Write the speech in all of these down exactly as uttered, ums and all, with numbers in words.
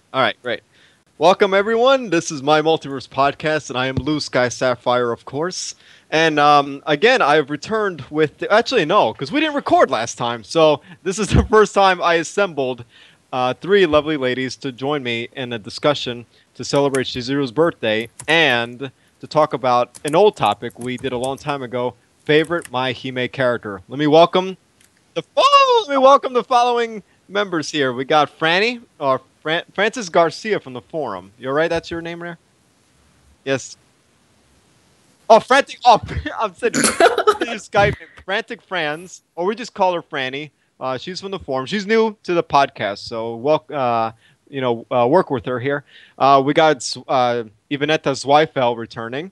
All right, great. Welcome, everyone. This is My-Multiverse podcast, and I am Luu Sky Sapphire, of course. And um, again, I've returned with... Actually, no, because we didn't record last time. So this is the first time I assembled uh, three lovely ladies to join me in a discussion to celebrate Shizuru's birthday and to talk about an old topic we did a long time ago, favorite My-HiME character. Let me welcome the... Oh, let me welcome the following members here. We got Franny, or Fran Francis Garcia from the forum. You're right. That's your name there. Yes. Oh, frantic. Oh, I'm saying Skype franticfranz, or we just call her Franny. Uh, she's from the forum. She's new to the podcast, so well, uh, you know, uh, work with her here. Uh, we got uh, Ivanetta Zweifel returning.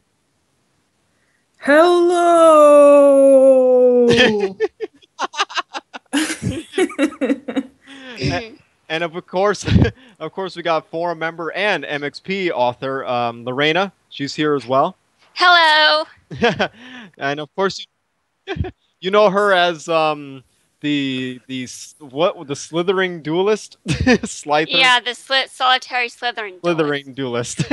Hello. and, and of course, of course, we got forum member and M X P author um, Lerena. She's here as well. Hello. And of course, you, you know her as um, the the what the slithering duelist. Slither? Yeah, the sli solitary slithering. Slithering duelist.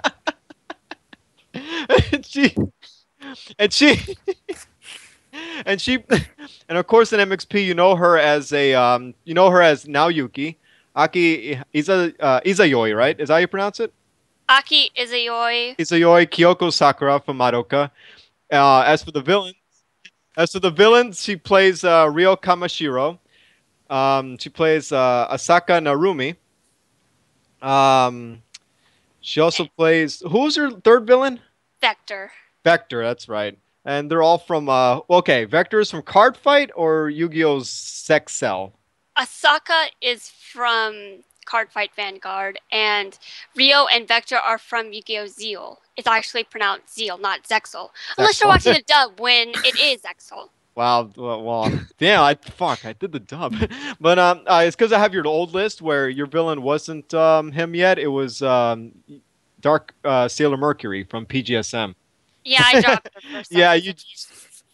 and she and she. And she, and of course in M X P, you know her as a, um, you know her as Naoyuki, Aki Iza, uh, Izayoi, right? Is that how you pronounce it? Aki Izayoi. Izayoi Kyoko Sakura from Madoka. Uh, as for the villains, as for the villains, she plays uh, Ryo Kamashiro. Um, she plays uh, Asaka Narumi. Um, she also plays, who's her third villain? Vector. Vector, that's right. And they're all from, uh, okay, Vector is from Card Fight or Yu-Gi-Oh's Sex Cell? Asaka is from Card Fight Vanguard, and Ryo and Vector are from Yu-Gi-Oh! Zeal. It's actually pronounced Zeal, not Zexal. Unless you're watching the dub when it is Zexal. Wow, well, well damn, I, fuck, I did the dub. But um, uh, it's because I have your old list where your villain wasn't um, him yet. It was um, Dark uh, Sailor Mercury from P G S M. Yeah, I dropped her first. Yeah, you just...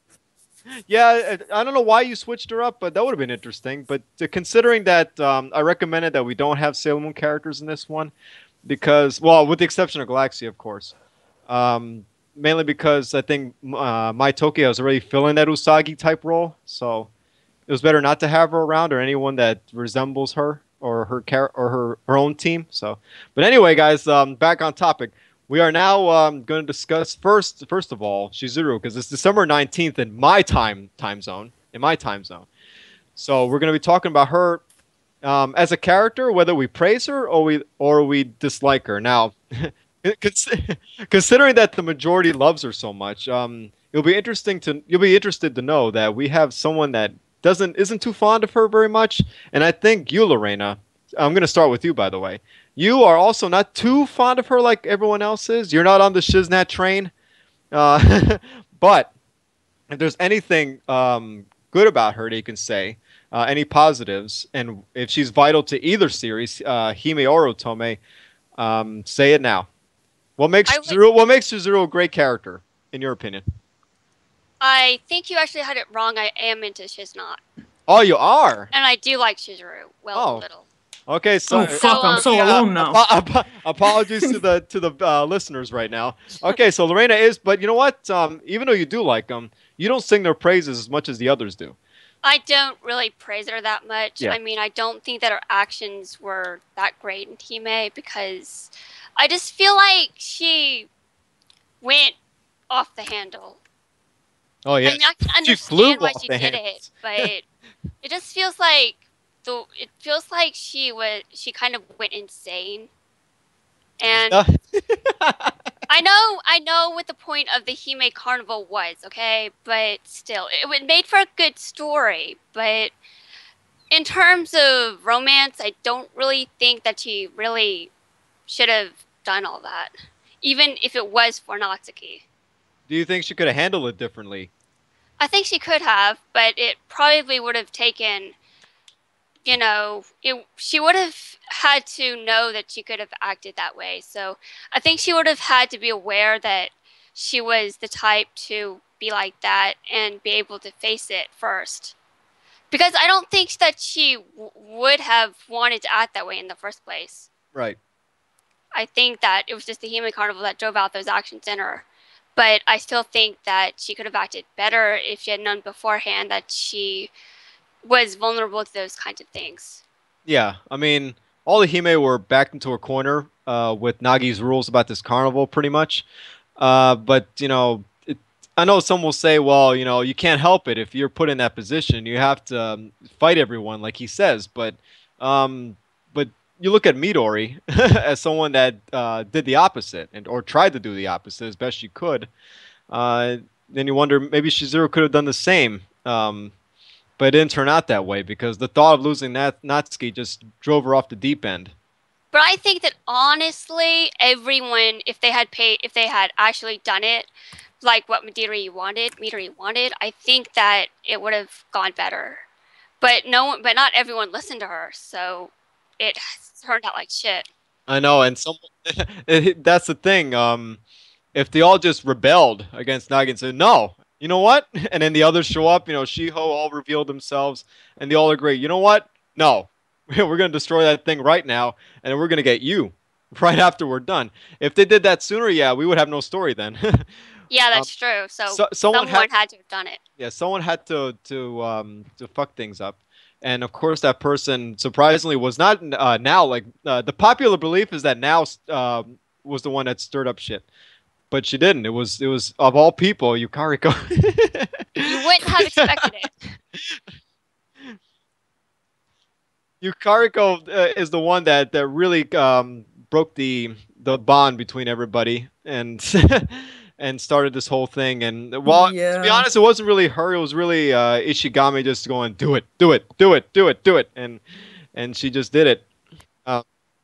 Yeah, I don't know why you switched her up, but that would have been interesting. But uh, considering that um, I recommended that we don't have Sailor Moon characters in this one, because, well, with the exception of Galaxy, of course. Um, mainly because I think uh, Mai Tokyo is already filling that Usagi-type role, so it was better not to have her around or anyone that resembles her or her char or her, her own team. So, but anyway, guys, um, back on topic. We are now um, going to discuss first, first of all, Shizuru, because it's December nineteenth in my time time zone, in my time zone. So we're going to be talking about her um, as a character, whether we praise her or we or we dislike her. Now, considering that the majority loves her so much, um, it'll be interesting to you'll be interested to know that we have someone that doesn't isn't too fond of her very much, and I think you, Lerena. I'm going to start with you, by the way. You are also not too fond of her like everyone else is. You're not on the Shiznat train. Uh, but if there's anything um, good about her that you can say, uh, any positives, and if she's vital to either series, uh, Hime or Otome, um, say it now. What makes Shizuru, what makes Shizuru a great character, in your opinion? I think you actually had it wrong. I am into Shiznat. Oh, you are? And I do like Shizuru. Well, oh. a little. Okay, so oh fuck, so, I'm so yeah, alone now. Ap ap apologies to the to the uh, listeners right now. Okay, so Lerena is, but you know what? Um, even though you do like them, you don't sing their praises as much as the others do. I don't really praise her that much. Yeah. I mean, I don't think that her actions were that great in Hime because I just feel like she went off the handle. Oh yeah, I mean, I can she flew understand why off she the did handles. it, but it just feels like the it feels like she was she kind of went insane. And Uh, I know I know what the point of the Hime Carnival was, okay, but still, it, it made for a good story. But in terms of romance, I don't really think that she really should have done all that, even if it was for Natsuki. do you think she could have handled it differently? I think she could have, but it probably would have taken, you know, it, she would have had to know that she could have acted that way. So I think she would have had to be aware that she was the type to be like that and be able to face it first. Because I don't think that she w would have wanted to act that way in the first place. Right. I think that it was just the HiME Carnival that drove out those actions in her. But I still think that she could have acted better if she had known beforehand that she was vulnerable to those kinds of things. Yeah, I mean, all the Hime were backed into a corner uh, with Nagi's rules about this carnival, pretty much. Uh, but you know, it, I know some will say, well, you know, you can't help it if you're put in that position. You have to um, fight everyone, like he says. But, um, but you look at Midori as someone that uh, did the opposite and or tried to do the opposite as best she could. Uh, then you wonder maybe Shizuru could have done the same. Um, but it didn't turn out that way because the thought of losing that Natsuki just drove her off the deep end. But I think that honestly, everyone, if they had paid, if they had actually done it, like what Midori wanted, Midori wanted, I think that it would have gone better. But no one, but not everyone listened to her, so it turned out like shit. I know, and some that's the thing. Um, if they all just rebelled against Nagi and said, no, you know what? And then the others show up, you know, Shiho all revealed themselves and they all agree, you know what? No, we're going to destroy that thing right now and we're going to get you right after we're done. If they did that sooner, yeah, we would have no story then. Yeah, um, that's true. So, so someone, someone had, had to have done it. yeah, someone had to, to, um, to fuck things up. And of course, that person surprisingly was not uh, now. Like uh, the popular belief is that now uh, was the one that stirred up shit. But she didn't. It was it was of all people, Yukariko. You wouldn't have expected it. Yukariko uh, is the one that that really um, broke the the bond between everybody and and started this whole thing. And well, Yeah. to be honest, it wasn't really her. It was really uh, Ishigami just going, "Do it, do it, do it, do it, do it," and and she just did it. Uh,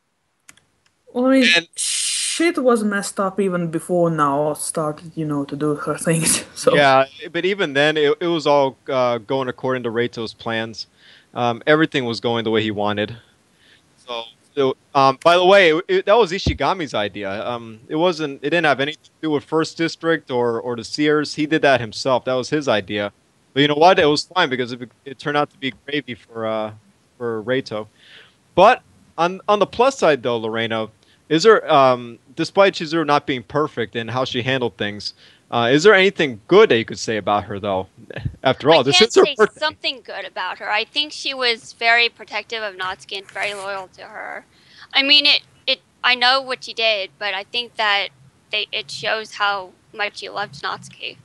Well, I mean, and shit was messed up even before now started, you know, to do her things. So yeah, but even then, it, it was all uh, going according to Reito's plans. Um, everything was going the way he wanted. So, so um, by the way, it, it, that was Ishigami's idea. Um, it wasn't. It didn't have anything to do with First District or or the Sears. He did that himself. That was his idea. But you know what? It was fine because it, it turned out to be gravy for uh, for Reito. But on on the plus side, though, Lerena, is there, um, despite Shizuru not being perfect in how she handled things, uh, is there anything good that you could say about her, though? After all, I this can't is her say birthday. something good about her. I think she was very protective of Natsuki and very loyal to her. I mean, it, it. I know what she did, but I think that they, it shows how much she loved Natsuki.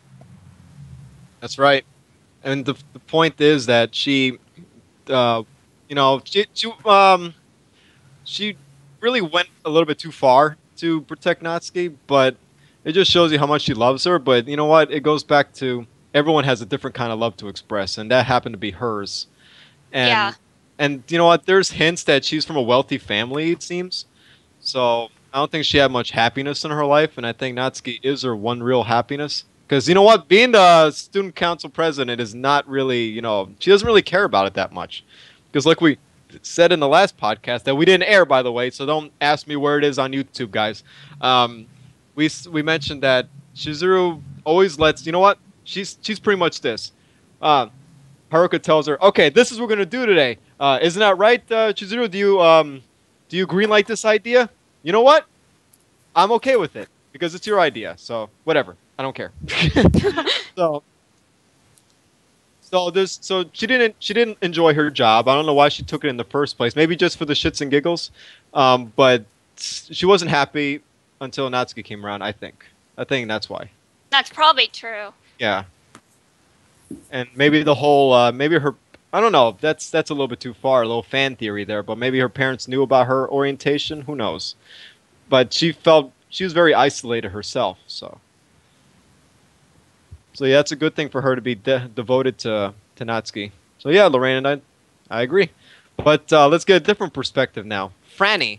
That's right. And the the point is that she, uh, you know, she, she um she really went a little bit too far to protect Natsuki, but it just shows you how much she loves her. But you know what? It goes back to everyone has a different kind of love to express, and that happened to be hers. And Yeah. and you know what? There's hints that she's from a wealthy family, it seems. So I don't think she had much happiness in her life, and I think Natsuki is her one real happiness. Because you know what? Being the student council president is not really, you know, she doesn't really care about it that much. Because like we said in the last podcast that we didn't air, by the way, so don't ask me where it is on YouTube, guys. Um, we we mentioned that Shizuru always lets, you know what? She's she's pretty much this. Uh, Haruka tells her, "Okay, this is what we're gonna do today. Uh, isn't that right, uh, Chizuru? Do you um, do you greenlight this idea? You know what? I'm okay with it because it's your idea. So whatever, I don't care." so, so this, so she didn't she didn't enjoy her job. I don't know why she took it in the first place. Maybe just for the shits and giggles. Um, but she wasn't happy until Natsuki came around. I think. I think that's why. That's probably true. Yeah. And maybe the whole, uh, maybe her, I don't know. That's that's a little bit too far, a little fan theory there. But maybe her parents knew about her orientation. Who knows? But she felt she was very isolated herself. So, so yeah, it's a good thing for her to be de- devoted to to Natsuki. So yeah, Lorraine and I, I agree. But uh, let's get a different perspective now. Franny,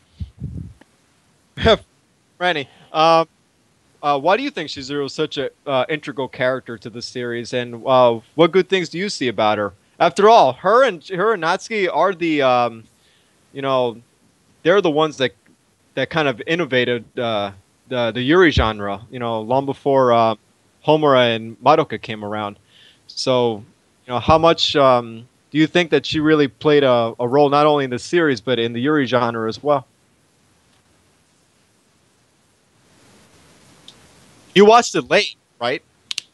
Franny. Um, Uh, why do you think Shizuru is such an uh, integral character to the series, and uh, what good things do you see about her? After all, her and her and Natsuki are the, um, you know, they're the ones that that kind of innovated uh, the the Yuri genre. You know, long before uh, Homura and Madoka came around. So, you know, how much um, do you think that she really played a, a role not only in the series but in the Yuri genre as well? You watched it late, right?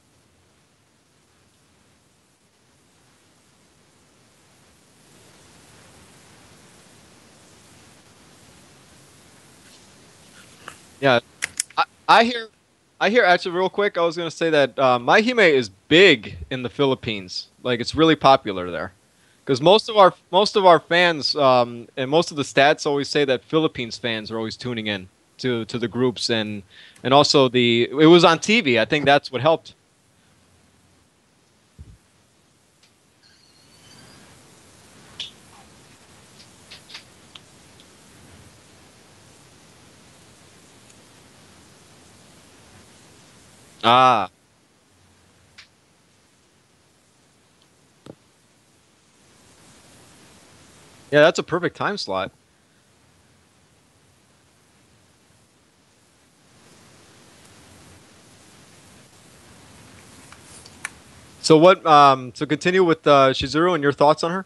Yeah, I, I hear, I hear. Actually, real quick, I was gonna say that uh, My-HiME is big in the Philippines. Like, it's really popular there, because most of our most of our fans um, and most of the stats always say that Philippines fans are always tuning in to to the groups and and also the it was on T V. I think that's what helped. Ah, yeah, that's a perfect time slot. So what? Um, so continue with uh, Shizuru and your thoughts on her.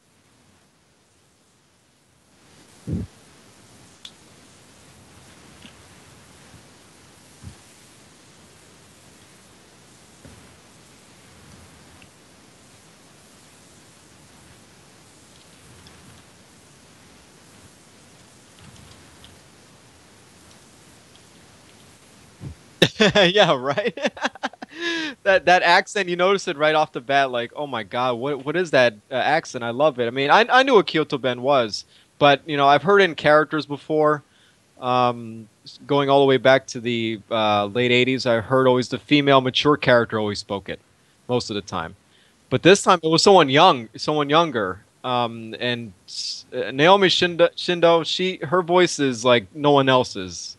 Yeah, right. that that accent, you notice it right off the bat. Like, oh my god, what what is that uh, accent? I love it. I mean, I I knew what Kyoto Ben was, but you know, I've heard it in characters before. Um, going all the way back to the uh, late eighties, I heard always the female mature character always spoke it most of the time. But this time it was someone young, someone younger. Um, and s- uh, Naomi Shindo, Shindo, she her voice is like no one else's.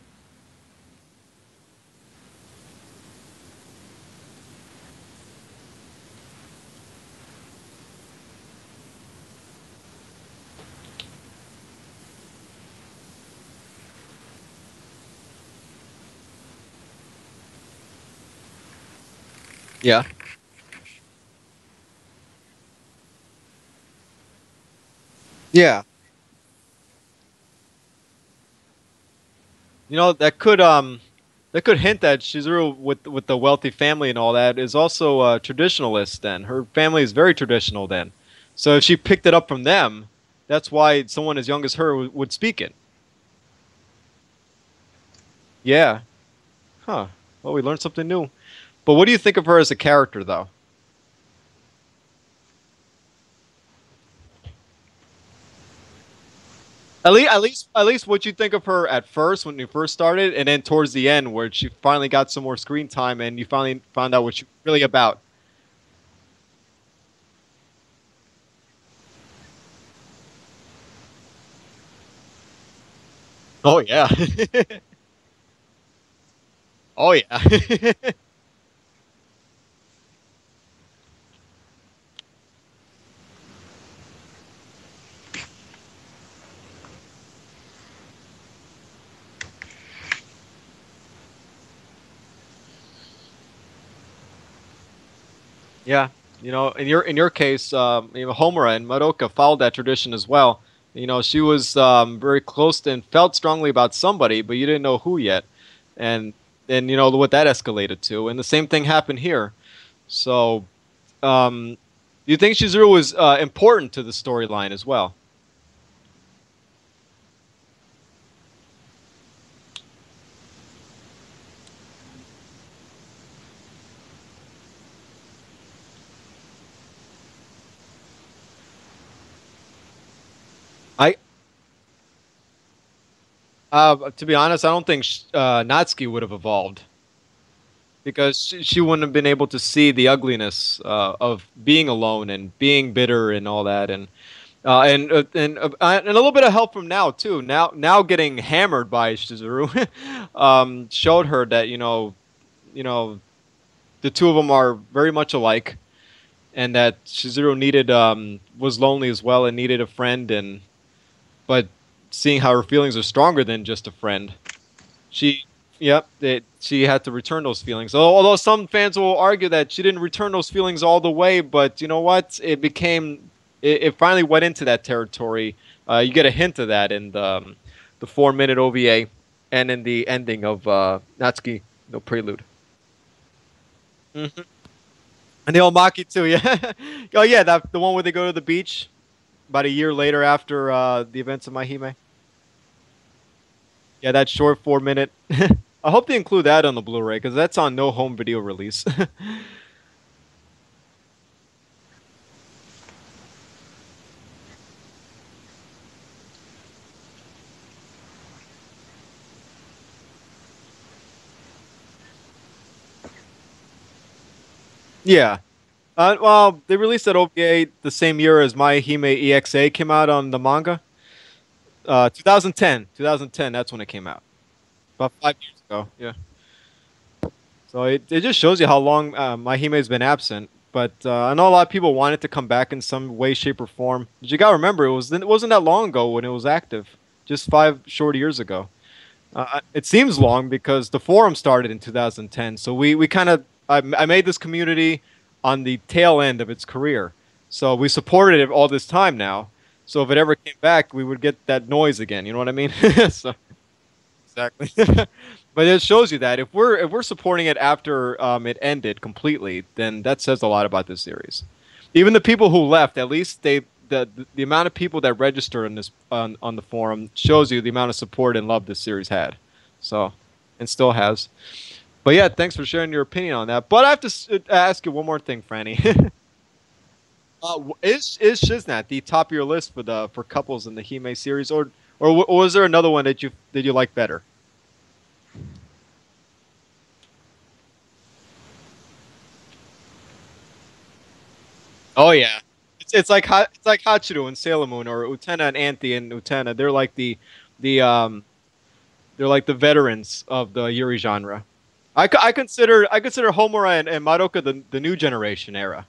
Yeah. Yeah. You know, that could um that could hint that Shizuru with with the wealthy family and all that is also a traditionalist then. Her family is very traditional then. So if she picked it up from them, that's why someone as young as her w- would speak it. Yeah. Huh. Well, we learned something new. But what do you think of her as a character though? At least, at least, at least, what you think of her at first when you first started, and then towards the end, where she finally got some more screen time, and you finally found out what she's really about. Oh yeah. Oh yeah. Yeah, you know, in your in your case, um, you know, Homura and Madoka followed that tradition as well. You know, she was um, very close to and felt strongly about somebody, but you didn't know who yet, and and you know what that escalated to, and the same thing happened here. So, um, do you think Shizuru was uh, important to the storyline as well? I, uh, to be honest, I don't think sh- uh, Natsuki would have evolved because she, she wouldn't have been able to see the ugliness uh, of being alone and being bitter and all that, and Uh, and uh, and uh, and a little bit of help from now too. Now now getting hammered by Shizuru um, showed her that you know you know the two of them are very much alike, and that Shizuru needed um, was lonely as well and needed a friend. And but seeing how her feelings are stronger than just a friend, she yep it, she had to return those feelings. Al- Although some fans will argue that she didn't return those feelings all the way, but you know what? It became it, it finally went into that territory. Uh, you get a hint of that in the um, the four minute O V A and in the ending of uh, Natsuki. No prelude. Mm-hmm. And the Omaki too, yeah. Oh yeah, that the one where they go to the beach about a year later after uh, the events of My-HiME. Yeah, that short four minute. I hope they include that on the Blu-ray because that's on no home video release. Yeah. Uh, well, they released that O V A the same year as My-HiME E X A came out on the manga. Uh, twenty ten. twenty ten, that's when it came out. About five years ago, yeah. So it, it just shows you how long uh, My-HiME has been absent. But uh, I know a lot of people want it to come back in some way, shape, or form. But you gotta remember, it, was, it wasn't that long ago when it was active. Just five short years ago. Uh, it seems long because the forum started in two thousand ten. So we, we kind of... I, I made this community on the tail end of its career. So we supported it all this time now. So if it ever came back, we would get that noise again. You know what I mean? So, exactly. But it shows you that if we're if we're supporting it after um, it ended completely, then that says a lot about this series. Even the people who left, at least they the the amount of people that registered on this on on the forum shows you the amount of support and love this series had. So, and still has. But yeah, thanks for sharing your opinion on that. But I have to s ask you one more thing, Franny. uh, is is Shiznat the top of your list for the for couples in the HiME series, or or, w or was there another one that you that you like better? Oh yeah, it's it's like Ha- it's like Hachiru and Sailor Moon, or Utena and Anthy and Utena. They're like the the um they're like the veterans of the Yuri genre. I, c- I consider I consider Homura and, and Madoka the the new generation era.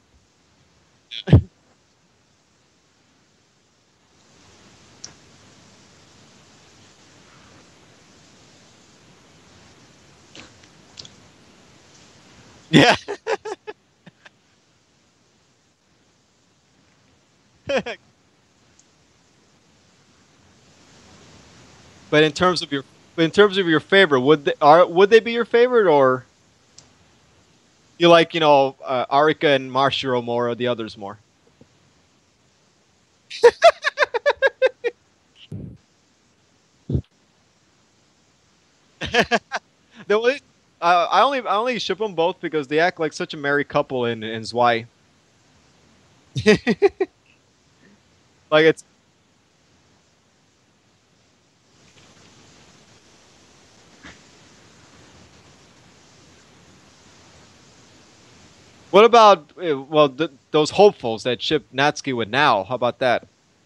Yeah. But in terms of your in terms of your favorite, would they are would they be your favorite, or you like you know uh, Arika and Marshiro more, or the others more? The only- uh, I only I only ship them both because they act like such a married couple in in Zwei. Like it's what about uh, well th those hopefuls that ship Natsuki with Now? How about that?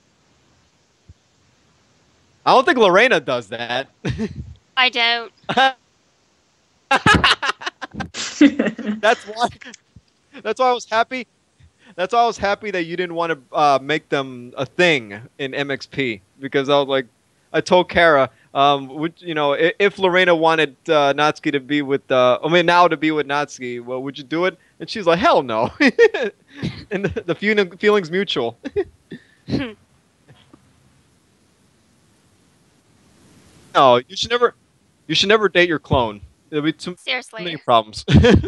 I don't think Lerena does that. I don't. That's why. That's why I was happy. That's why I was happy that you didn't want to uh, make them a thing in M X P because I was like, I told Kara, um, would you know, if, if Lorena wanted uh, Natsuki to be with, uh, I mean, now to be with Natsuki, well, would you do it? And she's like, hell no. And the, the feeling, feelings mutual. No, you should never, you should never date your clone. There'll be too, too many Seriously. problems.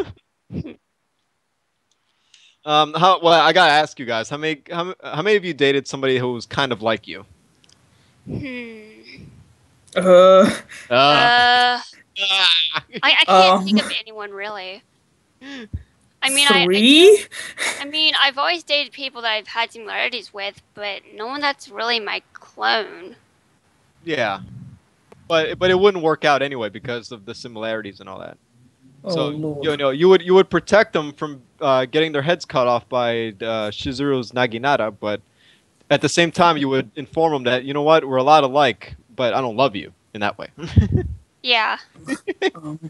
Um, how, well, I gotta ask you guys, how many, how, how many of you dated somebody who was kind of like you? Hmm. uh, Uh, Uh, ah. I, I can't think Um. of anyone really. I mean, I, I three. I mean, I've always dated people that I've had similarities with, but no one that's really my clone. Yeah, but but it wouldn't work out anyway because of the similarities and all that. Oh So lord. you know you would you would protect them from uh, getting their heads cut off by uh, Shizuru's Naginata, but at the same time you would inform them that you know what, we're a lot alike, but I don't love you in that way. Yeah. Um.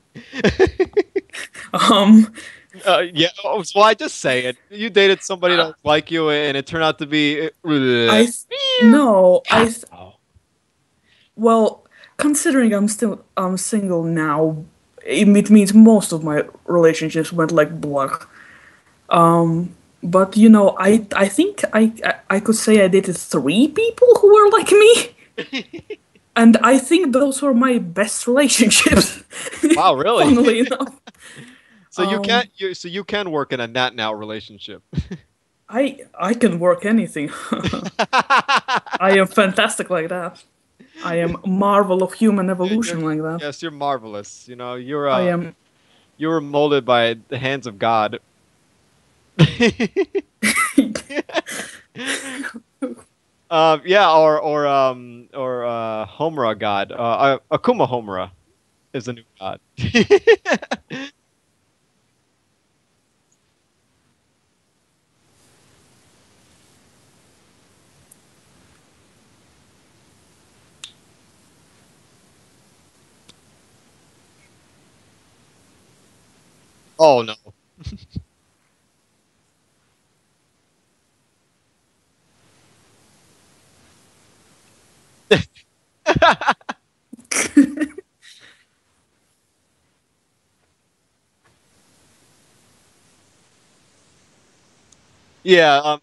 um Uh, yeah, oh, so I just say it. You dated somebody that was like you, and it turned out to be. I th- no. I th- well, considering I'm still I'm single now, it, it means most of my relationships went like blah. Um, but you know, I I think I, I I could say I dated three people who were like me. And I think those were my best relationships. Wow, really? Funnily enough. So you Um, can't. You, so you can work in a not now relationship. I I can work anything. I am fantastic like that. I am a marvel of human evolution You're- like that. yes, you're marvelous. You know, you're I uh, am. you were molded by the hands of God. Um, yeah, or or um or uh Homura God. Uh, uh Akuma Homura is the new god. Oh no. Yeah, um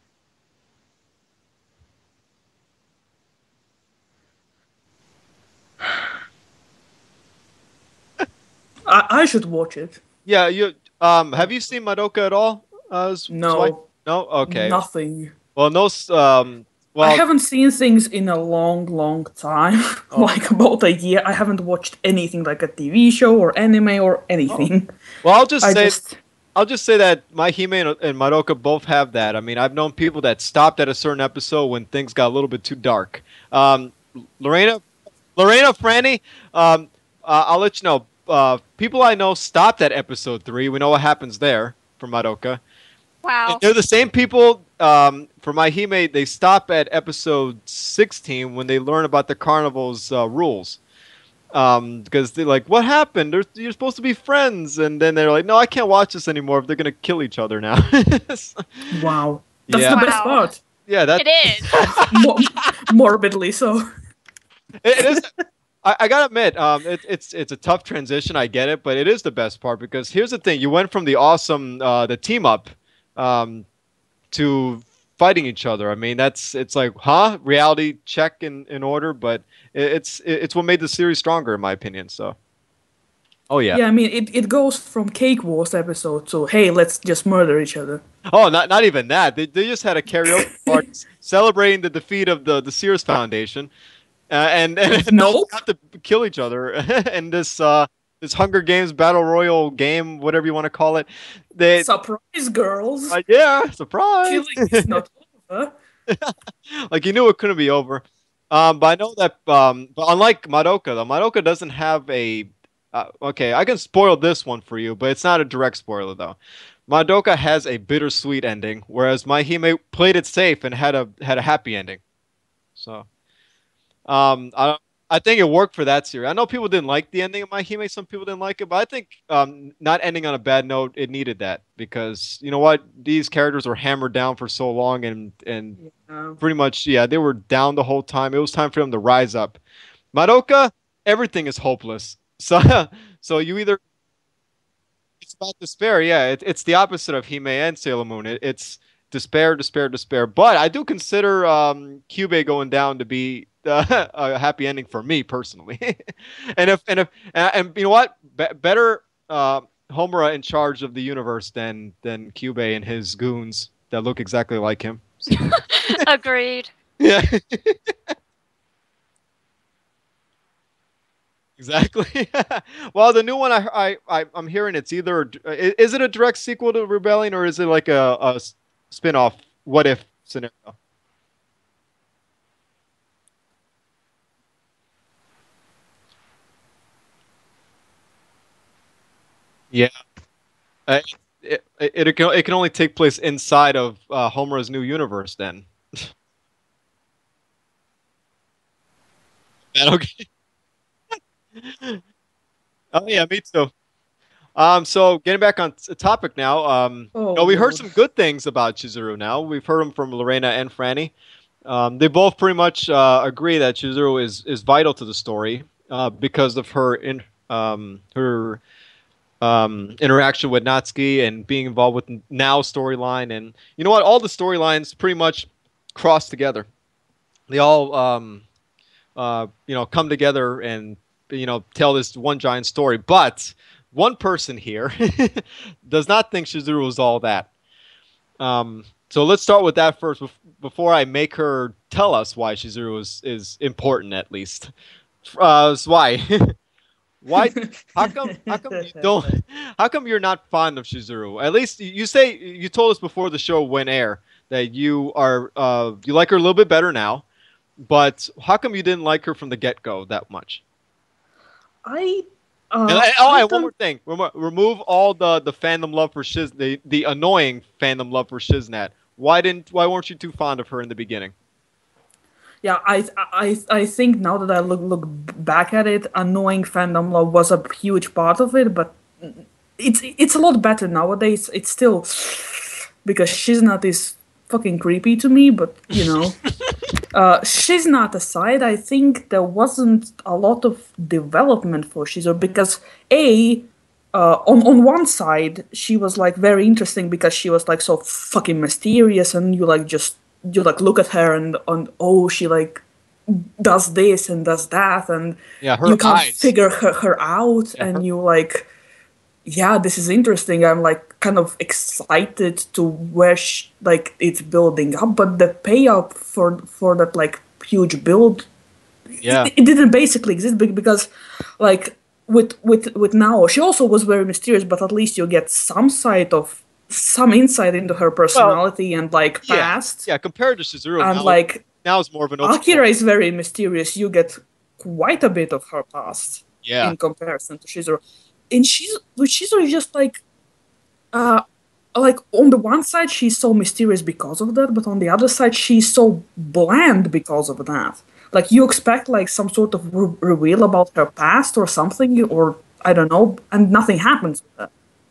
I, I should watch it. yeah, you um have you seen Madoka at all? Uh S- Swipe? No, No? Okay. nothing. Well, no s- um I well, haven't seen things in a long, long time. oh, Like about a year. I haven't watched anything like a T V show or anime or oh. anything. Well, I'll just I say just I'll just say that My-HiME and, and Madoka both have that. I mean, I've known people that stopped at a certain episode when things got a little bit too dark. Um, Lorena, Lorena, Franny, um, uh, I'll let you know. Uh, people I know stopped at episode three. We know what happens there for Madoka. And Wow. they're the same people um, for My-HiME. They stop at episode sixteen when they learn about the carnival's uh, rules. Um, because they're like, what happened? They're, you're supposed to be friends, and then they're like, no, I can't watch this anymore if they're gonna kill each other now. wow. That's Yeah. the best Wow. part. Yeah, that It is. Mo- morbidly so. it, it is. I, I gotta admit, um, it, it's it's a tough transition. I get it, but it is the best part because here's the thing: you went from the awesome, uh, the team up, um, to fighting each other. I mean, that's it's like, huh? Reality check in, in order, but it, it's it, it's what made the series stronger, in my opinion. So, oh yeah. Yeah, I mean, it, it goes from Cake Wars episode to, hey, let's just murder each other. Oh, not not even that. They they just had a karaoke party celebrating the defeat of the the Sears Foundation, uh, and and No. got to kill each other in this uh this Hunger Games battle royal game, whatever you want to call it. They Surprise, girls! uh, yeah, surprise. Killing is not over. Like you knew it couldn't be over. Um, but I know that um, but unlike Madoka, though, Madoka doesn't have a. Uh, okay, I can spoil this one for you, but it's not a direct spoiler though. Madoka has a bittersweet ending, whereas My-HiME played it safe and had a had a happy ending. So, um, I I think it worked for that series. I know people didn't like the ending of My-HiME. Some people didn't like it, but I think um, not ending on a bad note, it needed that because you know what, these characters were hammered down for so long, and and Yeah. pretty much yeah, they were down the whole time. It was time for them to rise up. Madoka, everything is hopeless. So so you either it's about despair. Yeah, it, it's the opposite of Hime and Sailor Moon. It, it's despair, despair, despair. But I do consider um, Kyubey going down to be uh, a happy ending for me personally. and if and if and, and you know what, Be- better uh, Homura in charge of the universe than than Kyubey and his goons that look exactly like him. Agreed. Yeah. Exactly. Well, the new one I, I I I'm hearing it's either i- is it a direct sequel to Rebellion or is it like a, a s- spin-off what if scenario? Yeah. Uh, it, it, it can it can only take place inside of uh, Homura's new universe then. Man, okay. Oh yeah, me too. Um, so getting back on t- topic now, um, Oh, no, we heard Lord. some good things about Chizuru now. We've heard them from Lorena and Franny. Um, they both pretty much uh, agree that Chizuru is, is vital to the story uh, because of her in um, her um, interaction with Natsuki and being involved with Now storyline. And you know what? All the storylines pretty much cross together. They all um, uh, you know, come together and you know tell this one giant story. But one person here does not think Shizuru is all that. Um, so let's start with that first before I make her tell us why Shizuru is, is important at least. Uh, so why? Why? How come? How come you don't? How come you're not fond of Shizuru? At least you say you told us before the show went air that you are uh, you like her a little bit better now. But how come you didn't like her from the get go that much? I. Uh, and, and, oh, I and one more thing. Remo remove all the the fandom love for Shiz, the the annoying fandom love for Shiznat. Why didn't? Why weren't you too fond of her in the beginning? Yeah, I I I think now that I look look back at it, annoying fandom love was a huge part of it, but it's it's a lot better nowadays. It's still because Shiznat is fucking creepy to me, but you know, uh, Shiznat aside, I think there wasn't a lot of development for Shizuru because a uh, on on one side she was like very interesting because she was like so fucking mysterious and you like just. You like look at her and on oh she like does this and does that and yeah, her you can't eyes. figure her, her out yeah, and her... you like yeah this is interesting. I'm like kind of excited to where she, like it's building up, but the payout for for that like huge build yeah it, it didn't basically exist because like with with with Nao she also was very mysterious, but at least you get some side of some insight into her personality well, and like past. Yeah, yeah compared to Shizuru, and now, like now it's more of an. Akira is very mysterious. You get quite a bit of her past. Yeah. In comparison to Shizuru, and she's with Shizuru is just like, uh, like on the one side she's so mysterious because of that, but on the other side she's so bland because of that. Like you expect like some sort of re reveal about her past or something, or I don't know, and nothing happens with that.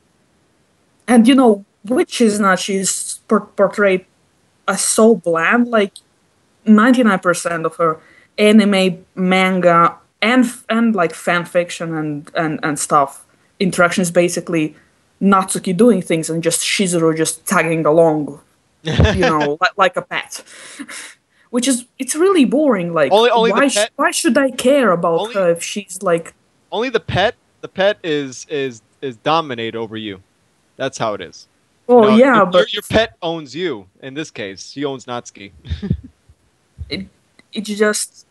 And you know. Which is not, she's portrayed as so bland, like ninety-nine percent of her anime, manga, and and like fan fiction and, and, and stuff, interaction is basically Natsuki doing things and just Shizuru just tagging along, you know, like, like a pet. Which is, it's really boring, like, only, only why, sh why should I care about only, her if she's like... Only the pet, the pet is, is, is dominate over you. That's how it is. Oh, you know, yeah, your, but... Your, your pet owns you, in this case. She owns Natsuki. it, it just...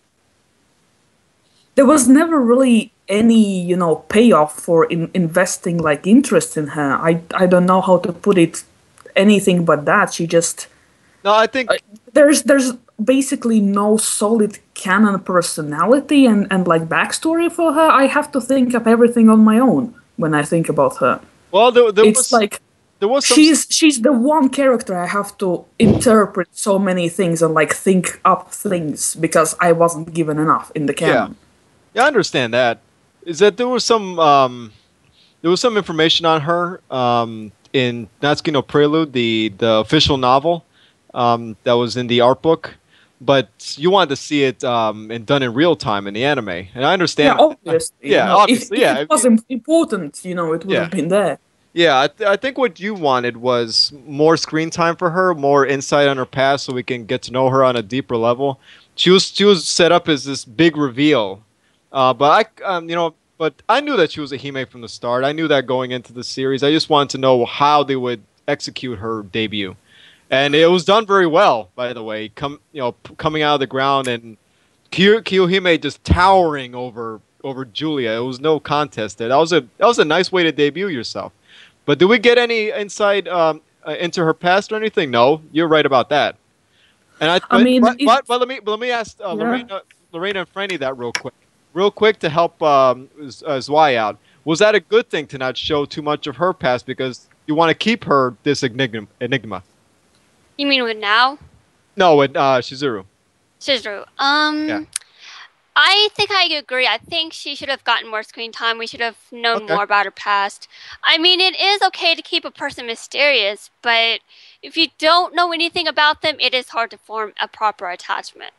There was never really any, you know, payoff for in, investing, like, interest in her. I, I don't know how to put it anything but that. She just... No, I think... Uh, there's there's basically no solid canon personality and, and, like, backstory for her. I have to think of everything on my own when I think about her. Well, there, there it's was... like... There was some... She's she's the one character I have to interpret so many things and like think up things because I wasn't given enough in the canon. Yeah, yeah I understand that. Is that there was some um, there was some information on her um, in Natsuki no Prelude, the the official novel um, that was in the art book, but you wanted to see it um, and done in real time in the anime, and I understand. Yeah, obviously. Yeah, you know, obviously. If, yeah, if it was if, important, you know, it would yeah. have been there. Yeah, I, th I think what you wanted was more screen time for her, more insight on her past, so we can get to know her on a deeper level. She was she was set up as this big reveal, uh, but I um, you know, but I knew that she was a Hime from the start. I knew that going into the series. I just wanted to know how they would execute her debut, and it was done very well. By the way, come you know coming out of the ground and Kyo Kiyohime just towering over over Julia. It was no contest there. That was a that was a nice way to debut yourself. But did we get any insight um, uh, into her past or anything? No, you're right about that. And I, I but, mean, but, it, but, but let me but let me ask uh, yeah. Lerena, Lerena and Franny that real quick, real quick to help um, uh, Zwei out. Was that a good thing to not show too much of her past because you want to keep her this enigma? enigma? You mean with now? No, with uh, Shizuru. Shizuru. Um. Yeah. I think I agree. I think she should have gotten more screen time. We should have known okay. more about her past. I mean, it is okay to keep a person mysterious, but if you don't know anything about them, it is hard to form a proper attachment.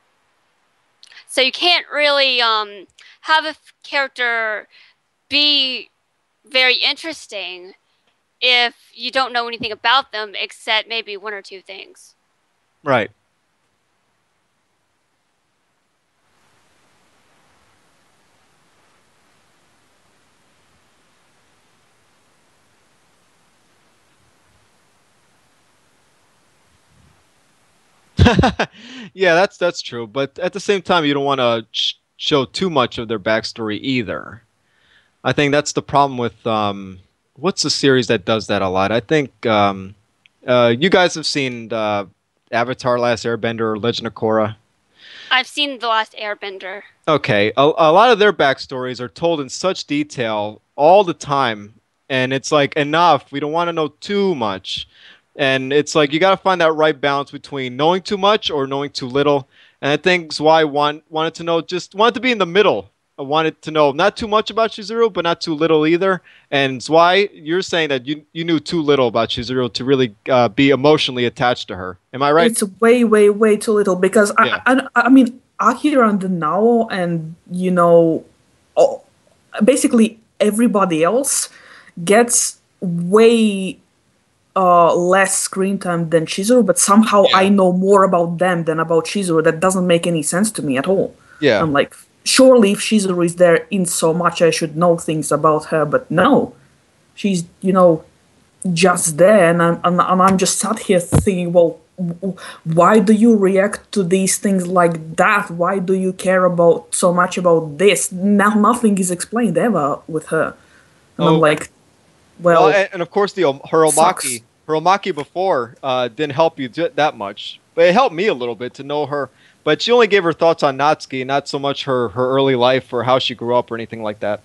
So you can't really um, have a character be very interesting if you don't know anything about them except maybe one or two things. Right. Yeah, that's that's true. But at the same time, you don't want to sh show too much of their backstory either. I think that's the problem with um, what's the series that does that a lot? I think um, uh, you guys have seen uh, Avatar: Last Airbender or Legend of Korra. I've seen The Last Airbender. Okay, a, a lot of their backstories are told in such detail all the time, and it's like enough. We don't want to know too much, and it's like you got to find that right balance between knowing too much or knowing too little. And I think Zwei want wanted to know just wanted to be in the middle. I wanted to know not too much about Shizuru, but not too little either. And Zwei, you're saying that you you knew too little about Shizuru to really uh, be emotionally attached to her. Am I right? It's way, way, way too little because Yeah. I, I, I mean, Akira and the Nao and you know, oh, basically everybody else gets way uh, less screen time than Shizuru, but somehow Yeah. I know more about them than about Shizuru. That doesn't make any sense to me at all. Yeah. I'm like, surely if Shizuru is there in so much, I should know things about her, but no. She's, you know, just there, and I'm, and, and I'm just sat here thinking, well, w- why do you react to these things like that? Why do you care about so much about this? Now nothing is explained ever with her. And Oh. I'm like, well, Well, and, and of course, the Om- her sucks. Omaki, her Omaki before uh, didn't help you j- that much, but it helped me a little bit to know her. But she only gave her thoughts on Natsuki, not so much her, her early life or how she grew up or anything like that.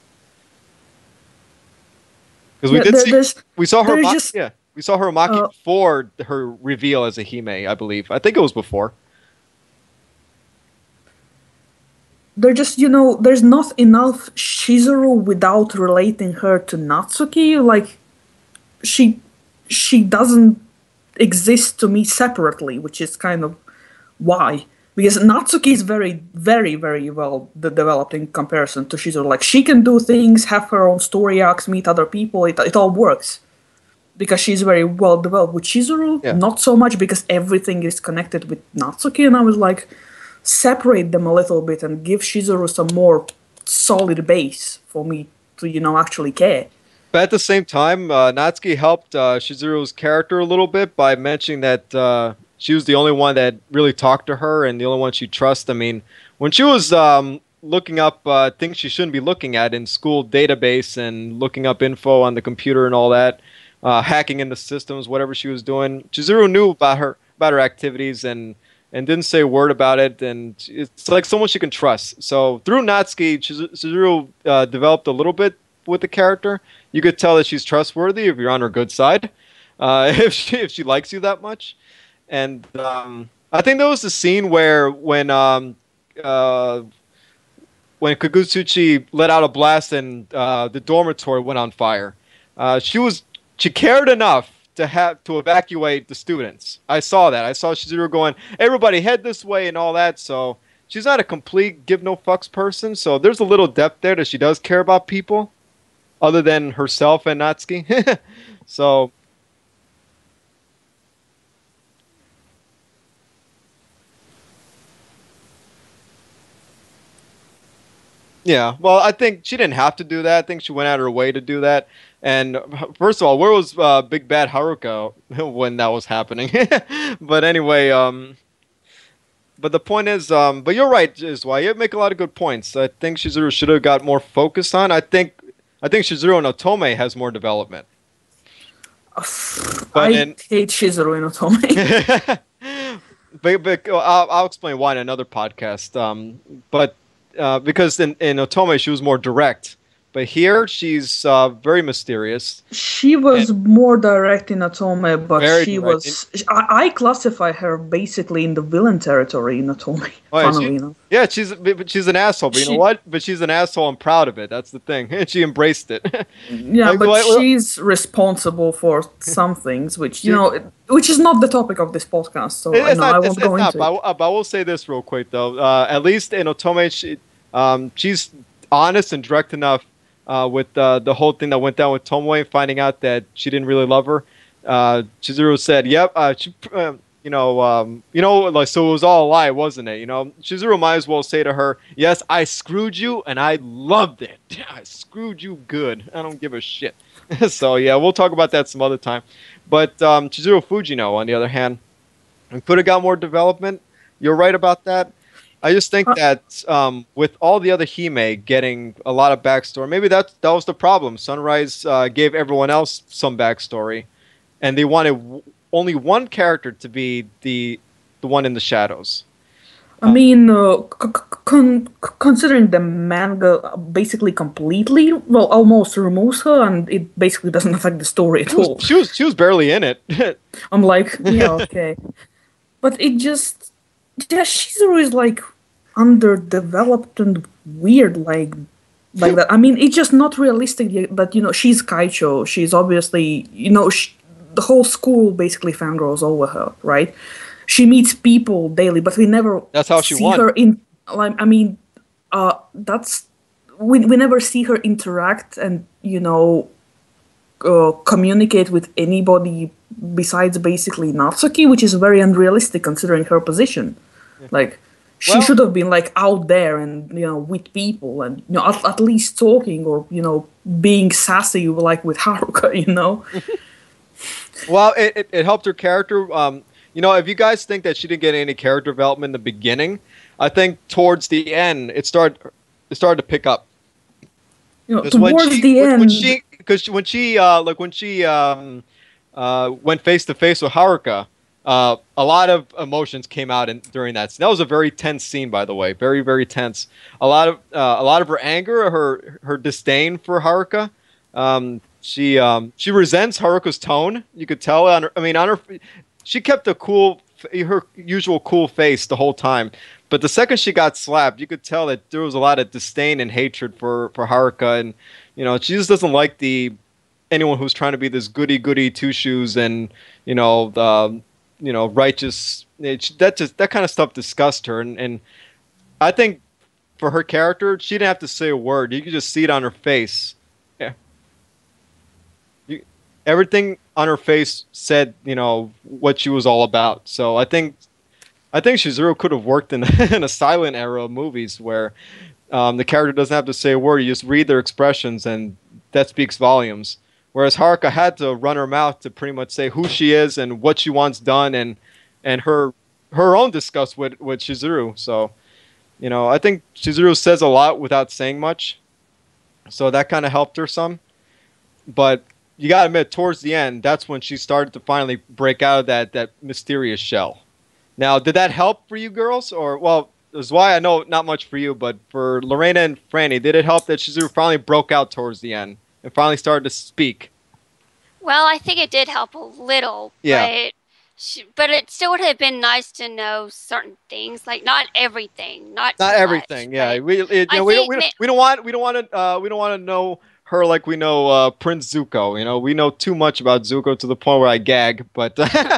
Because we Yeah, did there- see, there's- we saw her, there's Oma- just- yeah, we saw her Omaki uh, before her reveal as a Hime, I believe. I think it was before. they're just, you know, there's not enough Shizuru without relating her to Natsuki. Like, she she doesn't exist to me separately, which is kind of why. Because Natsuki is very, very, very well de- developed in comparison to Shizuru. Like, she can do things, have her own story arcs, meet other people, it, it all works. Because she's very well developed. With Shizuru, Yeah. not so much because everything is connected with Natsuki, and I was like, separate them a little bit and give Shizuru some more solid base for me to, you know, actually care. But at the same time, uh, Natsuki helped uh, Shizuru's character a little bit by mentioning that uh, she was the only one that really talked to her and the only one she trusts. I mean, when she was um, looking up uh, things she shouldn't be looking at in school database and looking up info on the computer and all that, uh, hacking into systems, whatever she was doing, Shizuru knew about her about her activities and and didn't say a word about it. And it's like someone she can trust. So through Natsuki, Shizu- Shizuru uh, developed a little bit with the character. You could tell that she's trustworthy if you're on her good side, uh, if she if she likes you that much. And um, I think there was a scene where when um, uh, when Kagutsuchi let out a blast and uh, the dormitory went on fire. Uh, she was she cared enough to have to evacuate the students. I saw that. I saw Shizuru going, everybody head this way and all that. So she's not a complete give no fucks person. So there's a little depth there that she does care about people, other than herself and Natsuki. So yeah, well, I think she didn't have to do that. I think she went out of her way to do that. And first of all, where was uh, Big Bad Haruka when that was happening? But anyway, um, but the point is, um, but you're right, is why you make a lot of good points. I think Shizuru should have got more focus on. I think, I think Shizuru and Otome has more development. I in- hate Shizuru and Otome. but, but I'll, I'll explain why in another podcast. Um, but uh, because in, in Otome she was more direct, but here she's uh, very mysterious. She was more direct in Otome, but Very she direct. was. I, I classify her basically in the villain territory in Otome. Oh, yeah, funnily she- enough. Yeah, she's but she's an asshole. But you She- know what? But she's an asshole. I'm proud of it. That's the thing. She embraced it. Yeah, Like, but why- why- she's responsible for some things, which you She- know, it- which is not the topic of this podcast. So I It's know I not. won't It's, it's go not. into But I, it. will- but I will say this real quick though. Uh, at least in Otome, she, um, she's honest and direct enough uh, with uh, the whole thing that went down with Tomoe, finding out that she didn't really love her. Uh, Chizuru said, "Yep, uh, she, uh, you know, um, you know, like so it was all a lie, wasn't it? You know." Chizuru might as well say to her, "Yes, I screwed you, and I loved it. I screwed you good. I don't give a shit." So yeah, we'll talk about that some other time. But um, Shizuru Fujino, on the other hand, and could have got more development. You're right about that. I just think Uh, that um, with all the other Hime getting a lot of backstory, maybe that that was the problem. Sunrise uh, gave everyone else some backstory, and they wanted w- only one character to be the the one in the shadows. I mean, uh, c- c- con- considering the manga basically completely, well, almost removes her, and it basically doesn't affect the story at She was, all. she was she was barely in it. I'm like, yeah, okay. But it just, yeah, Shizuru is like underdeveloped and weird, like, like that. I mean, it's just not realistic yet, that, you know, she's Kaicho. She's obviously, you know, sh- the whole school basically fangirls over her, right? She meets people daily, but we never That's how she see won. her in. Like, I mean, uh, that's we we never see her interact and, you know, uh, communicate with anybody besides basically Natsuki, which is very unrealistic considering her position. Yeah. Like, she Well- should have been like out there and, you know, with people and, you know, at, at least talking or, you know, being sassy like with Haruka, you know. Well, it, it, it helped her character. Um, you know, if you guys think that she didn't get any character development in the beginning, I think towards the end it started it started to pick up. You know, 'Cause when towards she- the when, end, when she because when she uh, like when she um, uh, went face to face with Haruka, uh, a lot of emotions came out in, during that. That was a very tense scene, by the way, very very tense. A lot of uh, a lot of her anger, her her disdain for Haruka. Um, she um, she resents Haruka's tone. You could tell on her. I mean, on her, she kept a cool, her usual cool face the whole time. But the second she got slapped, you could tell that there was a lot of disdain and hatred for for Haruka, and you know she just doesn't like the anyone who's trying to be this goody goody two shoes and you know um, you know righteous. It, that just that kind of stuff disgusts her, and, and I think for her character, she didn't have to say a word. You could just see it on her face. Yeah, you, everything on her face said you know what she was all about. So I think. I think Shizuru could have worked in, in a silent era of movies where um, the character doesn't have to say a word. You just read their expressions, and that speaks volumes. Whereas Haruka had to run her mouth to pretty much say who she is and what she wants done, and and her her own disgust with, with Shizuru. So, you know, I think Shizuru says a lot without saying much. So that kind of helped her some. But you got to admit, towards the end, that's when she started to finally break out of that, that mysterious shell. Now, did that help for you girls? Or, well, that's why I know not much for you, but for Lerena and Franny, did it help that Shizuru finally broke out towards the end and finally started to speak? Well, I think it did help a little. Yeah. But, sh- but it still would have been nice to know certain things, like not everything, not Not too everything, much, yeah. but We, it, you I know, we, don't, think we, don't, ma- we don't want we don't want to uh, we don't want to know her like we know uh, Prince Zuko. You know, we know too much about Zuko to the point where I gag. But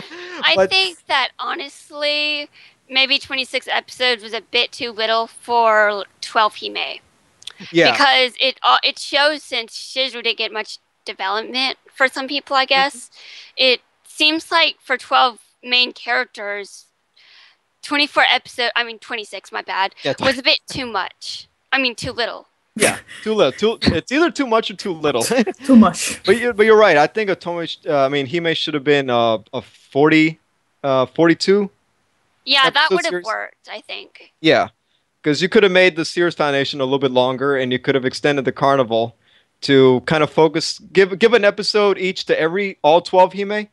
I but- think that honestly, maybe twenty-six episodes was a bit too little for twelve Hime. yeah, Because it uh, it shows since Shizuru didn't get much development for some people, I guess. It seems like for twelve main characters, twenty-four episodes, I mean twenty-six, my bad, Yeah, was a bit too much. I mean, too little. yeah, too little. Too, it's either too much or too little. too much. But you but you're right. I think Otome, sh- uh, I mean, Hime should have been uh, a forty, uh, forty-two. Yeah, that Episode would have series? worked, I think. Yeah, because you could have made the Sears Foundation a little bit longer, and you could have extended the carnival to kind of focus, give give an episode each to every all twelve Hime,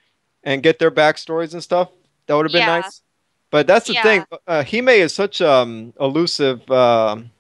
and get their backstories and stuff. That would have been Yeah. nice. But that's the Yeah. thing. Uh, Hime is such um elusive. Um,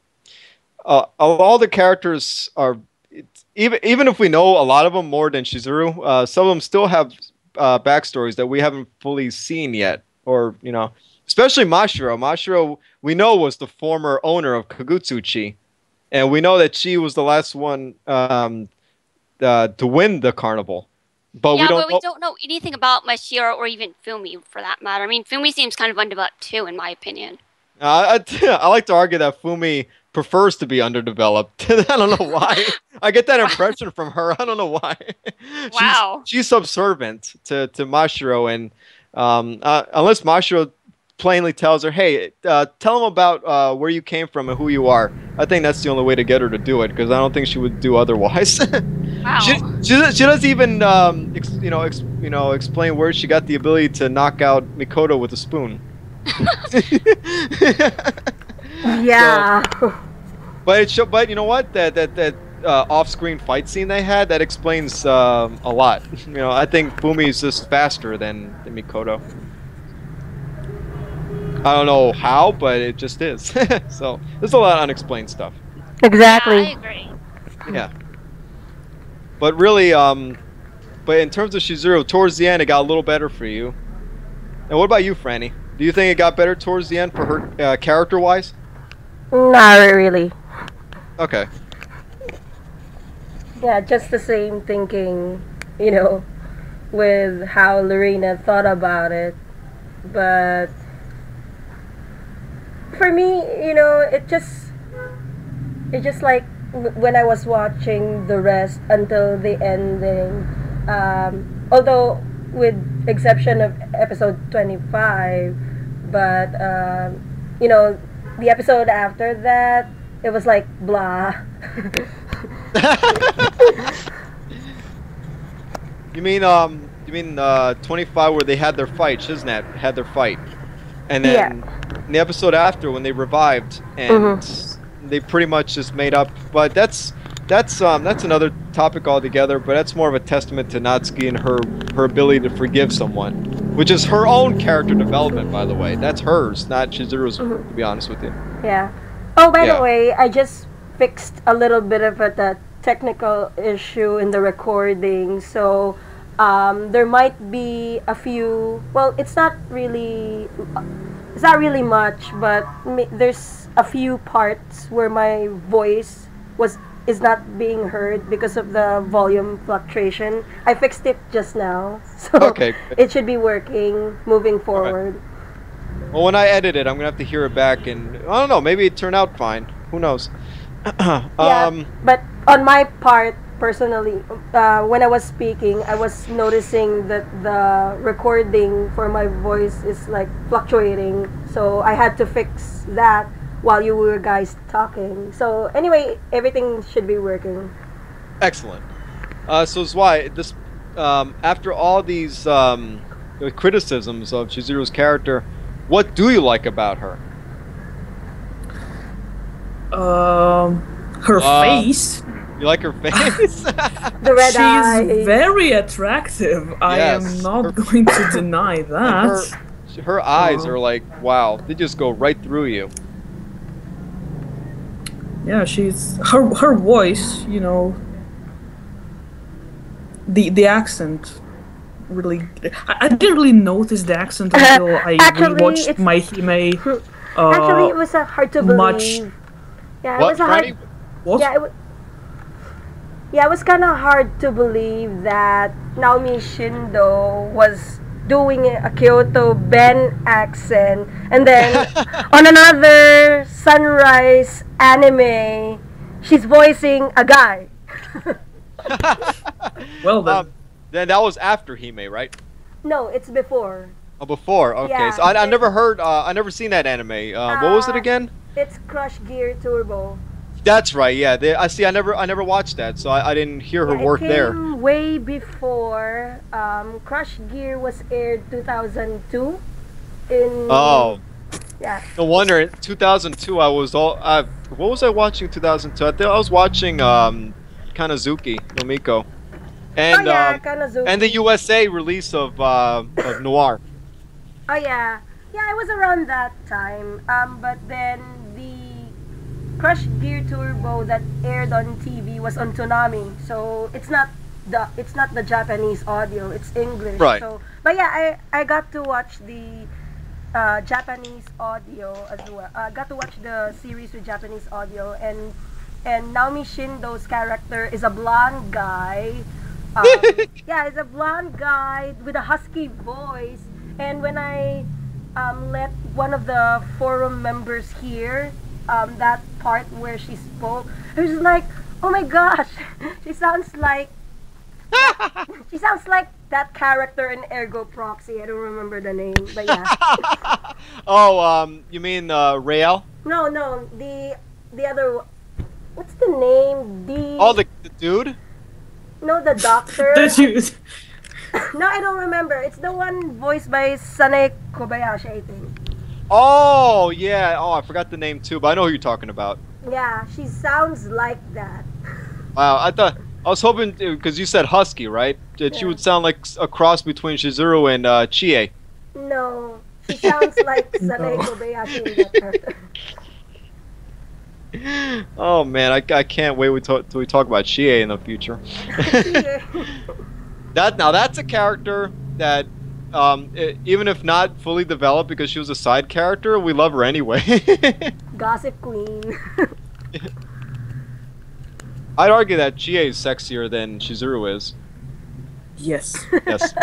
uh, all the characters are it's, even even if we know a lot of them more than Shizuru, uh, some of them still have uh, backstories that we haven't fully seen yet, or you know, especially Mashiro. Mashiro, we know, was the former owner of Kagutsuchi, and we know that she was the last one um, uh, to win the carnival. But yeah, we don't. but we know- don't know anything about Mashiro or even Fumi, for that matter. I mean, Fumi seems kind of undeveloped, too, in my opinion. Uh, I, I like to argue that Fumi prefers to be underdeveloped. I don't know why. I get that impression from her. I don't know why. She's- Wow. She's, subservient to, to Mashiro, and um, uh, unless Mashiro plainly tells her, hey, uh, tell him about uh, where you came from and who you are. I think that's the only way to get her to do it, because I don't think she would do otherwise. Wow. She, she, she doesn't even um, ex, you know ex, you know explain where she got the ability to knock out Mikoto with a spoon. Yeah. So, but it show, but you know what, that that that uh, off-screen fight scene they had, that explains um, a lot. You know, I think Fumi's just faster than, than Mikoto. I don't know how, but it just is. So there's a lot of unexplained stuff. Exactly. Yeah, I agree. Yeah. But really, um, but in terms of Shizuru, towards the end, it got a little better for you. And what about you, Franny? Do you think it got better towards the end for her, uh, character-wise? Not really. Okay. Yeah, just the same thinking, you know, with how Lerena thought about it. But for me, you know, it just, it just like when I was watching the rest until the ending, um, although with exception of episode twenty-five, but um, you know, the episode after that, it was like blah. You mean um you mean uh twenty-five, where they had their fight, Shiznat had their fight, and then Yeah. in the episode after, when they revived and Mhm. they pretty much just made up. But that's that's um that's another topic altogether. But that's more of a testament to Natsuki and her her ability to forgive someone, which is her own character development, by the way. That's hers, not Chizuru's. Mhm. To be honest with you. Yeah. Oh, by Yeah. the way, I just fixed a little bit of a, the technical issue in the recording, so um, there might be a few. Well, it's not really. It's not really much, but mi- there's a few parts where my voice was is not being heard because of the volume fluctuation. I fixed it just now, so Okay. it should be working moving forward. Well, when I edit it, I'm gonna have to hear it back, and I don't know. Maybe it turned out fine. Who knows? Yeah, um. but on my part, personally, uh, when I was speaking, I was noticing that the recording for my voice is like fluctuating. So I had to fix that while you were guys talking. So anyway, everything should be working. Excellent. Uh, so it's why this, um, after all these um, criticisms of Chizuru's character, what do you like about her? Um, her Uh, face. You like her face? The red She's eyes. very attractive. I am Yes, not her- going to deny her, that. her eyes Uh, are like, wow, they just go right through you. Yeah, she's her her voice. You know, the the accent. Really, I, I didn't really notice the accent until I Actually, rewatched it's- My-HiME. Uh, Actually, it was uh, hard to believe. much- Yeah, it What, was a hard. Franny? What? Yeah, it w- yeah, it was kind of hard to believe that Naomi Shindo was doing a Kyoto Ben accent, and then on another Sunrise anime, she's voicing a guy. Well then, Um, then that was after Hime, right? No, it's before. Oh, before. Okay, Yeah, so I, I it- never heard. Uh, I never seen that anime. Uh, what was it Uh, again? It's Crush Gear Turbo. That's right. Yeah, they, I see. I never, I never watched that, so I, I didn't hear her Yeah, work it there. came way before. Um, Crush Gear was aired two thousand two. In Oh, yeah. no wonder. In two thousand two, I was all. Uh, what was I watching? two thousand two. I think I was watching um, Kanazuki no Miko, and oh yeah, um, Kanazuki. and the U S A release of uh, of Noir. Oh yeah, yeah, it was around that time. Um, but then the Crush Gear Turbo that aired on T V was on Toonami, so it's not the it's not the Japanese audio, it's English. Right. So, but yeah, I I got to watch the uh, Japanese audio as well. I uh, got to watch the series with Japanese audio, and and Naomi Shindo's character is a blonde guy. Um, yeah, he's a blonde guy with a husky voice. And when I um, let one of the forum members hear um, that part where she spoke, I was like, "Oh my gosh, she sounds like she sounds like that character in Ergo Proxy." I don't remember the name, but yeah. Oh, um, you mean uh, Rael? No, no, the the other. What's the name? The Oh, the, the dude. No, the doctor. The dude. No, I don't remember. It's the one voiced by Sane Kobayashi, I think. Oh, yeah. Oh, I forgot the name too, but I know who you're talking about. Yeah, she sounds like that. Wow, I thought I was hoping because you said husky, right? That she Yeah. would sound like a cross between Shizuru and uh, Chie. No, she sounds like Sane No. Kobayashi in that character. Oh man, I, I can't wait we talk, till we talk about Chie in the future. That now that's a character that um, i even if not fully developed because she was a side character, we love her anyway. Gossip Queen. I'd argue that Chie is sexier than Shizuru is. Yes. Yes.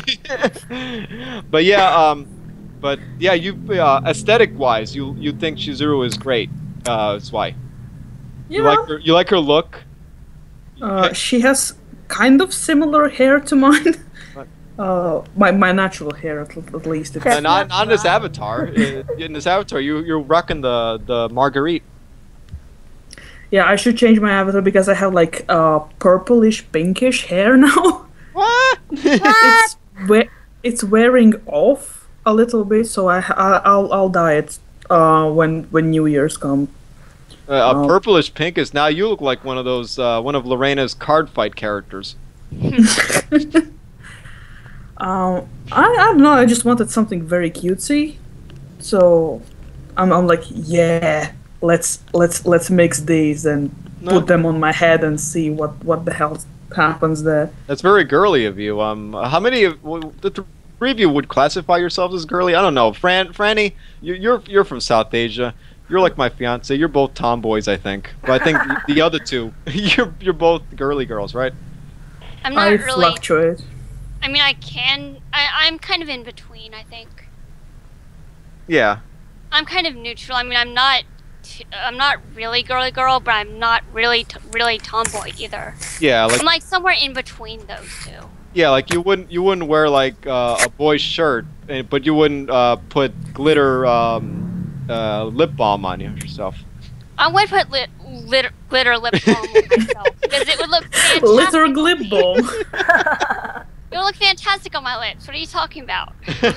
But yeah, um, but yeah, you uh, aesthetic wise, you you think Shizuru is great. Uh, that's why. You Yeah. like her. You like her look. Uh, she has kind of similar hair to mine. What? Uh, my my natural hair at, at least. It's, And not on this avatar. Uh, In this avatar, you you're rocking the the Marguerite. yeah, I should change my avatar because I have like uh purplish pinkish hair now. What? it's we- it's wearing off a little bit, so I, I I'll I'll dye it uh when when New Year's come. Uh, a Oh. purplish pinkish. Now you look like one of those uh, one of Lerena's card fight characters. Um, I, I don't know. I just wanted something very cutesy, so I'm I'm like, yeah, let's let's let's mix these and No. put them on my head and see what what the hell happens there. That's very girly of you. Um, how many of w- the th- three of you would classify yourselves as girly? I don't know. Fran, Franny, you, you're you're from South Asia. You're like my fiance. You're both tomboys, I think. But I think the, the other two, you're you're both girly girls, right? I'm not I really. fluctuate. I mean, I can. I, I'm kind of in between. I think Yeah. I'm kind of neutral. I mean, I'm not. T- I'm not really girly girl, but I'm not really t- really tomboy either. Yeah, like I'm like somewhere in between those two. yeah, like you wouldn't you wouldn't wear like uh, a boy's shirt, eh, but you wouldn't uh, put glitter um, uh, lip balm on you yourself. I would put lit, lit, glitter lip balm on myself because it would look fantastic. Litter on glib me. balm. It would look fantastic on my lips. What are you talking about?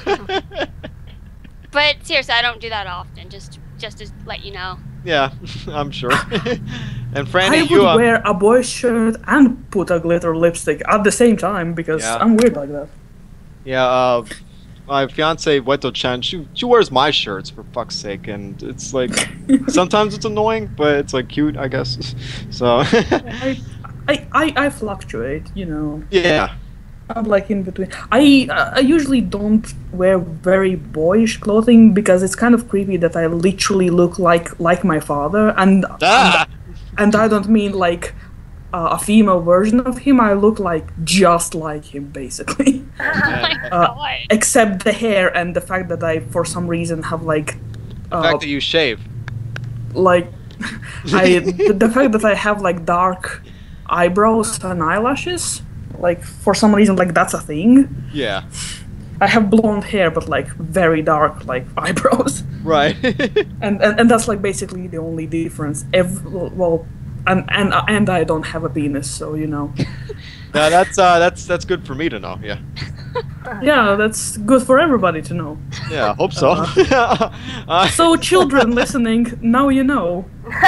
But seriously, I don't do that often. Just just to let you know. Yeah, I'm sure. And I Franny, would you uh, wear a boy's shirt and put a glitter lipstick at the same time because Yeah. I'm weird like that. yeah, uh, my fiance Weto-chan, she she wears my shirts for fuck's sake, and it's like sometimes it's annoying, but it's like cute, I guess. So I, I, I, I fluctuate, you know. yeah, I'm like in between. I I usually don't wear very boyish clothing because it's kind of creepy that I literally look like like my father, and ah! and I don't mean like uh, a female version of him. I look like just like him, basically. Oh my Uh, god. Except the hair and the fact that I, for some reason, have like, the uh, fact that you shave. like, I the, the fact that I have like dark eyebrows and eyelashes. Like for some reason, like that's a thing. Yeah, I have blonde hair, but like very dark, like eyebrows, right. and and, and that's like basically the only difference. Ev- well, and and and I don't have a penis, so you know. Yeah, that's uh, that's that's good for me to know. Yeah, Yeah, that's good for everybody to know. yeah, I hope so. uh, So, children listening, now you know.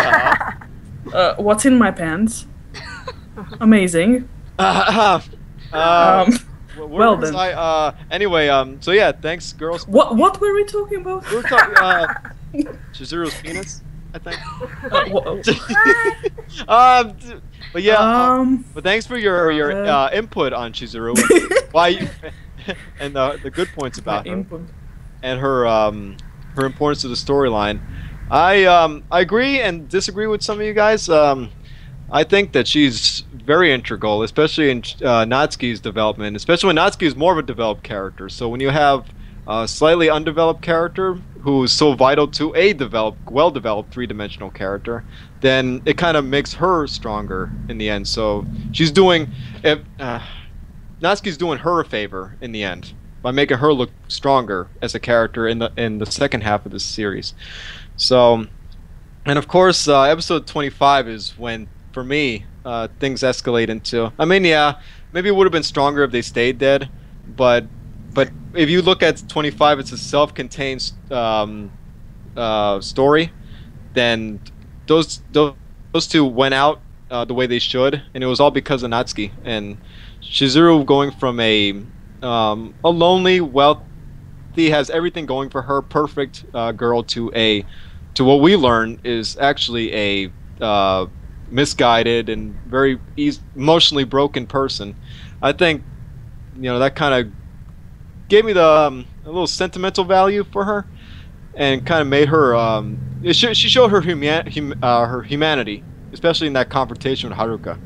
Uh, what's in my pants? Amazing. uh, uh, Um, where well was then. I? Uh, anyway, um, so yeah, thanks, girls. what what were we talking about? We were talking uh, Shizuru's penis, I think. Uh, wha- um, d- but yeah, uh, um, but thanks for your your uh, uh, input on Shizuru. Why you and the the good points about her input. and her um her importance to the storyline. I um I agree and disagree with some of you guys. Um, I think that she's very integral, especially in uh, Natsuki's development, especially when Natsuki is more of a developed character. So when you have a slightly undeveloped character who is so vital to a developed, well-developed three-dimensional character, then it kind of makes her stronger in the end. So she's doing, if uh, Natsuki's doing her a favor in the end by making her look stronger as a character in the in the second half of this series. So, and of course, uh, episode twenty-five is when, for me, uh, things escalate into. I mean, yeah, maybe it would have been stronger if they stayed dead, but but if you look at twenty-five, it's a self-contained um, uh, story. Then those those those two went out uh, the way they should, and it was all because of Natsuki and Shizuru going from a um, a lonely, wealthy, has everything going for her, perfect uh, girl to a to what we learn is actually a uh, misguided and very e emotionally broken person. I think you know that kind of gave me the um, a little sentimental value for her, and kind of made her. Um, it sh she showed her human hum uh, her humanity, especially in that confrontation with Haruka.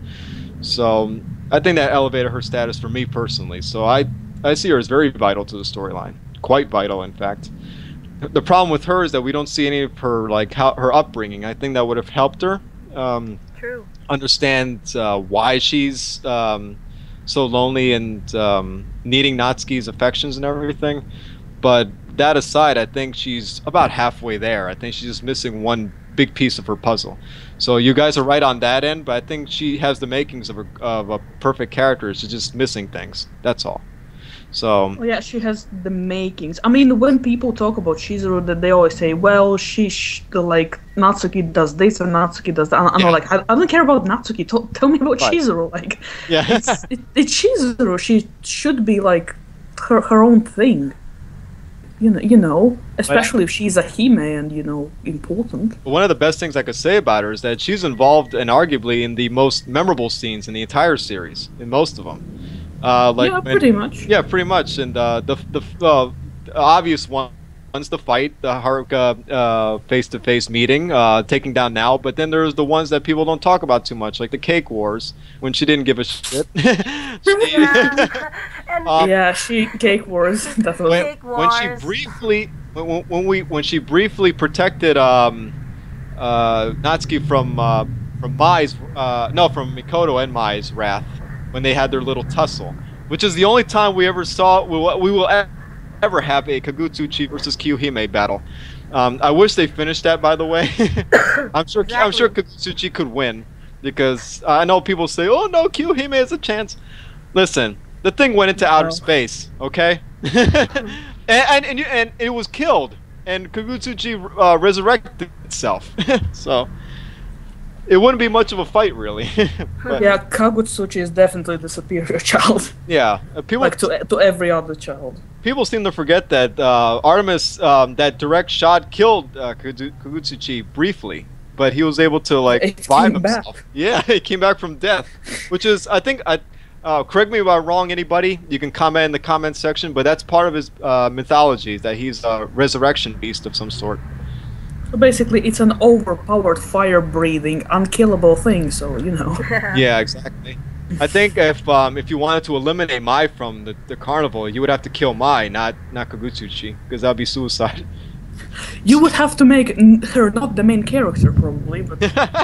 So I think that elevated her status for me personally. So I I see her as very vital to the storyline, quite vital, in fact. The problem with her is that we don't see any of her like how her upbringing. I think that would have helped her um, True. understand uh, why she's um, so lonely and um, needing Natsuki's affections and everything. But that aside, I think she's about halfway there. I think she's just missing one big piece of her puzzle. So you guys are right on that end, but I think she has the makings of a, of a perfect character. She's just missing things. That's all. So well, yeah, she has the makings. I mean, when people talk about Shizuru, that they always say, "Well, she sh like Natsuki does this and Natsuki does that." I'm yeah. like, I, I don't care about Natsuki. T tell me about right. Shizuru. Like, yeah, it's, it, it's Shizuru. She should be like her her own thing. You know, you know, especially if she's a Hime and you know important. One of the best things I could say about her is that she's involved and arguably in the most memorable scenes in the entire series, in most of them. Uh, like yeah, pretty when, much. Yeah, pretty much. And uh, the the uh, obvious one, one's the fight, the Haruka uh, face-to-face meeting, uh, taking down Now. But then there's the ones that people don't talk about too much, like the Cake Wars, when she didn't give a shit. yeah. um, yeah, she Cake Wars. Definitely. When, Cake Wars. when she briefly, when, when we, when she briefly protected um, uh, Natsuki from uh, from Mai's, uh, no, from Mikoto and Mai's wrath. When they had their little tussle, which is the only time we ever saw we will, we will ever have a Kagutsuchi versus Kyuhime battle. Um, I wish they finished that, by the way. I'm sure exactly. I'm sure Kagutsuchi could win because I know people say, "Oh no, Kyuhime has a chance." Listen, the thing went into no. outer space, okay, and, and and and it was killed, and Kagutsuchi uh, resurrected itself. So. It wouldn't be much of a fight, really. But, yeah, Kagutsuchi is definitely the superior child. Yeah, uh, people like to to every other child. People seem to forget that uh, Artemis, um, that direct shot killed uh, Kagutsuchi briefly, but he was able to like revive himself. Back. Yeah, he came back from death, which is, I think, I, uh, correct me if I'm wrong. Anybody, you can comment in the comment section, but that's part of his uh, mythology that he's a resurrection beast of some sort. So basically, it's an overpowered, fire-breathing, unkillable thing. So you know. Yeah, exactly. I think if um, if you wanted to eliminate Mai from the, the carnival, you would have to kill Mai, not not Kagutsuchi, because that'd be suicide. You would have to make her not the main character, probably. But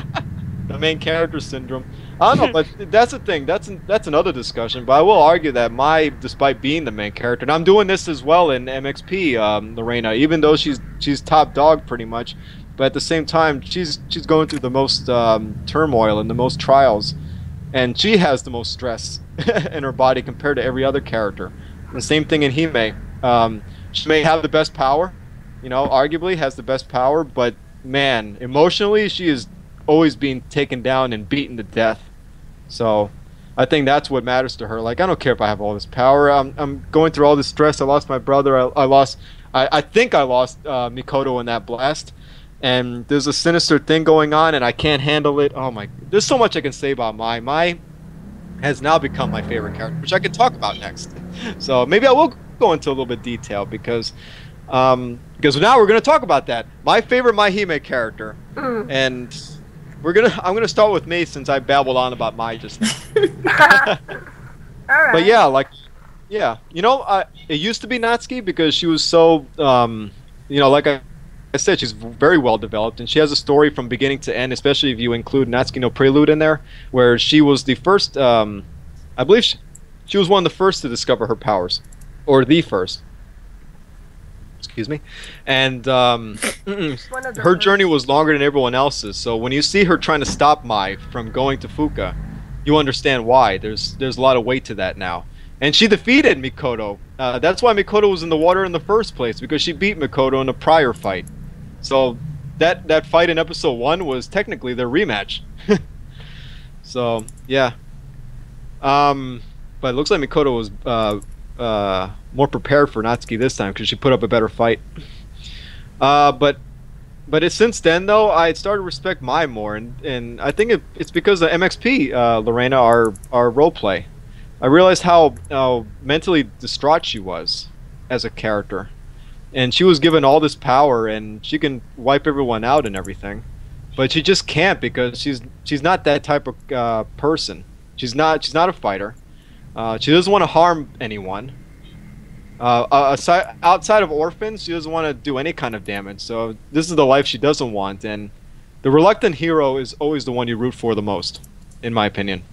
the main character syndrome. I don't know, but that's the thing. That's an, that's another discussion. But I will argue that Mai, despite being the main character, and I'm doing this as well in M X P, um, Lerena, even though she's she's top dog pretty much, but at the same time, she's she's going through the most um, turmoil and the most trials, and she has the most stress in her body compared to every other character. And the same thing in Hime. Um, she may have the best power, you know, arguably has the best power, but man, emotionally, she is always being taken down and beaten to death. So I think that's what matters to her. Like, I don't care if I have all this power. I'm, I'm going through all this stress. I lost my brother. I, I lost, I, I think I lost uh, Mikoto in that blast. And there's a sinister thing going on, and I can't handle it. Oh my, there's so much I can say about Mai. Mai has now become my favorite character, which I can talk about next. So maybe I will go into a little bit of detail because, um, because now we're going to talk about that. My favorite My-HiME character. Mm. And we're gonna. I'm gonna start with me since I babbled on about Mai just now. All right. But yeah, like, yeah, you know, I, it used to be Natsuki because she was so, um, you know, like I, I said, she's very well developed and she has a story from beginning to end. Especially if you include Natsuki no Prelude in there, where she was the first. Um, I believe she, she was one of the first to discover her powers, or the first. excuse me, and um, One of the her first. journey was longer than everyone else's. So when you see her trying to stop Mai from going to Fuka, you understand why. There's there's a lot of weight to that now. And she defeated Mikoto. Uh, that's why Mikoto was in the water in the first place, because she beat Mikoto in a prior fight. So that that fight in episode one was technically their rematch. So yeah. Um, but it looks like Mikoto was uh, uh, more prepared for Natsuki this time because she put up a better fight. Uh, but but it, since then though, I started to respect Mai more, and and I think it, it's because of M X P, uh, Lerena, our our roleplay. I realized how how mentally distraught she was as a character, and she was given all this power, and she can wipe everyone out and everything, but she just can't because she's she's not that type of uh, person. She's not she's not a fighter. Uh, she doesn't want to harm anyone. Uh, aside, outside of orphans, she doesn't want to do any kind of damage. So this is the life she doesn't want, and the reluctant hero is always the one you root for the most, in my opinion.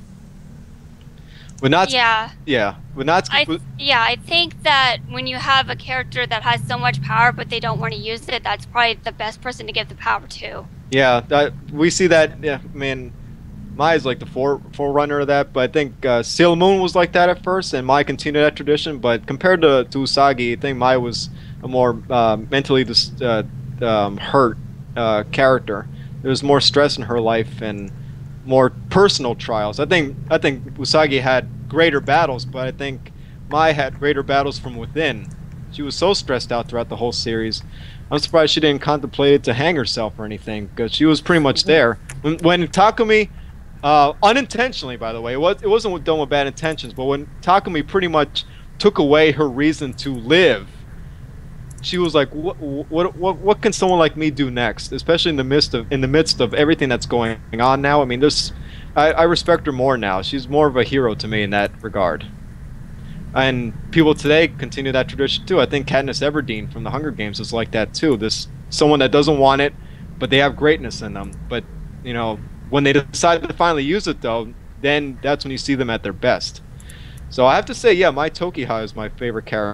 With Natsuki, Yeah. yeah, with Natsuki, I th- yeah, I think that when you have a character that has so much power but they don't want to use it, that's probably the best person to give the power to. yeah, that, we see that. Yeah, I mean, Mai is like the fore, forerunner of that, but I think uh, Sailor Moon was like that at first, and Mai continued that tradition. But compared to, to Usagi, I think Mai was a more uh, mentally dis- uh, um, hurt uh, character. There was more stress in her life and more personal trials. I think I think Usagi had greater battles, but I think Mai had greater battles from within. She was so stressed out throughout the whole series. I'm surprised she didn't contemplate to hang herself or anything, because she was pretty much there. When, when Takumi, uh, unintentionally by the way, it, was, it wasn't done with bad intentions, but when Takumi pretty much took away her reason to live, she was like, what, what, what, what can someone like me do next? Especially in the midst of, in the midst of everything that's going on now. I mean, there's, I, I respect her more now. She's more of a hero to me in that regard. And people today continue that tradition too. I think Katniss Everdeen from the Hunger Games is like that too. This someone that doesn't want it, but they have greatness in them. But you know, when they decide to finally use it though, then that's when you see them at their best. So I have to say, yeah, Mai Tokiha is my favorite character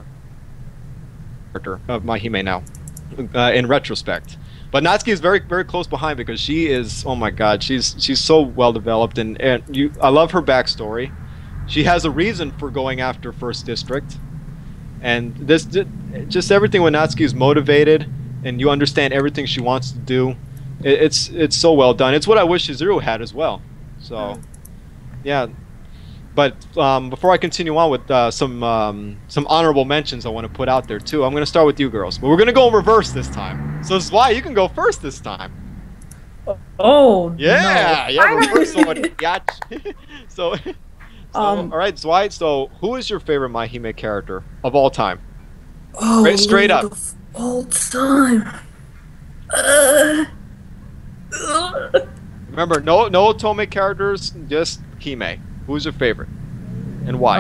of My-HiME now, uh, in retrospect. But Natsuki is very, very close behind because she is, oh my god, she's she's so well developed, and, and you, I love her backstory. She has a reason for going after First District, and this just everything when Natsuki is motivated, and you understand everything she wants to do. It, it's it's so well done. It's what I wish Shizuru had as well. So, yeah. But um, before I continue on with uh, some um, some honorable mentions I want to put out there too, I'm going to start with you girls. But we're going to go in reverse this time. So Zwei, you can go first this time. Oh, yeah, no. yeah, reverse one. Yach. so, so Um, all right, Zwei. So, who is your favorite My-HiME character of all time? Oh, Straight, straight up. of all time. Uh, uh, Remember, no, no Otome characters, just Hime. Who's your favorite, and why?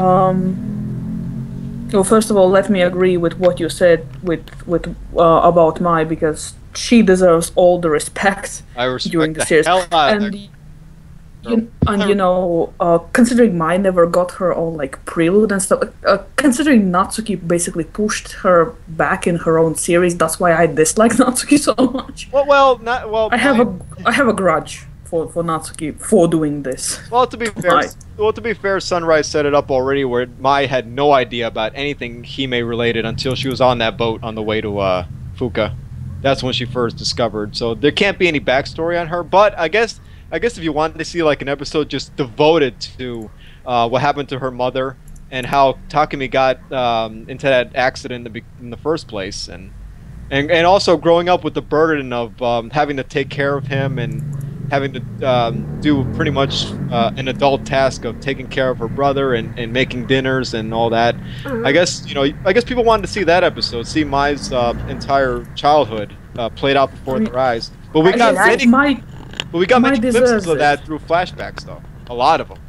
Um. Well, first of all, let me agree with what you said with with uh, about Mai, because she deserves all the respect I respect during the the series. hell out of and her. you, and you know, uh, considering Mai never got her own like prelude and stuff, uh, considering Natsuki basically pushed her back in her own series, that's why I dislike Natsuki so much. Well, well, not well. I have Mai- a I have a grudge for for Natsuki for doing this. Well, to be fair, Mai. well to be fair, Sunrise set it up already where Mai had no idea about anything Hime related until she was on that boat on the way to uh, Fuka. That's when she first discovered. So there can't be any backstory on her. But I guess I guess if you wanted to see like an episode just devoted to uh, what happened to her mother and how Takumi got um, into that accident in the, in the first place, and and and also growing up with the burden of um, having to take care of him and having to um, do pretty much uh, an adult task of taking care of her brother and, and making dinners and all that. Mm-hmm. I guess you know. I guess people wanted to see that episode, see Mai's uh, entire childhood uh, played out before I mean, their eyes. But we I got guess many. Mai, But we got Mai many glimpses deserves of it. that through flashbacks, though. A lot of them.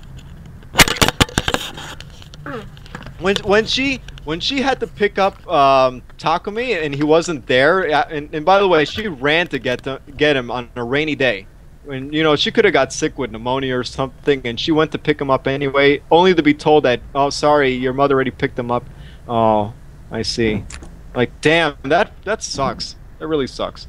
When when she when she had to pick up um, Takumi and he wasn't there, uh, and, and by the way, she ran to get to get him on a rainy day. When you know she could have got sick with pneumonia or something, and she went to pick him up anyway, only to be told that, oh, sorry, your mother already picked him up. Oh, I see. Like, damn, that that sucks. That really sucks.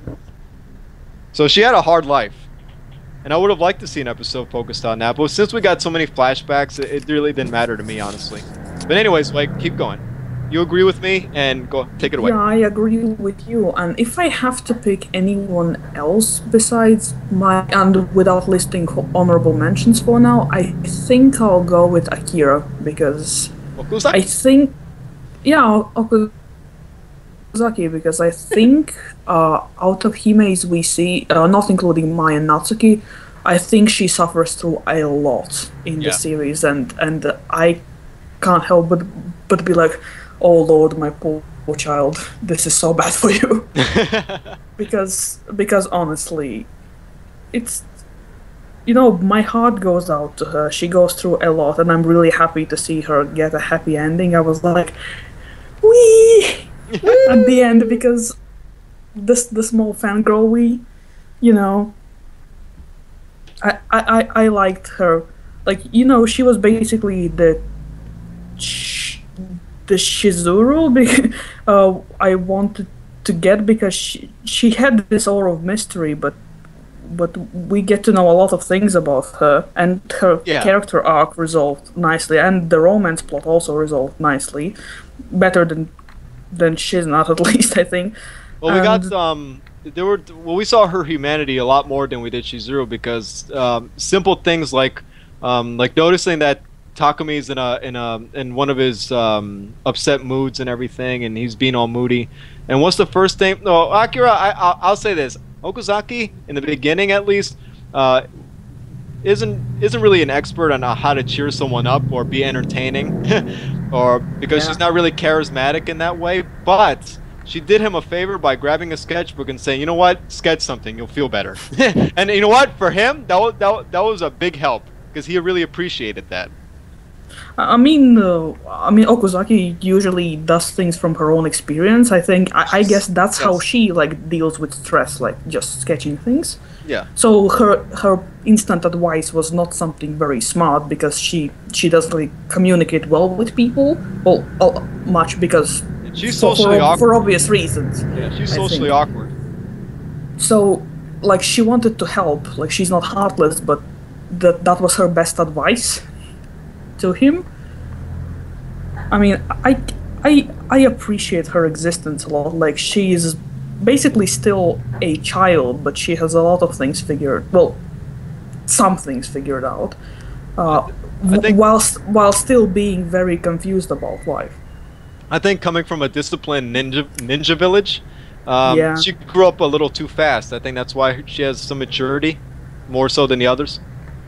So she had a hard life. And I would have liked to see an episode focused on that, but since we got so many flashbacks, it, it really didn't matter to me, honestly. But anyways, like, keep going. You agree with me, and go take it away. Yeah, I agree with you. And if I have to pick anyone else besides my, and without listing honorable mentions for now, I think I'll go with Akira, because Okuzaki? I think, yeah, Okuzaki, because I think uh, out of Himeis we see, uh, not including Mai and Natsuki, I think she suffers through a lot in Yeah. the series, and and I can't help but but be like, oh Lord, my poor, poor child, this is so bad for you. because because honestly, it's, you know, my heart goes out to her. She goes through a lot, and I'm really happy to see her get a happy ending. I was like, wee at the end, because this the small fangirl wee, you know. I, I, I liked her. Like, you know, she was basically the sh- the Shizuru be- uh, I wanted to get, because she, she had this aura of mystery, but but we get to know a lot of things about her, and her Yeah. character arc resolved nicely, and the romance plot also resolved nicely. Better than than Shiz, not at least, I think. Well, we And- got um, there were well, we saw her humanity a lot more than we did Shizuru, because um, simple things like um, like noticing that Takumi's in a in a in one of his um, upset moods and everything, and he's being all moody. And what's the first thing? No, Akira. I I'll, I'll say this: Okuzaki, in the beginning at least, uh, isn't isn't really an expert on how to cheer someone up or be entertaining, or because Yeah. she's not really charismatic in that way, but she did him a favor by grabbing a sketchbook and saying, "You know what? Sketch something. You'll feel better." And you know what? For him, that was that, wa- that was a big help, because he really appreciated that. I mean, uh, I mean, Okuzaki usually does things from her own experience. I think, I, I guess that's how Yes. she like deals with stress, like just sketching things. Yeah. So her her instant advice was not something very smart, because she she doesn't really communicate well with people, well, uh, much because She's for, socially for, awkward. for obvious reasons. Yeah, she's I socially think. awkward. So, like, she wanted to help. Like, she's not heartless, but that that was her best advice to him. I mean, I, I, I appreciate her existence a lot. Like, she is basically still a child, but she has a lot of things figured. Well, some things figured out. Uh, I think- whilst while still being very confused about life. I think coming from a disciplined ninja ninja village, um, Yeah. she grew up a little too fast. I think that's why she has some maturity, more so than the others.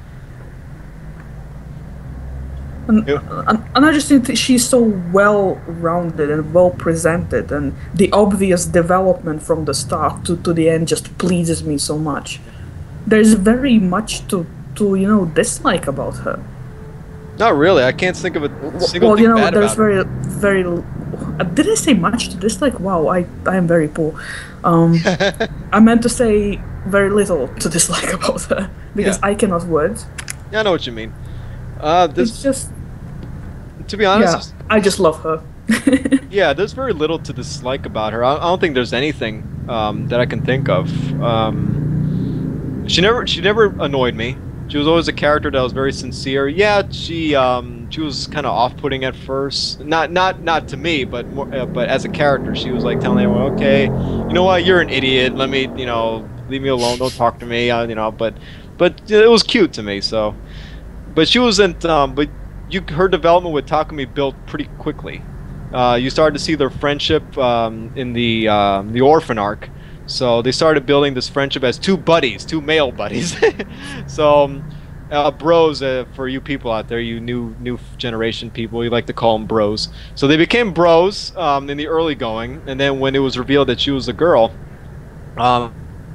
And, Yeah. and, and I just think that she's so well-rounded and well-presented, and the obvious development from the start to, to the end just pleases me so much. There's very much to, to you know, dislike about her. Not really. I can't think of a single Well, thing you know, bad there's about her. very, very. Uh, did I say much to dislike? Wow, I, I am very poor. Um, I meant to say very little to dislike about her, because Yeah. I cannot words. Yeah, I know what you mean. Uh, It's this, just, to be honest, yeah, is- I just love her. yeah, there's very little to dislike about her. I, I don't think there's anything um, that I can think of. Um, she never, she never annoyed me. She was always a character that was very sincere. Yeah, she, um, she was kind of off-putting at first. Not, not, not to me, but more, uh, but as a character, she was like telling everyone, "Okay, you know what? You're an idiot. Let me, you know, leave me alone. Don't talk to me." Uh, you know, but, but it was cute to me. So, but she wasn't. Um, but you, her development with Takumi built pretty quickly. Uh, you started to see their friendship um, in the uh, the orphan arc. So they started building this friendship as two buddies, two male buddies. so um, uh, bros, uh, for you people out there, you new new generation people, you like to call them bros. So they became bros um, in the early going, and then when it was revealed that she was a girl, um,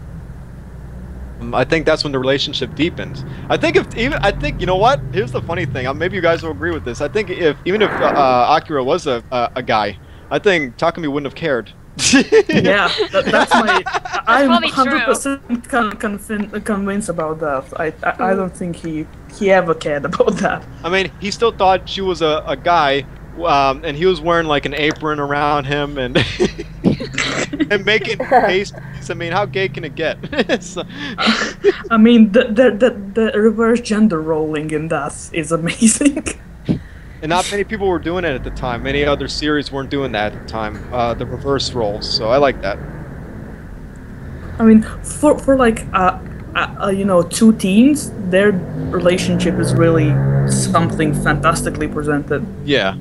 I think that's when the relationship deepened. I think if even I think you know what? Here's the funny thing. Uh, maybe you guys will agree with this. I think if even if uh, uh, Akira was a, a a guy, I think Takumi wouldn't have cared. Yeah, that, that's my. I'm probably hundred percent con- convin- convinced about that. I, I I don't think he he ever cared about that. I mean, he still thought she was a, a guy um, and he was wearing like an apron around him and and making pastries. I mean, how gay can it get? So, I mean, the, the the the reverse gender rolling in that is amazing. And not many people were doing it at the time. Many other series weren't doing that at the time. Uh, the reverse roles. So I like that. I mean, for for like uh, uh, you know, two teens, their relationship is really something fantastically presented. Yeah.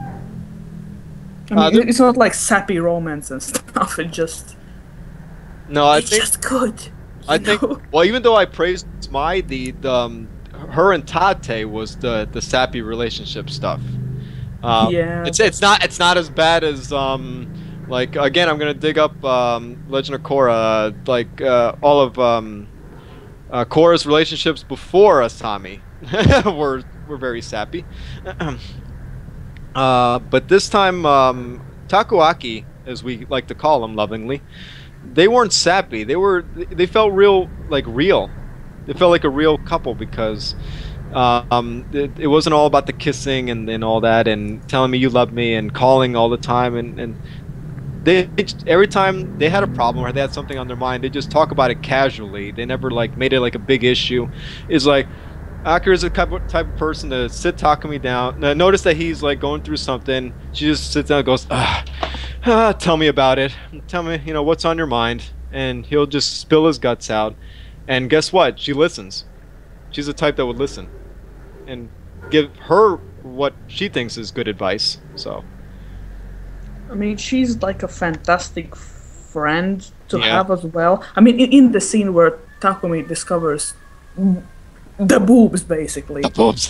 I mean, Uh, it's not like sappy romance and stuff. It just no, I it's think just good. I think. know? Well, even though I praised Mai, the, the um, her and Tate was the the sappy relationship stuff. Um, Yeah. It's it's not it's not as bad as um like again I'm gonna dig up um Legend of Korra, like uh, all of um uh, Korra's relationships before Asami were were very sappy. Uh, but this time, um, Takoaki, as we like to call them lovingly, they weren't sappy. They were. They felt real, like real. They felt like a real couple because um, it, it wasn't all about the kissing and, and all that and telling me you love me and calling all the time and and they every time they had a problem or they had something on their mind, they just talk about it casually. They never like made it like a big issue. It's like. Akira is the type of, type of person to sit Takumi down. Now, notice that he's like going through something. She just sits down and goes, ah, ah, tell me about it. Tell me, you know, what's on your mind. And he'll just spill his guts out. And guess what? She listens. She's the type that would listen. And give her what she thinks is good advice. So. I mean, she's like a fantastic friend to Yeah. have as well. I mean, in, in the scene where Takumi discovers the boobs, basically. The boobs.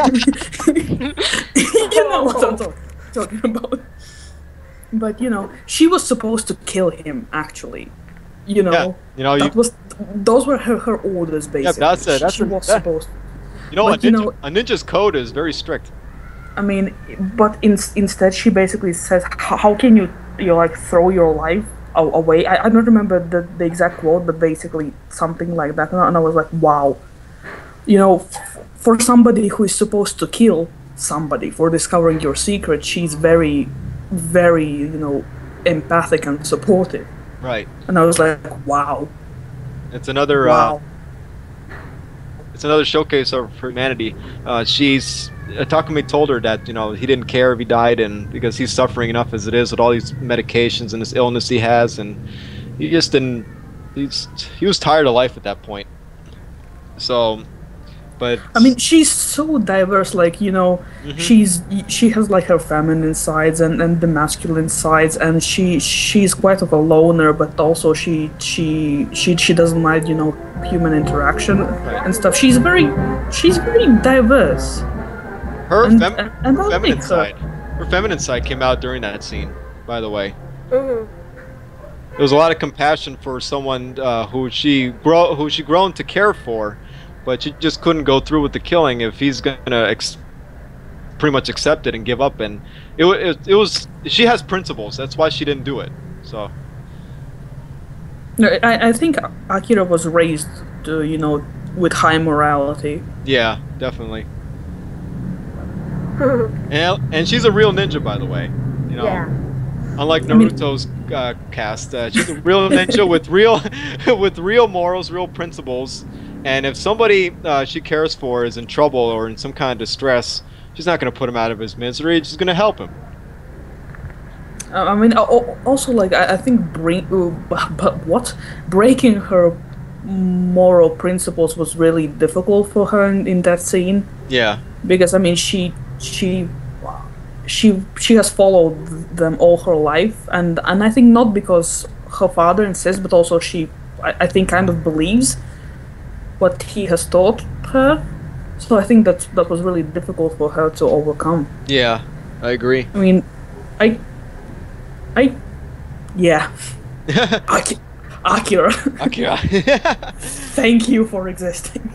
You know what I'm talk- talking about. But, you know, she was supposed to kill him, actually. You know, Yeah, you know, that you- was those were her, her orders, basically. that's it, that's she a- was that- supposed You know, a But, you ninja, know- a ninja's code is very strict. I mean, but in, instead she basically says, "How how can you, you like, throw your life a- away?" I, I don't remember the, the exact quote, but basically something like that. And I, and I was like, wow. You know, f- for somebody who is supposed to kill somebody for discovering your secret, she's very, very, you know, empathic and supportive. Right. And I was like, wow, It's another. wow. Uh, it's another showcase of humanity. Uh, she's uh, Takumi told her that you know he didn't care if he died, and because he's suffering enough as it is with all these medications and this illness he has, and he just didn't. He's he was tired of life at that point. So, but I mean, she's so diverse. Like, you know, Mhm. she's she has like her feminine sides and, and the masculine sides, and she she's quite of a loner, but also she she she she doesn't mind, you know, human interaction and stuff. She's very she's very diverse. her and- fem- and- and I feminine like her. side, her feminine side came out during that scene. By the way, Mhm. there was a lot of compassion for someone uh, who she grow who she grown to care for, but she just couldn't go through with the killing if he's gonna ex- pretty much accept it and give up. And it, wa- it it was she has principles. That's why she didn't do it. So No, I I think Akira was raised, to, you know, with high morality. yeah, definitely. And and she's a real ninja, by the way. You know, Yeah. unlike mean- Naruto's uh, cast, uh, she's a real ninja with real with real morals, real principles. And if somebody uh, she cares for is in trouble or in some kind of distress, she's not going to put him out of his misery. She's going to help him. Uh, I mean, al- al- also, like, I, I think bring, uh, but, but what breaking her moral principles was really difficult for her in, in that scene, Yeah, because I mean, she she she she has followed them all her life, and and I think not because her father insists, but also she I, I think kind of believes what he has taught her. So I think that that was really difficult for her to overcome. yeah, I agree. I mean, I, I, yeah, Aki- Akira, Akira. thank you for existing.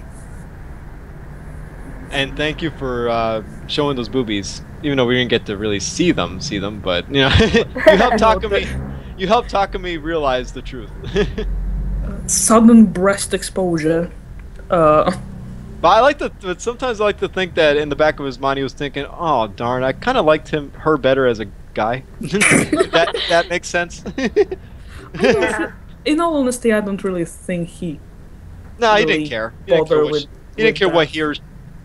And thank you for uh, showing those boobies, even though we didn't get to really see them, see them. But you know, you helped Takumi. You helped Takumi realize the truth. Sudden breast exposure. Uh, But I like to. But sometimes I like to think that in the back of his mind he was thinking, "Oh darn, I kind of liked him, her better as a guy." that that makes sense. Yeah. In all honesty, I don't really think he. No, he really didn't care. He didn't care bother what with- she, he didn't with care that. what he or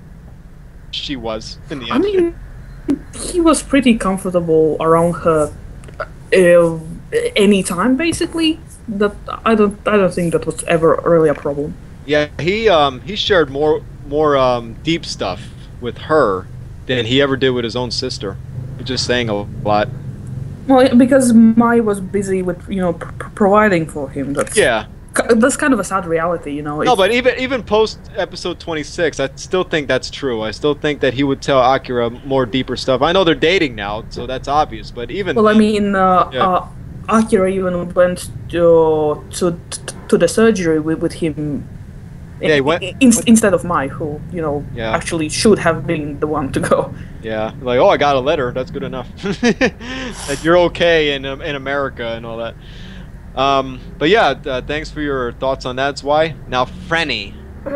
she was in the I end. mean, he was pretty comfortable around her uh, any time, basically. That I don't, I don't think that was ever really a problem. Yeah, he um he shared more more um deep stuff with her than he ever did with his own sister. Just saying a lot. Well, because Mai was busy with you know pr- pr- providing for him. That's Yeah. ki- that's kind of a sad reality, you know. No, If- but even even post episode twenty-six, I still think that's true. I still think that he would tell Akira more deeper stuff. I know they're dating now, so that's obvious. But even Well, I mean, uh, Yeah. uh, Akira even went to to to the surgery with, with him. Yeah, he went- in, instead of Mai, who you know Yeah. actually should have been the one to go. yeah, like oh, I got a letter. That's good enough. That you're okay in um, in America and all that. Um, but yeah, uh, thanks for your thoughts on that. That's why. Now, Franny,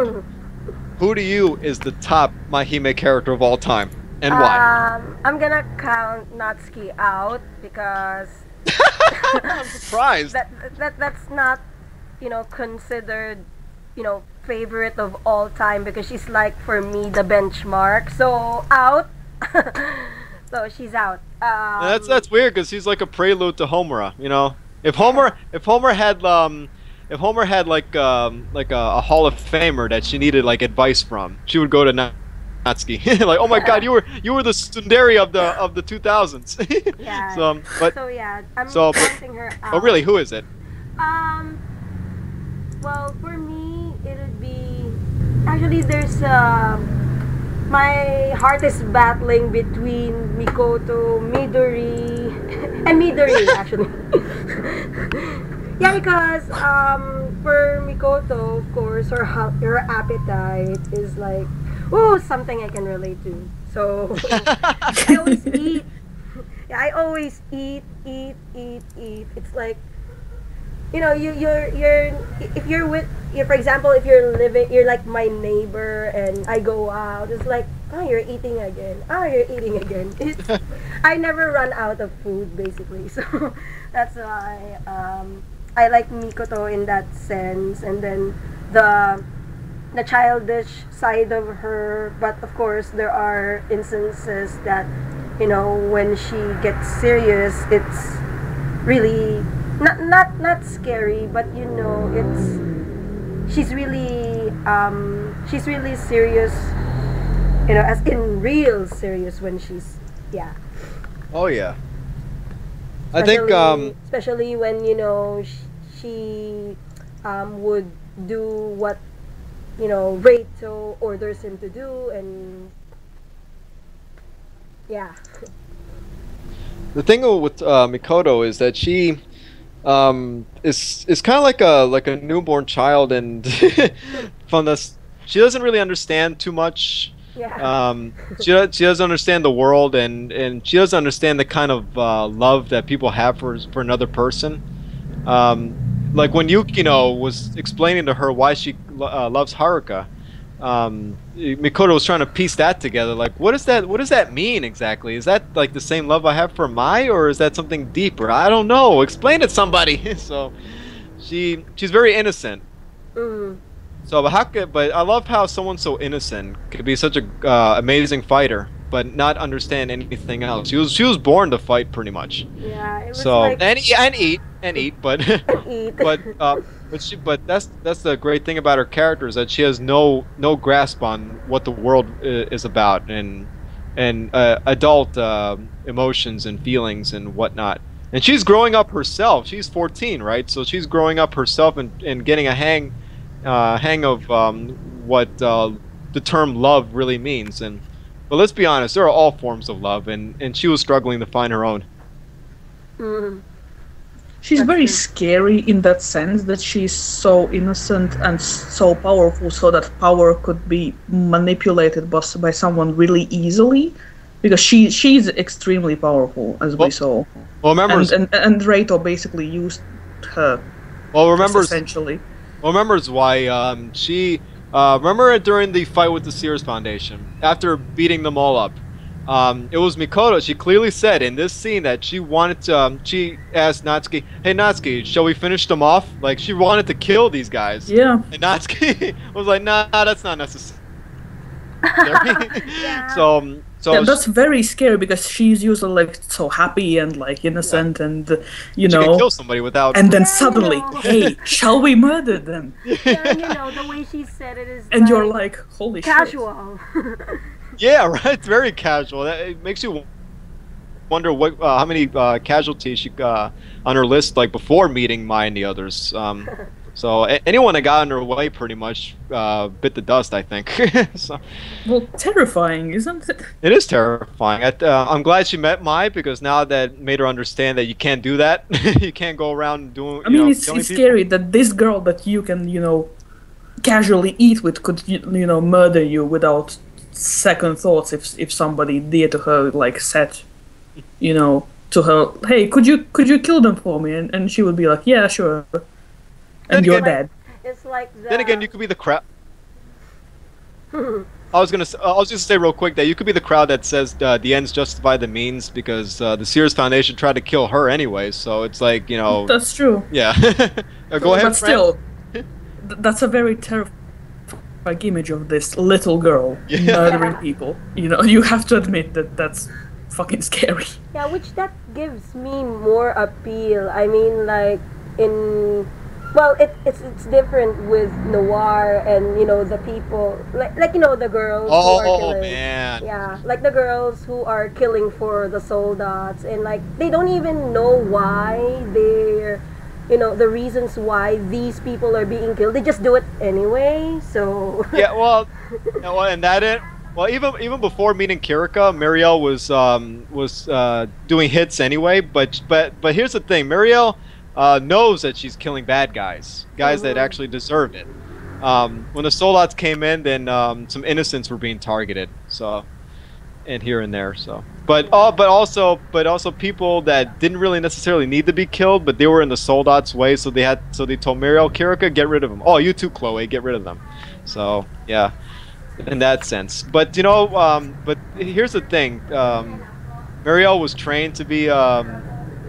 who to you is the top My-HiME character of all time, and why? Um, I'm gonna count Natsuki out because I'm surprised. that that that's not, you know, considered, you know, favorite of all time because she's like for me the benchmark. So out. So she's out. Um, that's that's weird because he's like a prelude to Homura. You know, if Homer if Homer had um if Homer had like um like a, a Hall of Famer that she needed like advice from, she would go to Na- Natsuki. Like, oh my God, you were you were the tsundere of the of the two thousands. Yeah. So, um, but so yeah, I'm so, but- counting her out. oh really, who is it? Um. Well, for me, it would be actually there's um. My heart is battling between Mikoto, Midori, and Midori actually. Yeah, because um, for Mikoto, of course, her hu- her appetite is like, oh, something I can relate to. So I always eat. Yeah, I always eat, eat, eat, eat. It's like, you know, you you're you're if you're with, you for example, if you're living, you're like my neighbor, and I go out, it's like, oh, you're eating again. Oh, you're eating again. It's, I never run out of food, basically. So that's why um, I like Mikoto in that sense, and then the the childish side of her. But of course, there are instances that, you know, when she gets serious, it's really not not not scary, but you know, it's she's really um she's really serious, you know, as in real serious when she's yeah. Oh yeah. I think Especially- um especially when, you know, sh- she um would do what, you know, Reito orders him to do, and yeah. the thing with uh, Mikoto is that she um is is kind of like a like a newborn child, and from this she doesn't really understand too much. Yeah. Um, she do- she doesn't understand the world, and and she doesn't understand the kind of uh, love that people have for for another person. Um, like when Yukino was explaining to her why she uh, loves Haruka, um, Mikoto was trying to piece that together. Like, what does that what does that mean exactly? Is that like the same love I have for Mai, or is that something deeper? I don't know. Explain it, somebody. So, she she's very innocent. Mm. So, but how could, but I love how someone so innocent could be such a uh, amazing fighter, but not understand anything else. She was she was born to fight, pretty much. Yeah. It was So like and e- and eat and eat, but eat. but uh, but she but that's that's the great thing about her character, is that she has no no grasp on what the world i- is about, and and uh, adult uh, emotions and feelings and whatnot. And she's growing up herself. She's fourteen, right? So she's growing up herself and, and getting a hang uh, hang of um, what uh, the term love really means. And but let's be honest, there are all forms of love, and, and she was struggling to find her own. Mm. She's That's very true. scary in that sense that she's so innocent and so powerful, so that power could be manipulated by, by someone really easily, because she she's extremely powerful, as Well, we saw. Well, remember, And, and and Reito basically used her well, remember, essentially. well, remembers why um, she Uh, remember during the fight with the Sears Foundation, after beating them all up, um, it was Mikoto. She clearly said in this scene that she wanted to. Um, she asked Natsuki, "Hey Natsuki, shall we finish them off?" Like she wanted to kill these guys. Yeah. And Natsuki was like, "Nah, that's not necessary." Yeah. So, um, so Yeah, that's very scary because she's usually like so happy and like innocent, and uh, you she know, can kill somebody without. and then Yeah, you suddenly, know. hey, shall we murder them? Yeah, you know, the way she said it is And like you're like, holy shit. casual. Yeah, right. It's very casual. That, it makes you wonder what, uh, how many uh, casualties she got on her list, like before meeting Mai and the others. Um, so a- anyone that got in her way, pretty much uh, bit the dust, I think. So Well, terrifying, isn't it? it is terrifying. I, uh, I'm glad she met Mai because now that made her understand that you can't do that. You can't go around doing. I you mean, know, it's, killing it's people. scary that this girl that you can, you know, casually eat with could, you you know, murder you without second thoughts if if somebody dear to her, like, said, you know, to her, hey, could you could you kill them for me? And, and she would be like, yeah, sure. And Then you're again- dead. It's like the... Then again, you could be the crowd. I was gonna. s- I was just say real quick that you could be the crowd that says uh, the ends justify the means because uh, the Sears Foundation tried to kill her anyway. So it's like you know. That's true. Yeah. Uh, go ahead. But Franz. still, th- that's a very terrifying image of this little girl Yeah. murdering people. You know, you have to admit that that's fucking scary. Yeah, which that gives me more appeal. I mean, like, in... Well, it, it's it's different with noir and, you know, the people... Like, like you know, the girls who are Oh killing. man. Yeah, like the girls who are killing for the soldats, and like they don't even know why they're, you know, the reasons why these people are being killed. They just do it anyway. So Yeah. Well. yeah, well, and that it. Well, even even before meeting Kirika, Marielle was um was uh, doing hits anyway. But but but here's the thing, Marielle uh, knows that she's killing bad guys, guys that Mhm. actually deserve it. Um, when the Soldats came in, then um, some innocents were being targeted. So, and here and there. So, but uh, but also but also people that didn't really necessarily need to be killed, but they were in the Soldats' way. So they had so they told Marielle, Kirika, get rid of them. Oh, you too, Chloe, get rid of them. So yeah, in that sense. But you know, um, but here's the thing. Um, Marielle was trained to be um,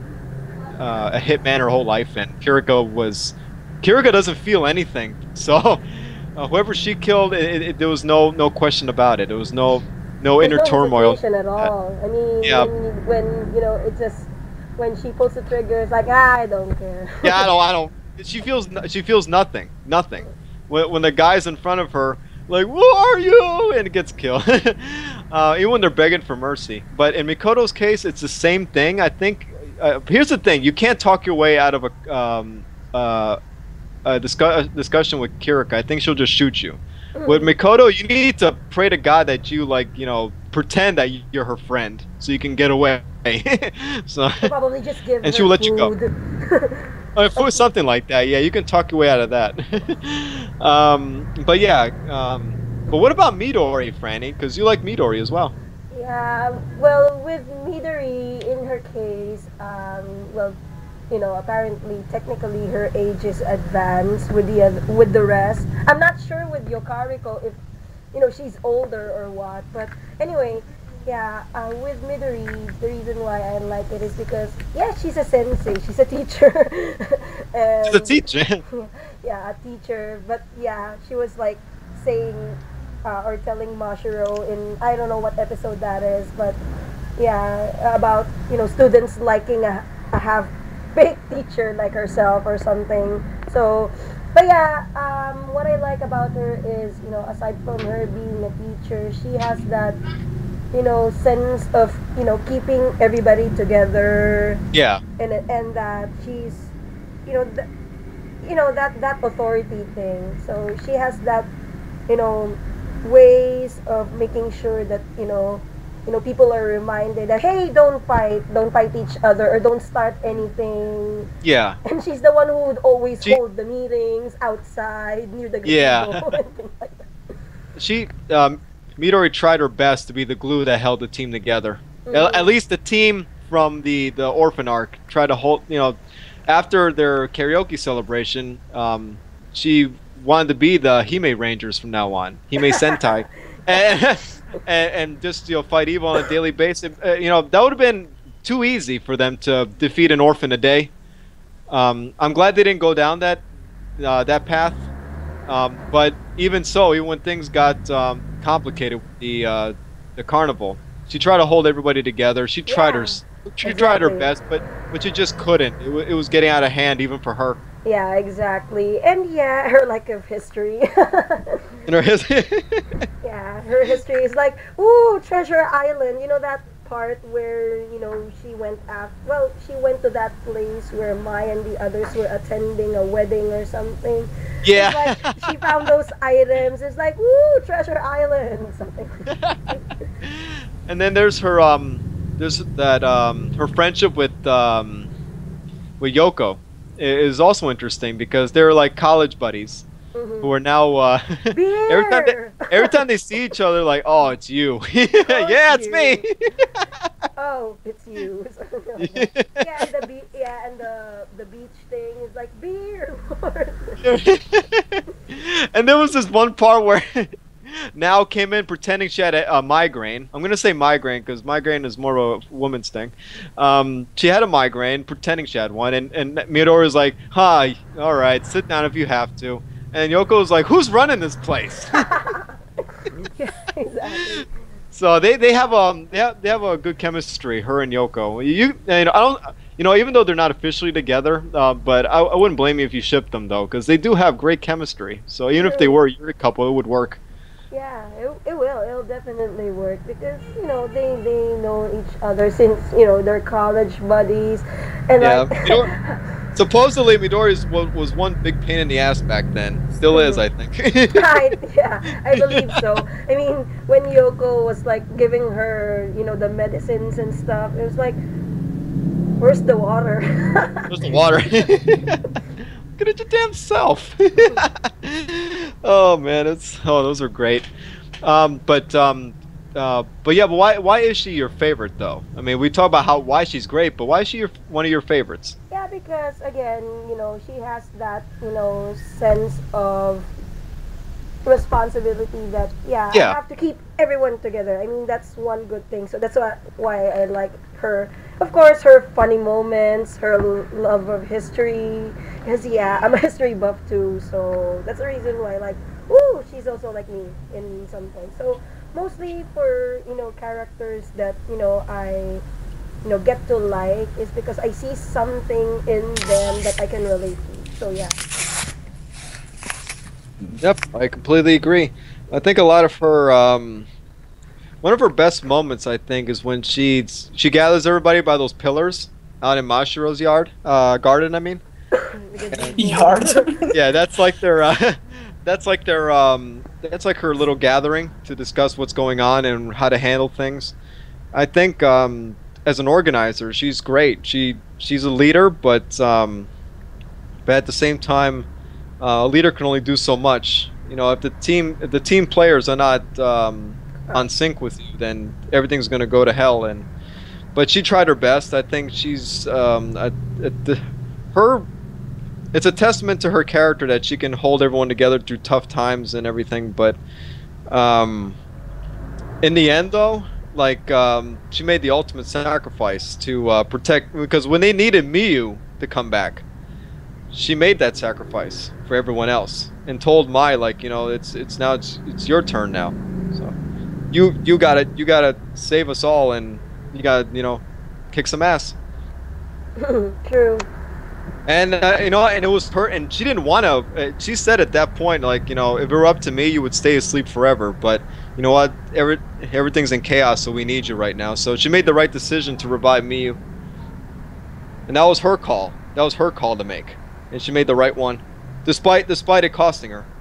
uh, a hitman her whole life, and Kirika was. Kirika doesn't feel anything, so uh, whoever she killed, it, it, it, there was no no question about it. There was no no There's inner no turmoil. hesitation at all. I mean, Yeah. when, when you know, it's just when she pulls the trigger, it's like, ah, I don't care. Yeah, I don't. I don't. She feels. no- She feels nothing. Nothing. When, when the guy's in front of her, like, "Who are you?" and it gets killed. uh, even when they're begging for mercy. But in Mikoto's case, it's the same thing. I think. Uh, here's the thing: you can't talk your way out of a um, uh, a, discu- a discussion with Kirika. I think she'll just shoot you. With Mikoto, you need to pray to God that you like, you know, pretend that you're her friend, so you can get away. So, She'll probably just give and her she'll let you go. food. Uh, if it was something like that, yeah, you can talk your way out of that. um, but yeah, um, but what about Midori, Franny? Because you like Midori as well. Yeah, well, with Midori, in her case, um, well, you know, apparently, technically, her age is advanced with the oth- with the rest. I'm not sure with Yokariko if, you know, she's older or what. But anyway, yeah, uh, with Midori, the reason why I like it is because, yeah, she's a sensei, she's a teacher. and, She's a teacher. yeah, a teacher. But yeah, she was like saying uh, or telling Mashiro in, I don't know what episode that is, but yeah, about, you know, students liking a, a half big teacher like herself or something. So, but yeah, um, what I like about her is, you know, aside from her being a teacher, she has that, you know, sense of, you know, keeping everybody together, Yeah. and and that she's, you know, th- you know that that authority thing. So she has that, you know, ways of making sure that, you know, you know, people are reminded that, hey, don't fight, don't fight each other, or don't start anything. Yeah. And she's the one who would always She- hold the meetings outside near the Yeah. gazebo and things like that. She, um, Midori tried her best to be the glue that held the team together. At, Mhm. at least the team from the, the orphan arc tried to hold, you know, after their karaoke celebration, um, she wanted to be the Hime Rangers from now on, Hime Sentai, and, and and just you know fight evil on a daily basis. Uh, you know that would have been too easy for them to defeat an orphan a day. Um, I'm glad they didn't go down that uh, that path. Um, but even so, even when things got um, complicated with the uh, the carnival, she tried to hold everybody together. She tried Yeah, her she exactly. tried her best, but but she just couldn't. It, w- it was getting out of hand even for her. Yeah, exactly. And yeah, her lack of history. In her his Yeah, her history is like, ooh, Treasure Island. You know that part where, you know, she went after, well, she went to that place where Mai and the others were attending a wedding or something. Yeah. It's like, she found those items. It's like, ooh, Treasure Island. Something like that. And then there's her um there's that um her friendship with um with Yoko i- is also interesting because they're like college buddies Mhm. who are now uh every time they, Beer! every time they see each other like, oh, it's you. Yeah, it's you. me. Oh, it's you. Yeah, and the be- yeah, and the the beach thing is like beer. And there was this one part where Now came in pretending she had a, a migraine. I'm gonna say migraine because migraine is more of a woman's thing. Um, she had a migraine, pretending she had one, and and Midori's like, "Hi, all right, sit down if you have to." And Yoko's like, "Who's running this place?" Yeah, exactly. So they, they have um they have, they have a good chemistry, her and Yoko. You and I don't you know even though they're not officially together, uh, but I, I wouldn't blame you if you shipped them though, because they do have great chemistry. So even if they were a couple, it would work. Yeah, it, it will. It'll definitely work because you know they they know each other since you know they're college buddies, and Yeah, like Midori, supposedly Midori's was, was one big pain in the ass back then. Still is, I think. I, yeah, I believe so. I mean, when Yoko was like giving her, you know, the medicines and stuff, it was like, where's the water? Where's the water? Get it your damn self. Oh man, it's oh those are great. Um, but um, uh, but yeah, but why why is she your favorite though? I mean, we talk about how why she's great, but why is she your, one of your favorites? Yeah, because again, you know, she has that, you know, sense of responsibility that yeah, Yeah. I have to keep everyone together. I mean, that's one good thing. So that's why why I like her. Of course, her funny moments, her l- love of history. Because yeah, I'm a history buff too, so that's the reason why like, ooh, she's also like me in some point. So mostly for you know characters that you know I you know get to like is because I see something in them that I can relate to. So yeah. Yep, I completely agree. I think a lot of her, um, one of her best moments, I think, is when she she gathers everybody by those pillars out in Mashiro's yard, uh, garden. I mean, Yard. yeah, that's like their, uh, that's like their, um, that's like her little gathering to discuss what's going on and how to handle things. I think, um, as an organizer, she's great. She she's a leader, but um, but at the same time. Uh, a leader can only do so much. You know, if the team if the team players are not um, on sync with you, then everything's going to go to hell. And but she tried her best. I think she's um, a, a, the, her. It's a testament to her character that she can hold everyone together through tough times and everything. But um, in the end, though, like um, she made the ultimate sacrifice to uh, protect because when they needed Miyu to come back. She made that sacrifice for everyone else and told Mai like you know it's it's now it's it's your turn now, so you you got to you got to save us all and you got to you know kick some ass. True. And uh, you know and it was her and she didn't want to. Uh, she said at that point like you know if it were up to me you would stay asleep forever, but you know what every everything's in chaos so we need you right now. So she made the right decision to revive Miyu, and that was her call. That was her call to make. And she made the right one, despite despite it costing her.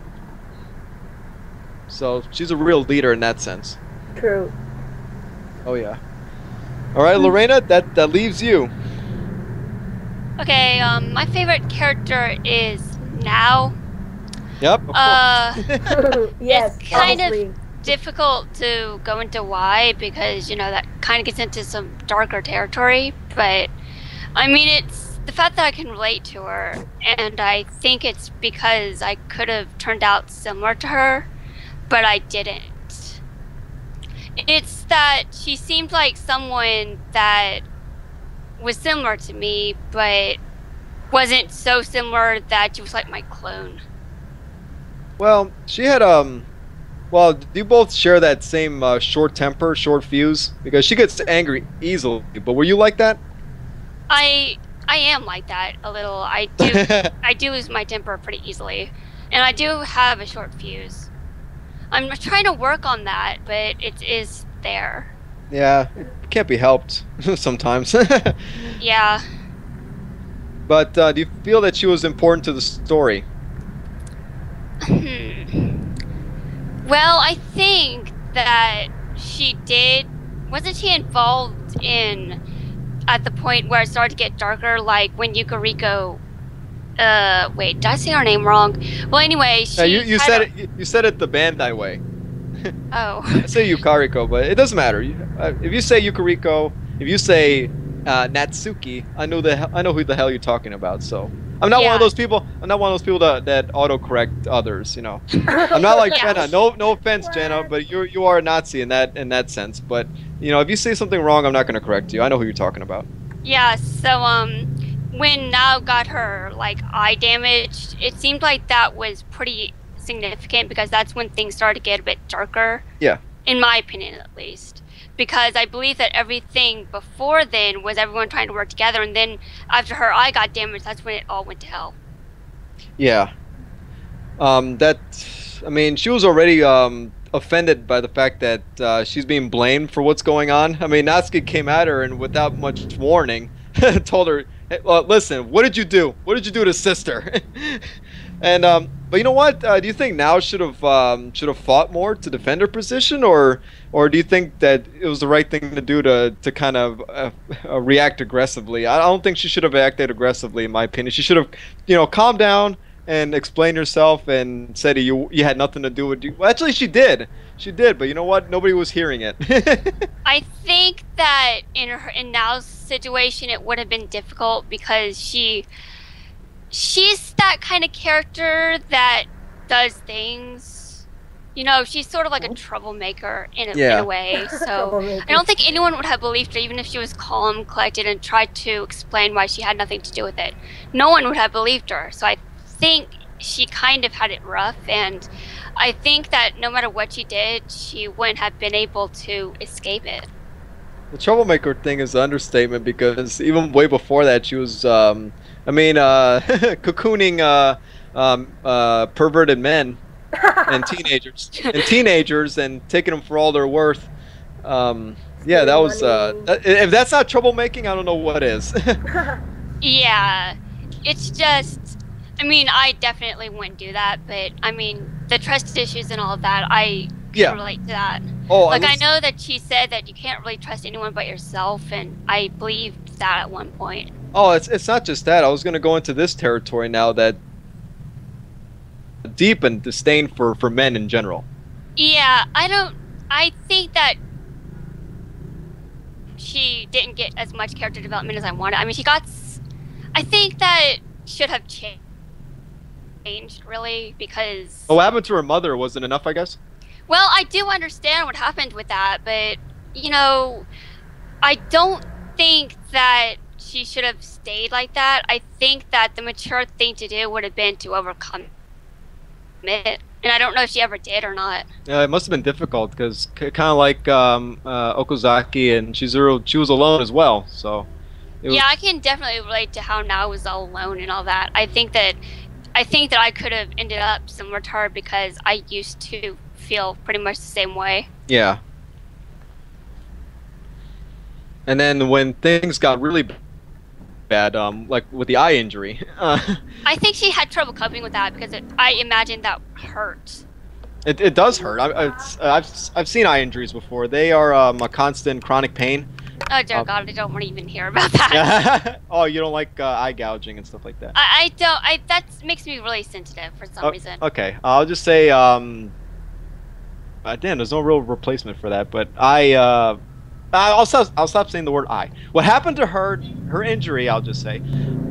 So she's a real leader in that sense. True. Oh yeah. All right, Lerena, that that leaves you. Okay, um, my favorite character is Now. Yep. Of Uh, Yes. it's kind honestly. of difficult to go into why because you know that kind of gets into some darker territory. But I mean, it's the fact that I can relate to her, and I think it's because I could have turned out similar to her, but I didn't. It's that she seemed like someone that was similar to me, but wasn't so similar that she was like my clone. Well, she had um. Well, do you both share that same uh, short temper, short fuse? Because she gets angry easily. But were you like that? I I am like that a little. I do I do lose my temper pretty easily, and I do have a short fuse. I'm trying to work on that, but it is there. Yeah, it can't be helped sometimes. Yeah. But uh, do you feel that she was important to the story? Hmm. Well, I think that she did. Wasn't she involved in at the point where it started to get darker, like when Yukiriko? Uh, wait, did I say her name wrong? Well, anyway, she. Yeah, you you said a, it. You said it the Bandai way. Oh. I say Yukariko, but it doesn't matter. You, uh, if you say Yukariko, if you say uh, Natsuki, I know the I know who the hell you're talking about. So I'm not yeah. one of those people. I'm not one of those people that, that autocorrect others. You know, I'm not like Yeah. Jenna. No no offense, Jenna, but you you are a Nazi in that in that sense. But you know, if you say something wrong, I'm not going to correct you. I know who you're talking about. Yeah. So um, when Nao got her like eye damaged, it seemed like that was pretty significant because that's when things started to get a bit darker. Yeah. In my opinion, at least. Because I believe that everything before then was everyone trying to work together, and then after her eye got damaged, that's when it all went to hell. Yeah. Um, that, I mean, she was already um, offended by the fact that uh, she's being blamed for what's going on. I mean, Natsuki came at her and without much warning told her, hey, well, listen, what did you do? What did you do to sister? And um, but you know what? Uh, do you think Nao should have um, should have fought more to defend her position, or or do you think that it was the right thing to do to to kind of uh, uh, react aggressively? I don't think she should have acted aggressively, in my opinion. She should have, you know, calmed down and explained herself and said you you had nothing to do with you. Well, actually, she did. She did, but you know what? Nobody was hearing it. I think that in her in Nao's situation, it would have been difficult because she. She's that kind of character that does things. You know, she's sort of like a troublemaker in a, Yeah. in a way. So I don't think anyone would have believed her, even if she was calm, collected, and tried to explain why she had nothing to do with it. No one would have believed her. So I think she kind of had it rough, and I think that no matter what she did, she wouldn't have been able to escape it. The troublemaker thing is an understatement because even way before that, she was, um, I mean, uh, cocooning uh, um, uh, perverted men and teenagers and teenagers and taking them for all they're worth. Um, yeah, that was. Uh, that, if that's not troublemaking, I don't know what is. Yeah, it's just. I mean, I definitely wouldn't do that, but I mean, the trust issues and all of that, I can Yeah. relate to that. Oh, Like, I was- know that she said that you can't really trust anyone but yourself, and I believed that at one point. Oh, it's it's not just that. I was going to go into this territory now that deep and disdain for for men in general. Yeah, I don't. I think that she didn't get as much character development as I wanted. I mean, she got. s- I think that should have cha- changed, really, because. Oh, what happened to her mother wasn't enough, I guess. Well, I do understand what happened with that, but, you know, I don't think that she should have stayed like that. I think that the mature thing to do would have been to overcome it. And I don't know if she ever did or not. Yeah, it must have been difficult because kind of like um, uh, Okazaki and Shizuru, she was alone as well. So. It was, Yeah, I can definitely relate to how Nao was all alone and all that. I think that I think that I could have ended up similar to her because I used to feel pretty much the same way. Yeah. And then when things got really bad, um, like with the eye injury, uh, I think she had trouble coping with that because it, I imagine that hurt. it, it does hurt. I, it's, I've I've seen eye injuries before. They are um, a constant chronic pain. Oh dear Um, God, I don't want to even hear about that. Oh, you don't like uh, eye gouging and stuff like that. I, I don't. I that makes me really sensitive for some Oh, reason. Okay, I'll just say, um, uh, damn, there's no real replacement for that. But I, uh, I'll stop. I'll stop saying the word "I." What happened to her? Her injury, I'll just say,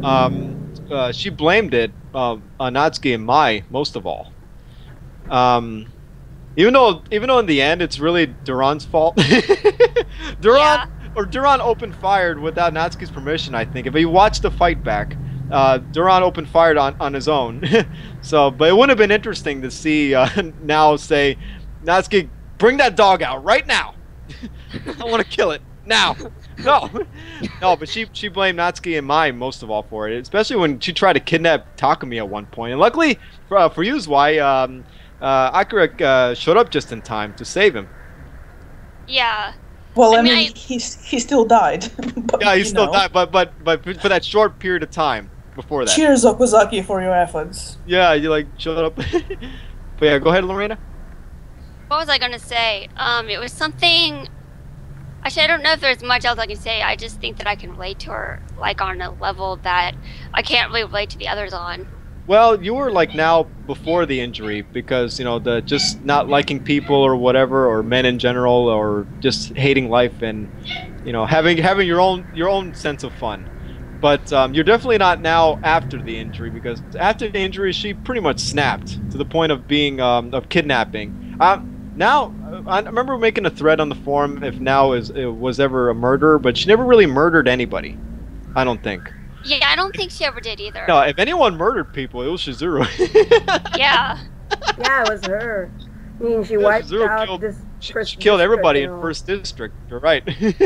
um, uh, she blamed it uh, on Natsuki and Mai most of all. Um, even though, even though in the end it's really Duran's fault. Duran Yeah. or Duran opened fired without Natsuki's permission. I think if you watch the fight back, uh, Duran opened fired on on his own. So, but it would have been interesting to see uh, now say, Natsuki, bring that dog out right now. I want to kill it now. No, no, but she she blamed Natsuki and Mai most of all for it, especially when she tried to kidnap Takumi at one point. And luckily for uh, for Yuzui, um, uh, Akira uh, showed up just in time to save him. Yeah. Well, I, I mean, mean, I- he's he still died. But, Yeah, he you still know. died, but but but for that short period of time before that. Cheers, Okazaki, for your efforts. Yeah, you like showed up. But yeah, go ahead, Lerena. What was I gonna say? Um, it was something. Actually, I don't know if there's much else I can say. I just think that I can relate to her, like on a level that I can't really relate to the others on. Well, you were like now before the injury because you know the just not liking people or whatever, or men in general, or just hating life and you know having having your own your own sense of fun. But um, you're definitely not now after the injury because after the injury she pretty much snapped to the point of being um, of kidnapping. Um, now I remember making a thread on the forum if now is it was ever a murderer, but she never really murdered anybody. I don't think. Yeah, I don't think she ever did either. No, if anyone murdered people, it was Shizuru. Yeah. Yeah, it was her. I mean, she Yeah, wiped Shizuru out killed- this. She, first she killed district, everybody you in know. First District. You're right.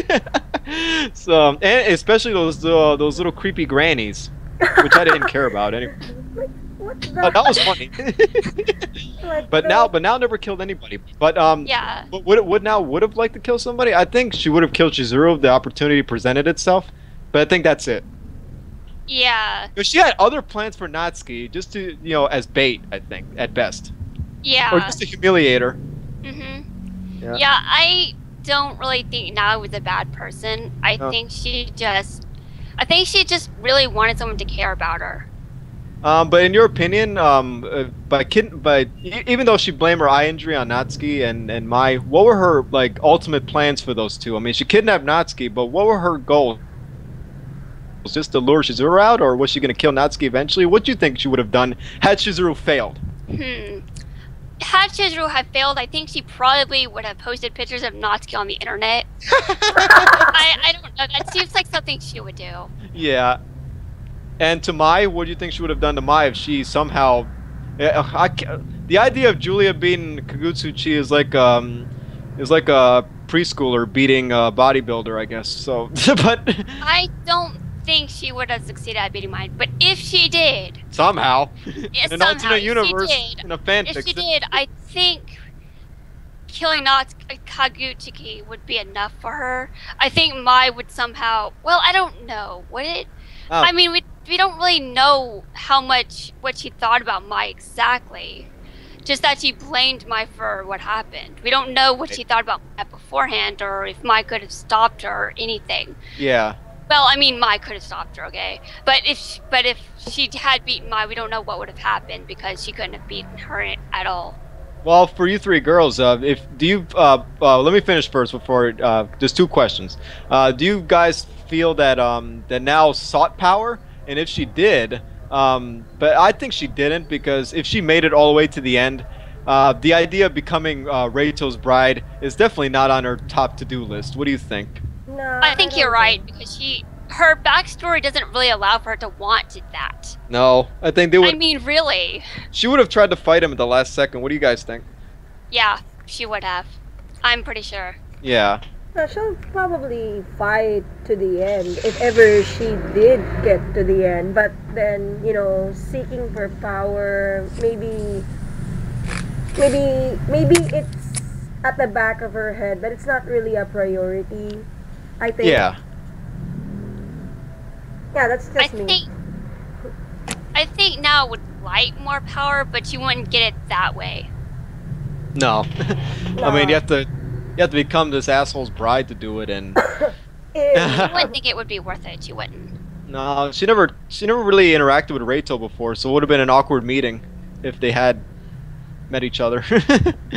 So, and especially those uh, those little creepy grannies, which I didn't care about anyway. Like, what the? But that was funny. Like, But the- now, but now never killed anybody. But um, Yeah. but would would now would have liked to kill somebody? I think she would have killed Shizuru if the opportunity presented itself. But I think that's it. Yeah. Because she had other plans for Natsuki, just to you know as bait. I think at best, Yeah. or just to humiliate her. Mhm. Yeah. Yeah, I don't really think Nao was a bad person. I No. think she just, I think she just really wanted someone to care about her. Um, but in your opinion, um, uh, by kid, by e- even though she blamed her eye injury on Natsuki and and Mai, what were her like ultimate plans for those two? I mean, she kidnapped Natsuki, but what were her goals? Was just to lure Shizuru out, or was she going to kill Natsuki eventually? What do you think she would have done had Shizuru failed? Hmm. Had Shizuru have failed, I think she probably would have posted pictures of Natsuki on the internet. I, I don't know. That seems like something she would do. Yeah. And to Mai, what do you think she would have done to Mai if she somehow? Uh, I, ca- the idea of Julia beating Kagutsuchi is like um, is like a preschooler beating a bodybuilder, I guess. So, but I don't think she would have succeeded at beating mine, but if she did, somehow, yeah, in an somehow, alternate if she universe, did, in a fanfiction. if she did, I think killing not Kagutsuki would be enough for her. I think Mai would somehow. Well, I don't know. Would it? Oh. I mean, we we don't really know how much what she thought about Mai exactly. Just that she blamed Mai for what happened. We don't know what she thought about that beforehand, or if Mai could have stopped her or anything. Yeah. Well, I mean, Mai could have stopped her, okay? But if she, but if she had beaten Mai, we don't know what would have happened because she couldn't have beaten her at all. Well, for you three girls, uh, if do you? Uh, uh, let me finish first before. Uh, there's two questions. Uh, do you guys feel that um, that now sought power? And if she did, um, but I think she didn't because if she made it all the way to the end, uh, the idea of becoming uh, Reito's bride is definitely not on her top to-do list. What do you think? No, I think don't you're right because she, her backstory doesn't really allow for her to want that. No, I think they would. I mean, really? She would have tried to fight him at the last second. What do you guys think? Yeah, she would have. I'm pretty sure. Yeah. No, she'll probably fight to the end if ever she did get to the end. But then, you know, seeking for power, maybe, maybe, maybe it's at the back of her head, but it's not really a priority. I think. Yeah. Yeah, that's just I me. think. I think now would like more power, but she wouldn't get it that way. No. I mean, No. you have to, you have to become this asshole's bride to do it, and Ew. I wouldn't think it would be worth it. She wouldn't. no, she never, she never really interacted with Reito before, so it would have been an awkward meeting if they had met each other.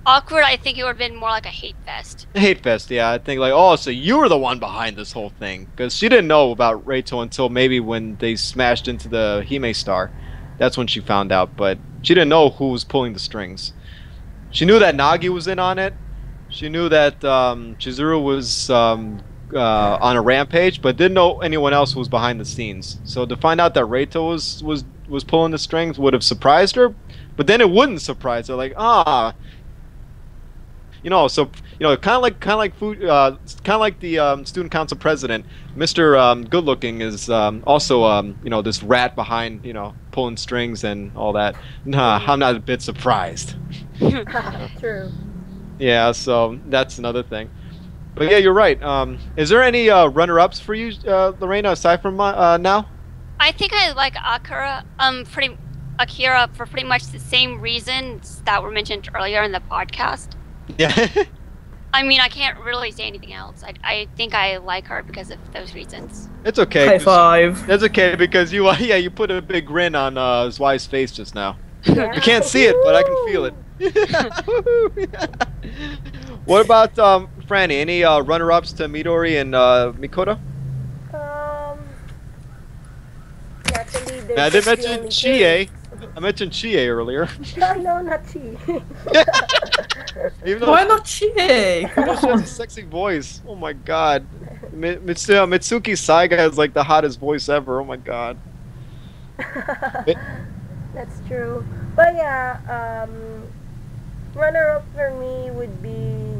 awkward, I think it would have been more like a hate fest. Hate fest, yeah. I think like, oh, so you were the one behind this whole thing, because she didn't know about Reito until maybe when they smashed into the Hime star. That's when she found out, but she didn't know who was pulling the strings. She knew that Nagi was in on it. She knew that um, Shizuru was um, uh, on a rampage, but didn't know anyone else was behind the scenes. So to find out that Reito was was was pulling the strings would have surprised her, but then it wouldn't surprise her. Like, ah. You know, so you know, kind of like, kind of like, food, uh, kind of like the um, student council president, Mister Um, Good Looking is um, also, um, you know, this rat behind, you know, pulling strings and all that. Nah, I'm not a bit surprised. True. Yeah, so that's another thing. But yeah, you're right. Um, is there any uh, runner-ups for you, uh, Lerena, aside from uh, now? I think I like Akira. Um, pretty Akira for pretty much the same reasons that were mentioned earlier in the podcast. Yeah. I mean, I can't really say anything else. I, I think I like her because of those reasons. It's okay. High five. It's okay because you, uh, yeah, you put a big grin on uh, Zwei's face just now. Yeah. You can't see it, but I can feel it. What about um, Franny? Any uh, runner-ups to Midori and uh, Mikoto? Um, actually, there's I did just the mention only Chie. two. I mentioned Chie earlier. No, no, not Chi. Even though Why not Chie? Even though she has a sexy voice. Oh my god. Mi- Mitsu- uh, Mitsuki Saiga has like the hottest voice ever. Oh my god. That's true. But yeah, um, runner-up for me would be.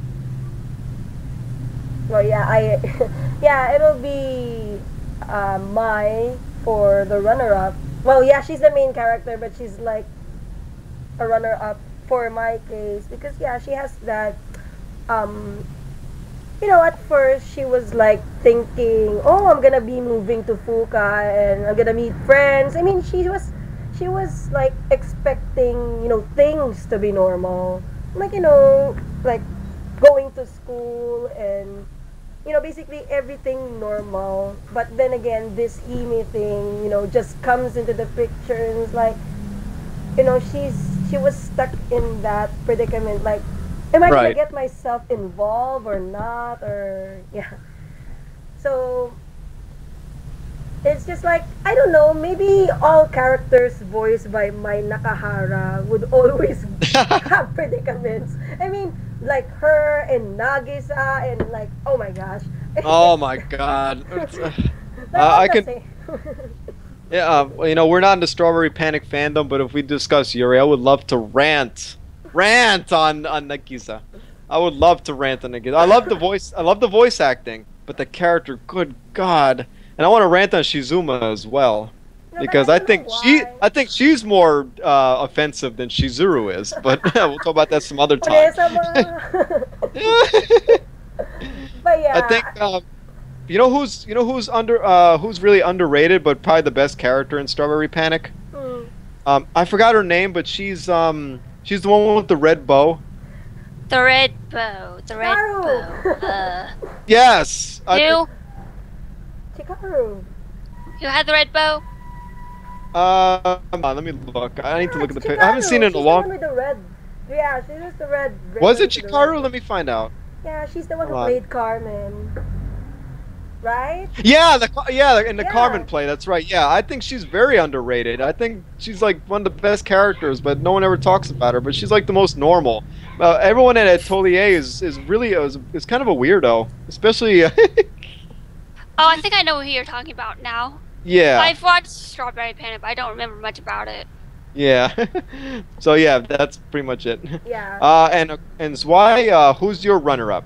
Well, yeah, I, yeah, it'll be uh, Mai for the runner-up. Well, yeah, she's the main character, but she's like a runner-up for my case because yeah, she has that. Um, you know, at first she was like thinking, "Oh, I'm gonna be moving to Fuka and I'm gonna meet friends." I mean, she was, she was like expecting, you know, things to be normal, like you know, like going to school and. You know, basically everything normal. But then again, this Hime thing, you know, just comes into the picture and it's like, you know, she's she was stuck in that predicament. Like, am I Right. gonna get myself involved or not? Or yeah. So it's just like I don't know. Maybe all characters voiced by Mai Nakahara would always have predicaments. I mean. Like her and Nagisa and like oh my gosh. Oh my god. Like, Uh, what I to can. say? Yeah, uh, well, you know, we're not in the Strawberry Panic fandom, but if we discuss Yuri, I would love to rant, rant on on Nagisa. I would love to rant on Nagisa. I love the voice. I love the voice acting, but the character, good god. And I want to rant on Shizuma as well. No, but Because I I don't think know she, why. I think she's more uh, offensive than Shizuru is, but we'll talk about that some other time. Parehas naman. But yeah. I think um, you know who's you know who's under uh, who's really underrated, but probably the best character in Strawberry Panic. Mm. Um, I forgot her name, but she's um she's the one with the red bow. The red bow. The red Chikaru. bow. Uh, Yes. I who? Chikaru. Who had the red bow? thi- uh, come on, let me look. I need to Yeah, look at the it's picture. I haven't Chikaru. seen it in a She's long. the one with the red. Yeah, she was the red. Was it ribbon to the Chikaru? red. Let me find out. Yeah, she's the one who Hold on. played Carmen. Right? Yeah, the Ca- yeah, in the Yeah. Carmen play. That's right. Yeah, I think she's very underrated. I think she's like one of the best characters, but no one ever talks about her. But she's like the most normal. Uh, everyone at Atelier is is really is, is kind of a weirdo, especially. Oh, I think I know who you're talking about now. Yeah. I've watched Strawberry Panic, but I don't remember much about it. Yeah. So yeah, that's pretty much it. Yeah. Uh, and and Zwei, uh, who's your runner-up?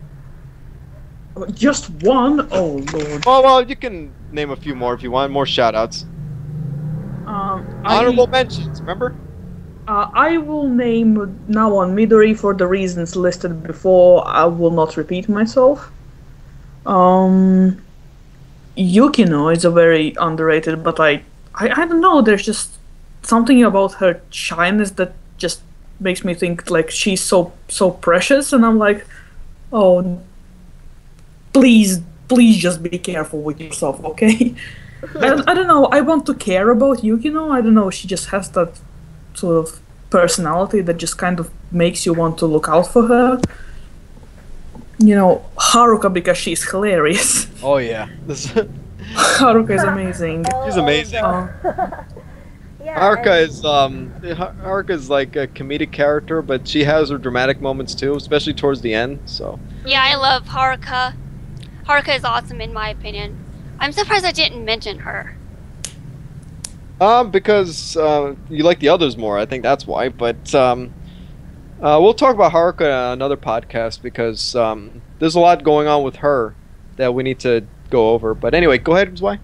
Just one? Oh lord. Well, well, you can name a few more if you want. More shout-outs. Um, Honorable I, mentions. Remember? uh, I will name now on Midori for the reasons listed before. I will not repeat myself. Um, Yukino is a very underrated, but I, I, I don't know. There's just something about her shyness that just makes me think like she's so so precious, and I'm like, oh. Please, please just be careful with yourself, okay? I, don't- I don't know, I want to care about Yukino, I don't know, she just has that sort of personality that just kind of makes you want to look out for her. You know, Haruka, because she's hilarious. Oh yeah, this Haruka is amazing. she's amazing. Uh, Yeah, Haruka and- is um Ha- Haruka is like a comedic character, but she has her dramatic moments too, especially towards the end. So Yeah, I love Haruka. Haruka is awesome in my opinion. I'm surprised I didn't mention her. um because uh, you like the others more, I think that's why. But um, uh, we'll talk about Haruka in another podcast because um, there's a lot going on with her that we need to go over. But anyway, go ahead, Zwei.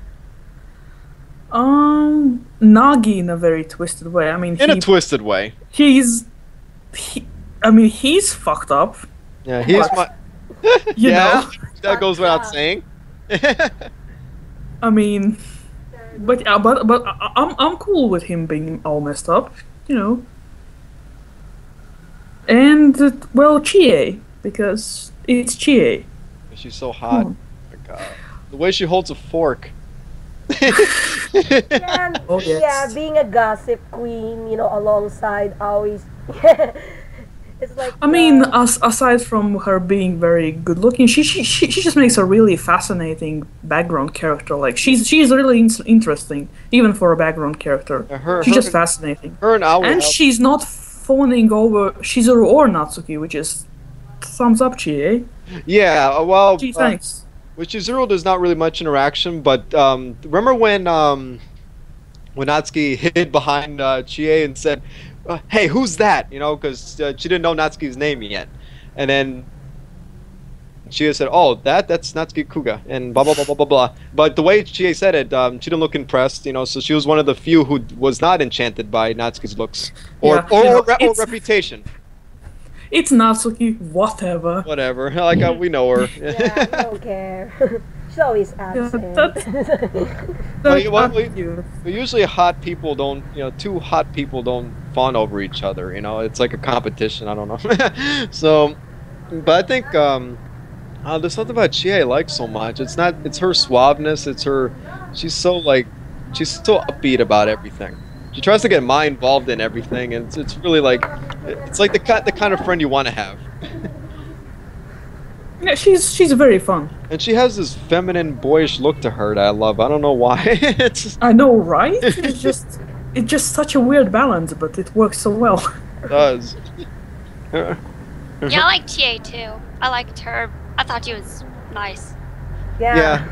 um, Nagi in a very twisted way. I mean, In he, a twisted way. he's, he, I mean, he's fucked up. Yeah, he's But, my. You yeah, know, that goes without Yeah. saying. I mean, but uh, but but I, I'm I'm cool with him being all messed up. You know. And uh, well, Chie, because it's Chie. She's so hot. Hmm. Oh my God. The way she holds a fork. Yeah, Oh, yes. yeah, being a gossip queen, you know, alongside always. It's like. I mean, uh, as, aside from her being very good looking, she, she she she just makes a really fascinating background character. Like she's she's really in- interesting, even for a background character. Uh, her, She's her, just fascinating, her and Aoi and have- she's not fawning over Shizuru or Natsuki, which is thumbs up, Chie. Yeah, uh, well, Gee, uh, thanks. with Shizuru, there's not really much interaction, but um, remember when um, when Natsuki hid behind uh, Chie and said, uh, "Hey, who's that?" You know, because uh, she didn't know Natsuki's name yet, and then Chie said, "Oh, that that's Natsuki Kuga," and blah blah blah blah blah blah. But the way Chie said it, um, she didn't look impressed. You know, so she was one of the few who was not enchanted by Natsuki's looks or Yeah, or, you know, or, re- or it's- reputation. It's Natsuki, whatever. Whatever, like uh, we know her. Yeah, I don't care. She's always absent. that's- Well, you- well, That's we- cute. But usually hot people don't, you know, two hot people don't fawn over each other, you know, it's like a competition, I don't know. So, but I think, um, uh, there's something about Chie I like so much. It's not, it's her suaveness, it's her, she's so like, she's so upbeat about everything. She tries to get Mai involved in everything, and it's, it's really like, it's like the kind, the kind of friend you want to have. Yeah, she's she's very fun. And she has this feminine, boyish look to her that I love. I don't know why. It's just, I know, right? It's just it's just such a weird balance, but it works so well. it does. Yeah, I like Chie too. I liked her. I thought she was nice. Yeah.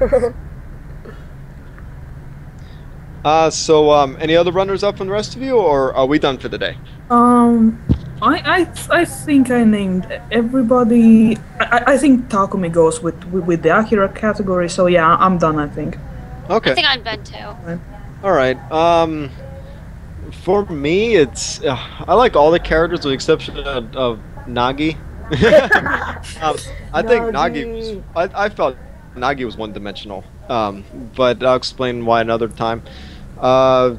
Uh, so, um, any other runners up from the rest of you, or are we done for the day? Um, I I I think I named everybody. I I think Takumi goes with with, with the Akira category. So yeah, I'm done. I think. Okay. I think I'm done too. All right. Um, for me, it's uh, I like all the characters with the exception of, of Nagi. um, I think Nagi. Was, Nagi. I I felt Nagi was one-dimensional. Um, but I'll explain why another time. Uh,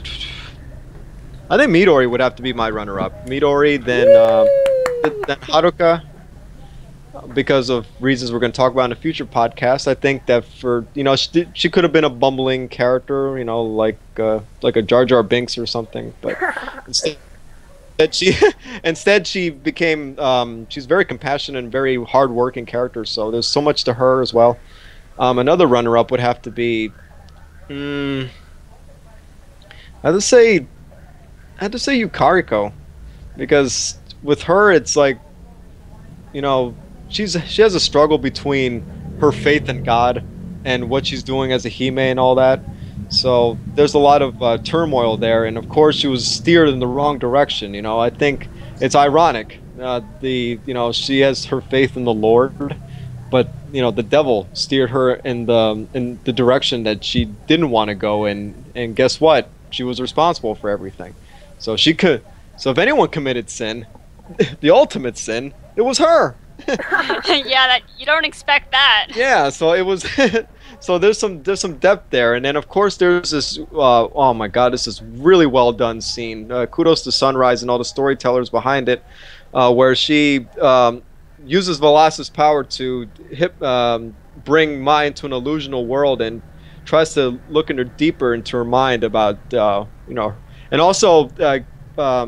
I think Midori would have to be my runner-up. Midori, then um, then Haruka, because of reasons we're going to talk about in a future podcast. I think that for you know she did, she could have been a bumbling character, you know, like uh, like a Jar Jar Binks or something, but instead. That she instead she became um, she's very compassionate and very hard-working character. So there's so much to her as well. Um, another runner-up would have to be. Mm, I have to say, I have to say Yukariko, because with her it's like, you know, she's she has a struggle between her faith in God and what she's doing as a Hime and all that. So there's a lot of uh, turmoil there, and of course she was steered in the wrong direction. You know, I think it's ironic. Uh, the you know she has her faith in the Lord, but you know the devil steered her in the in the direction that she didn't want to go in, and guess what? She was responsible for everything. So she could. So if anyone committed sin, the ultimate sin, it was her. Yeah, that you don't expect that. Yeah, so it was. So there's some there's some depth there, and then of course there's this. Uh, oh my God, this is really well done scene. Uh, kudos to Sunrise and all the storytellers behind it, uh, where she um, uses Velas's power to hip, um, bring Mai into an illusional world and tries to look into deeper into her mind about uh, you know, and also uh, um,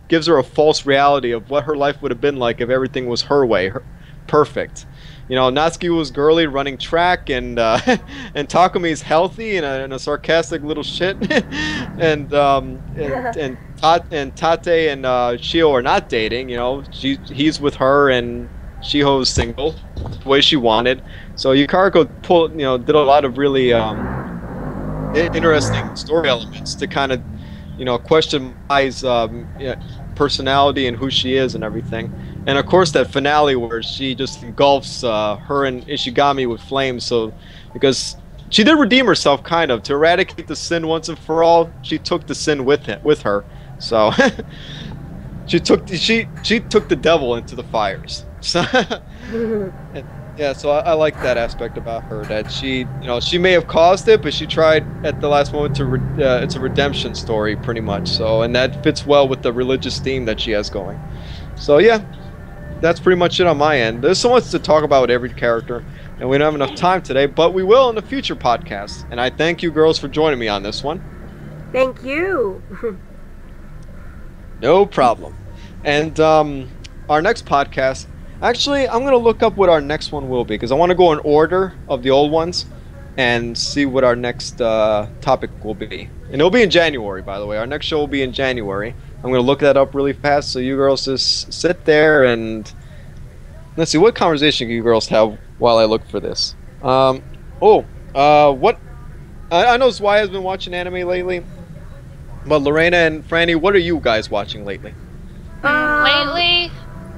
gives her a false reality of what her life would have been like if everything was her way, her, perfect. You know, Natsuki was girly, running track, and uh, and Takumi's healthy and a, and a sarcastic little shit, and um, and and, Ta- and Tate and uh, Shio are not dating. You know, she he's with her and Shiho's single, the way she wanted. So Yukariko pulled, you know, did a lot of really um, interesting story elements to kind of, you know, question Mai's um, yeah, personality and who she is and everything. And of course that finale where she just engulfs uh, her and Ishigami with flames. So because she did redeem herself, kind of, to eradicate the sin once and for all. She took the sin with it with her. So she took the, she she took the devil into the fires. So and, yeah, so I, I like that aspect about her, that she, you know, she may have caused it, but she tried at the last moment to re- uh, it's a redemption story pretty much. So, and that fits well with the religious theme that she has going. So yeah, that's pretty much it on my end. There's so much to talk about with every character, and we don't have enough time today, but we will in the future podcasts. And I thank you girls for joining me on this one. Thank you. No problem. And um, our next podcast, actually, I'm going to look up what our next one will be, because I want to go in order of the old ones and see what our next uh, topic will be. And it'll be in January, by the way. Our next show will be in January. I'm going to look that up really fast, so you girls just sit there and... Let's see, what conversation can you girls have while I look for this? Um, oh, uh, what... I, I know Zwei has been watching anime lately, but Lerena and Franny, what are you guys watching lately? Um, lately,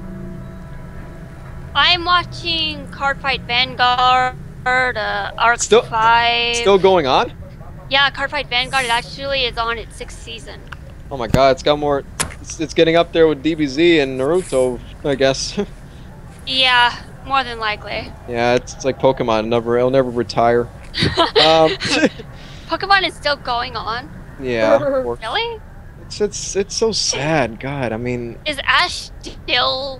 I'm watching Cardfight Vanguard, uh, Arc Still- five. Still going on? Yeah, Cardfight Vanguard actually is on its sixth season. Oh my god, it's got more... It's, it's getting up there with D B Z and Naruto, I guess. Yeah, more than likely. Yeah, it's, it's like Pokemon. Never, it'll never retire. um, Pokemon is still going on. yeah. of course. Really? It's, it's, it's so sad. God, I mean... Is Ash still...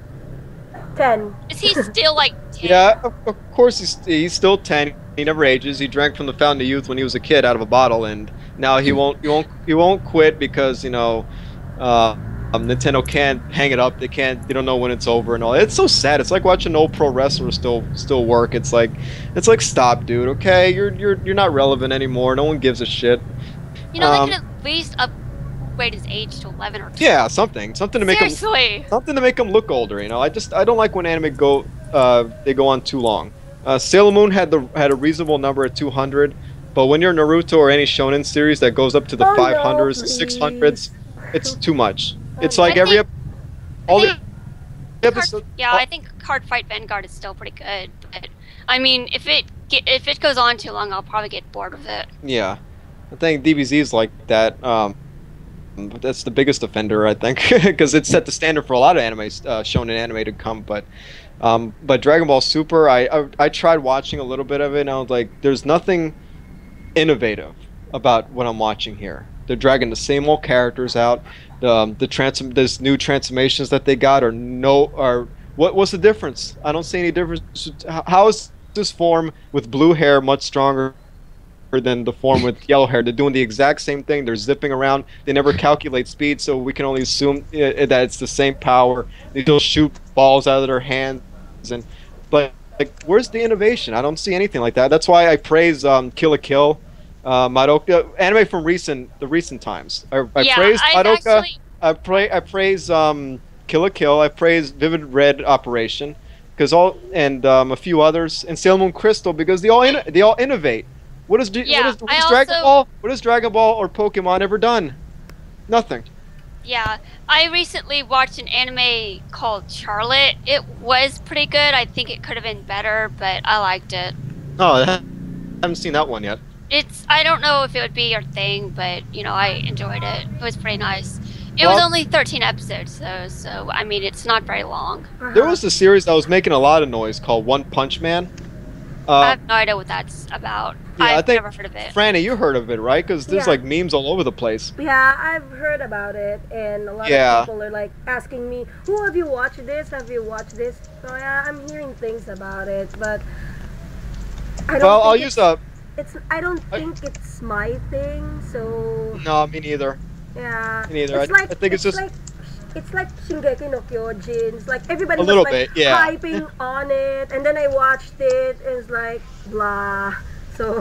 ten. Is he still like ten? Yeah, of, of course he's, he's still ten. He never ages. He drank from the fountain of youth when he was a kid out of a bottle, and now he won't he won't he won't quit because, you know, uh, um, Nintendo can't hang it up. They can't. They don't know when it's over and all. It's so sad. It's like watching an old pro wrestler still still work. It's like it's like stop, dude. Okay, you're you're you're not relevant anymore. No one gives a shit. You know, Um, they could at least upgrade his age to eleven or twelve. Yeah, something something to make him Seriously. something to make him look older. You know, I just I don't like when anime go uh they go on too long. Uh, Sailor Moon had the had a reasonable number at two hundred, but when you're Naruto or any shonen series that goes up to the Oh, no, five hundreds, please. six hundreds, it's too much. It's I like every think- ep- all the think episodes. Card, yeah, I think Cardfight Vanguard is still pretty good, but I mean, if it get, if it goes on too long, I'll probably get bored with it. Yeah, I think D B Z is like that. Um, but that's the biggest offender, I think, because it set the standard for a lot of anime, uh, shonen anime to come. But, um, but Dragon Ball Super, I, I I tried watching a little bit of it, and I was like, there's nothing innovative about what I'm watching here. They're dragging the same old characters out. The um, the trans there's new transformations that they got are no are what what's the difference? I don't see any difference. How- How is this form with blue hair much stronger than the form with yellow hair? They're doing the exact same thing. They're zipping around. They never calculate speed, so we can only assume uh, that it's the same power. They still shoot balls out of their hands, and but like, where's the innovation? I don't see anything like that. That's why I praise um, Kill la Kill, uh, Madoka anime from recent the recent times. I, I yeah, praise I Madoka. actually. I pray. I praise um, Kill la Kill. I praise Vivid Red Operation, because all and um, a few others, and Sailor Moon Crystal, because they all in, they all innovate. What is, Yeah, what is, what I is Dragon also- Ball? What has Dragon Ball or Pokemon ever done? Nothing. Yeah, I recently watched an anime called Charlotte. It was pretty good. I think it could have been better, but I liked it. Oh, I haven't seen that one yet. It's I don't know if it would be your thing, but you know, I enjoyed it. It was pretty nice. It was Well- only thirteen episodes though, so I mean, it's not very long. There was a series that was making a lot of noise called One Punch Man. I Uh, have no idea what that's about. yeah, I I've think- never heard of it. Franny, you heard of it, right? Because there's Yeah. like memes all over the place. Yeah, I've heard about it, and a lot Yeah. of people are like asking me, "Who have you watched this? Have you watched this?" So yeah, I'm hearing things about it, but I don't. Well, think I'll it's, use a. It's. I don't I- think it's my thing. So No, me neither. yeah. Me neither. It's I- like, I think it's just- like it's like Shingeki no Kyojin. It's like everybody A was little like bit, yeah. hyping on it, and then I watched it, and it's like blah. So.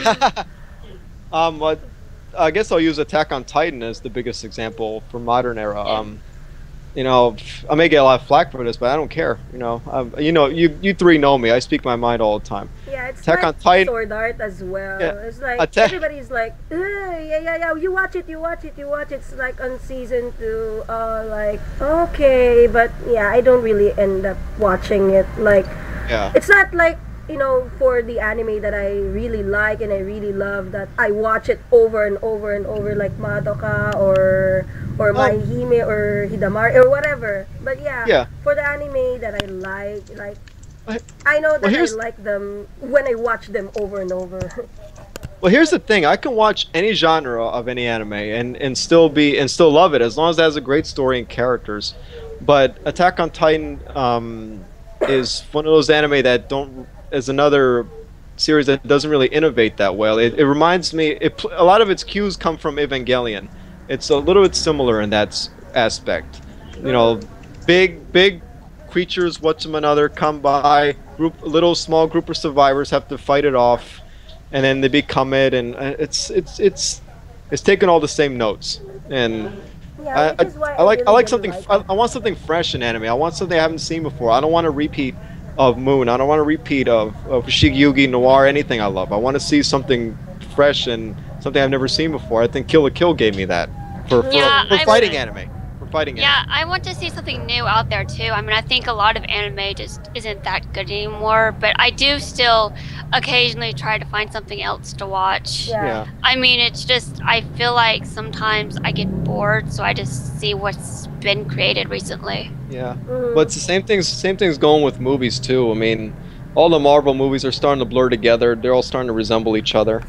um, what? I guess I'll use Attack on Titan as the biggest example for modern era. Um, you know, I may get a lot of flack for this, but I don't care. You know, um, you know, you you three know me. I speak my mind all the time. Yeah, it's Attack like on Titan. Sword Art as well. Yeah. It's like Attack- everybody's like, "Ugh, yeah, yeah, yeah. You watch it, you watch it, you watch it. It's like on season two. Uh, like okay, but yeah, I don't really end up watching it. Like, Yeah. it's not like, you know, for the anime that I really like and I really love, that I watch it over and over and over, like Madoka or or Oh. Mai-HiME or Hidamari or whatever. But yeah, Yeah. for the anime that I like, like I- I know that Well, I here's- like them when I watch them over and over. Well, here's the thing. I can watch any genre of any anime and, and still be and still love it as long as it has a great story and characters. But Attack on Titan um, is one of those anime that don't is another series that doesn't really innovate that well. It, it reminds me. It, pl- a lot of its cues come from Evangelion. It's a little bit similar in that s- aspect. You know, big big creatures, what's them another, come by. Group, little small group of survivors have to fight it off, and then they become it, and uh, it's it's it's it's taking all the same notes. And Yeah, I, which is why I, I like really I like didn't something. like I, it. I want something fresh in anime. I want something I haven't seen before. I don't want a repeat of Moon. I don't want a repeat of of Shigeyugi Noir. Anything I love. I want to see something fresh and something I've never seen before. I think Kill la Kill gave me that for for, Yeah, for I fighting would- anime. For fighting Yeah, anime. I want to see something new out there too. I mean, I think a lot of anime just isn't that good anymore, but I do still occasionally try to find something else to watch. Yeah. Yeah. I mean, it's just, I feel like sometimes I get bored, so I just see what's been created recently. Yeah. Mhm. But it's the same things. Same things going with movies too. I mean, all the Marvel movies are starting to blur together. They're all starting to resemble each other.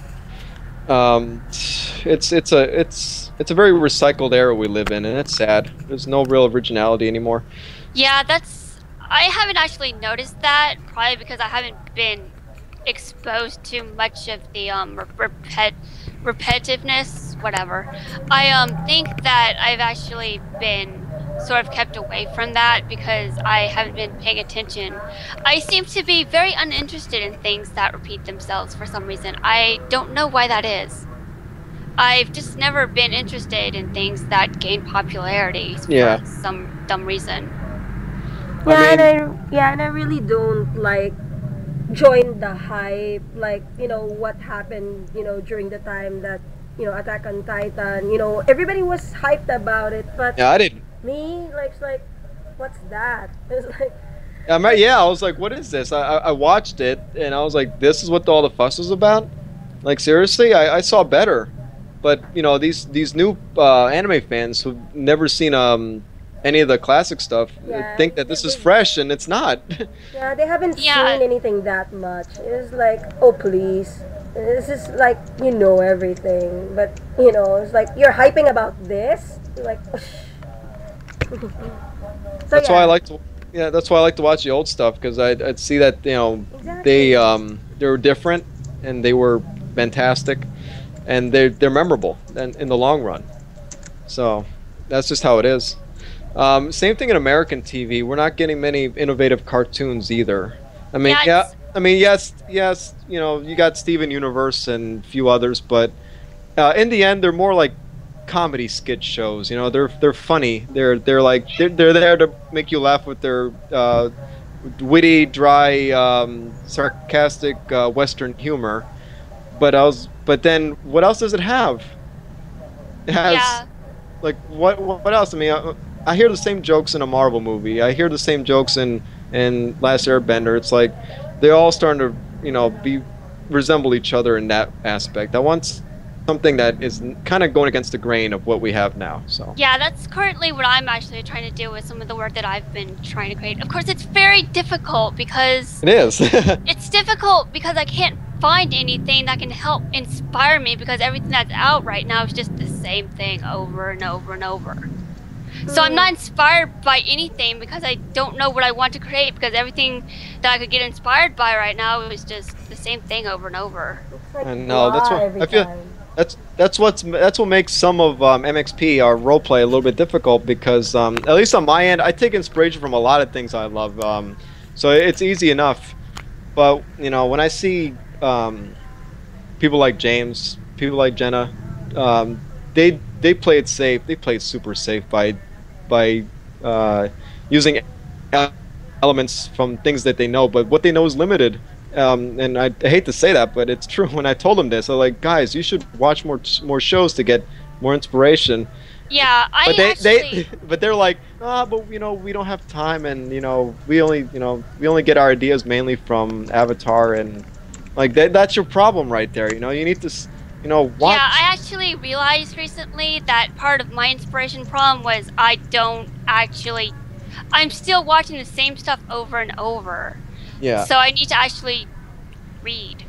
Um, it's it's a it's it's a very recycled era we live in, and it's sad. There's no real originality anymore. Yeah, that's, I haven't actually noticed that, probably because I haven't been exposed to much of the um re- repet repetitiveness, whatever. I um think that I've actually been sort of kept away from that because I haven't been paying attention. I seem to be very uninterested in things that repeat themselves for some reason. I don't know why that is. I've just never been interested in things that gain popularity for Yeah. some dumb reason. Yeah, I mean- and I yeah, and I really don't like join the hype. Like, you know, what happened, you know, during the time that, you know, Attack on Titan, you know, everybody was hyped about it, but Yeah, I didn't. me, like, it's like, what's that? It's like, I mean, yeah, I was like, what is this? I, I I watched it, and I was like, this is what all the fuss was about? Like, seriously? I, I saw better. But, you know, these these new uh, anime fans who've never seen um any of the classic stuff Yeah. think that this is fresh, and it's not. yeah, they haven't Yeah. seen anything that much. It's like, oh, please. This is like, you know everything. But, you know, it's like, you're hyping about this? You're like, so That's yeah. why I like to. Yeah, that's why I like to watch the old stuff, because I'd, I'd see that, you know, Exactly. they um they were different, and they were fantastic, and they they're memorable in, in the long run. So that's just how it is. Um, same thing in American T V. We're not getting many innovative cartoons either. I mean, Yeah, yeah, it's- I mean, yes, yes, you know, you got Steven Universe and a few others, but uh, in the end, they're more like comedy skit shows. You know, they're they're funny. They're they're like they're, they're there to make you laugh with their uh, witty, dry, um, sarcastic uh, Western humor. But I was, but then what else does it have? It has Yeah. like what what what else? I mean, I, I hear the same jokes in a Marvel movie. I hear the same jokes in in Last Airbender. It's like they're all starting to, you know, be resemble each other in that aspect. I want something that is kind of going against the grain of what we have now. So Yeah, that's currently what I'm actually trying to do with some of the work that I've been trying to create. Of course, it's very difficult because it is. it's difficult because I can't find anything that can help inspire me because everything that's out right now is just the same thing over and over and over. So I'm not inspired by anything because I don't know what I want to create because everything that I could get inspired by right now is just the same thing over and over. It's like, I know, that's blah what- every I feel- time. That's that's what's that's what makes some of um, M X P our roleplay a little bit difficult because um, at least on my end, I take inspiration from a lot of things I love, um, so it's easy enough. But you know, when I see um, people like James, people like Jenna, um, they they play it safe. They play it super safe by by uh, using elements from things that they know, but what they know is limited. Um, and I, I hate to say that, but it's true. When I told them this, I'm like, guys, you should watch more more shows to get more inspiration. Yeah, I but they, actually... they but they're like, ah, oh, but you know, we don't have time, and you know, we only you know we only get our ideas mainly from Avatar, and like that, that's your problem right there. You know, you need to, you know, watch. Yeah, I actually realized recently that part of my inspiration problem was I don't actually, I'm still watching the same stuff over and over. Yeah. So I need to actually read.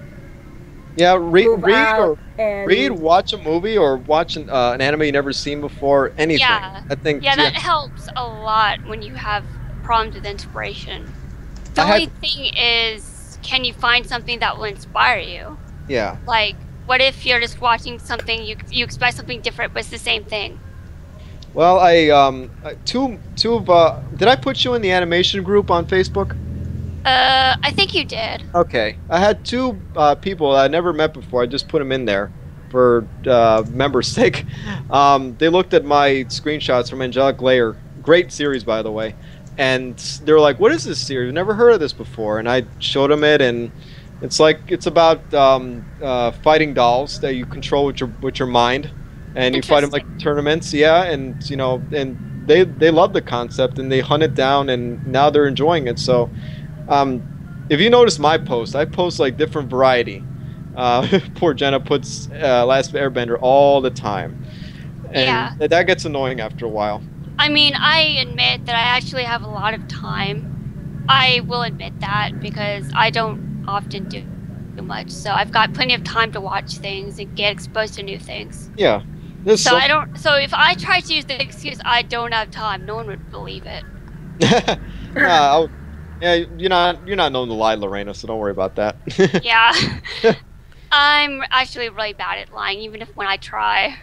Yeah, read, Move read, out or and- read, watch a movie, or watch an, uh, an anime you never seen before. Anything. Yeah. I think. Yeah, that helps a lot when you have problems with inspiration. The I had- only thing is, can you find something that will inspire you? Yeah. Like, what if you're just watching something, you you expect something different, but it's the same thing? Well, I um uh, two two of uh did I put you in the animation group on Facebook? Uh, I think you did. Okay, I had two uh, people I never met before. I just put them in there for uh, members' sake. Um, they looked at my screenshots from Angelic Layer, great series by the way, and they were like, "What is this series? I've never heard of this before." And I showed them it, and it's like it's about um, uh, fighting dolls that you control with your with your mind, and you fight them like tournaments. Yeah, and you know, and they they love the concept and they hunt it down, and now they're enjoying it. So. Um, if you notice my posts, I post like different variety. Uh, poor Jenna puts uh, Last Airbender all the time, and Yeah. that gets annoying after a while. I mean, I admit that I actually have a lot of time. I will admit that because I don't often do too much. So I've got plenty of time to watch things and get exposed to new things. Yeah. There's So so I don't. So if I try to use the excuse I don't have time, no one would believe it. yeah, I'll, yeah, you're not you're not known to lie, Lerena, so don't worry about that. Yeah. I'm actually really bad at lying, even if when I try.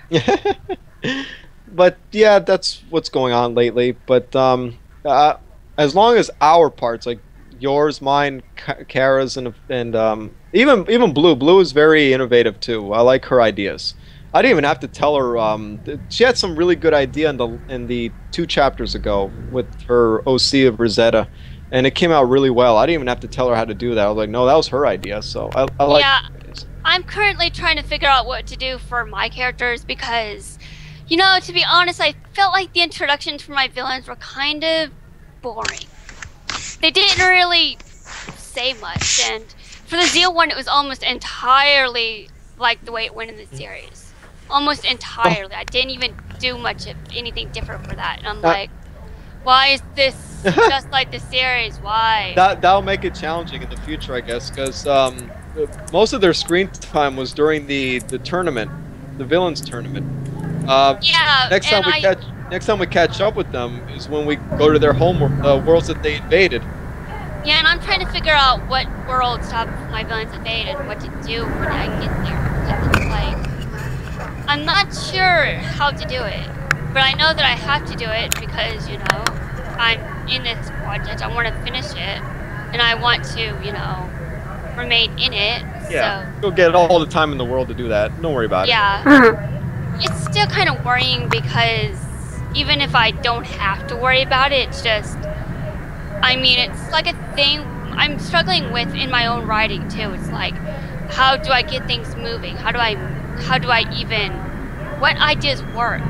But yeah, that's what's going on lately. But um, uh, as long as our parts, like yours, mine, Ka- Kara's, and and um, even even Blue, Blue is very innovative too. I like her ideas. I didn't even have to tell her. Um, th- she had some really good idea in the in the two chapters ago with her O C of Rosetta, and it came out really well. I didn't even have to tell her how to do that. I was like, no, that was her idea. So I, I like. Yeah. I'm currently trying to figure out what to do for my characters because, you know, to be honest, I felt like the introductions for my villains were kind of boring. They didn't really say much, and for the Zeal one, it was almost entirely like the way it went in the series. Almost entirely. I didn't even do much of anything different for that, and I'm Uh, like, why is this just like the series? Why? That that'll make it challenging in the future, I guess, because um, most of their screen time was during the the tournament, the villains tournament. Uh, yeah. next time and we I, catch next time we catch up with them is when we go to their home uh, worlds that they invaded. Yeah, and I'm trying to figure out what worlds have my villains invaded and what to do when I get there. Because it's like, I'm not sure how to do it, but I know that I have to do it because, you know, I'm in this project. I want to finish it, and I want to, you know, remain in it. Yeah, So, you'll get all the time in the world to do that. Don't worry about yeah. It's still kind of worrying because even if I don't have to worry about it, it's just, I mean, it's like a thing I'm struggling with in my own writing too. It's like, how do I get things moving? How do I, how do I even, what ideas work?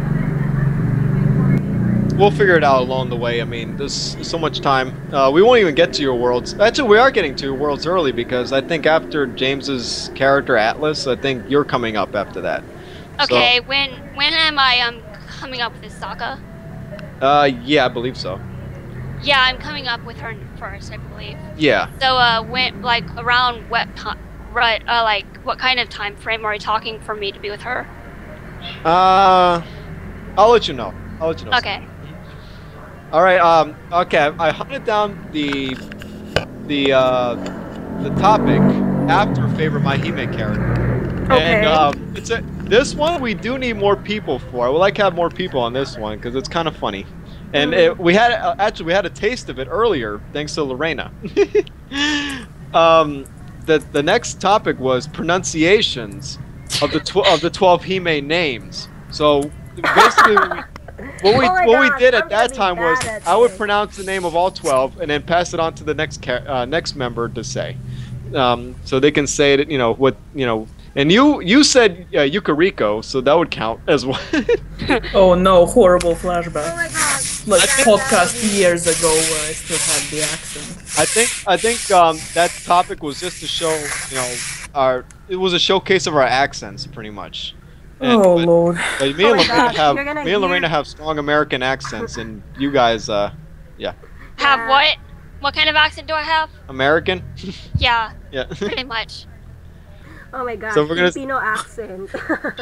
it. We'll figure it out along the way. I mean, there's so much time. Uh, we won't even get to your worlds. Actually, we are getting to your worlds early because I think after James's character Atlas, I think you're coming up after that. Okay, So, when when am I um coming up with this Sokka? uh, yeah, I believe so. Yeah, I'm coming up with her first, I believe. Yeah. So uh, when like around what time? Right, uh, like what kind of time frame are you talking for me to be with her? Uh, I'll let you know. I'll let you know. Okay. All right. Um. Okay. I hunted down the the uh the topic after favorite My-HiME character. Okay. And um, it's a, this one we do need more people for. I would like to have more people on this one because it's kind of funny. And it, we had uh, actually we had a taste of it earlier thanks to Lerena. um, the the next topic was pronunciations of the tw of the twelve HiME names. So basically, what we what we, Oh my what we God, did I'm at gonna that be time was bad at I would this. pronounce the name of all twelve and then pass it on to the next ca uh, next member to say, um, so they can say it. You know what you know. And you you said uh, Yukariko, so that would count as well. Oh no, horrible Oh flashback. my god. Like That- podcast that would be- years ago where I still had the accent. I think I think um, that topic was just to show, you know, our it was a showcase of our accents, pretty much. And- Oh but, lord. but me Oh and my Lorena gosh, have you're gonna me and hear- Lorena have strong American accents, and you guys, uh, yeah, Have Yeah. what? What kind of accent do I have? American, Yeah, yeah. pretty much. Oh my god. So we're gonna- Filipino accent.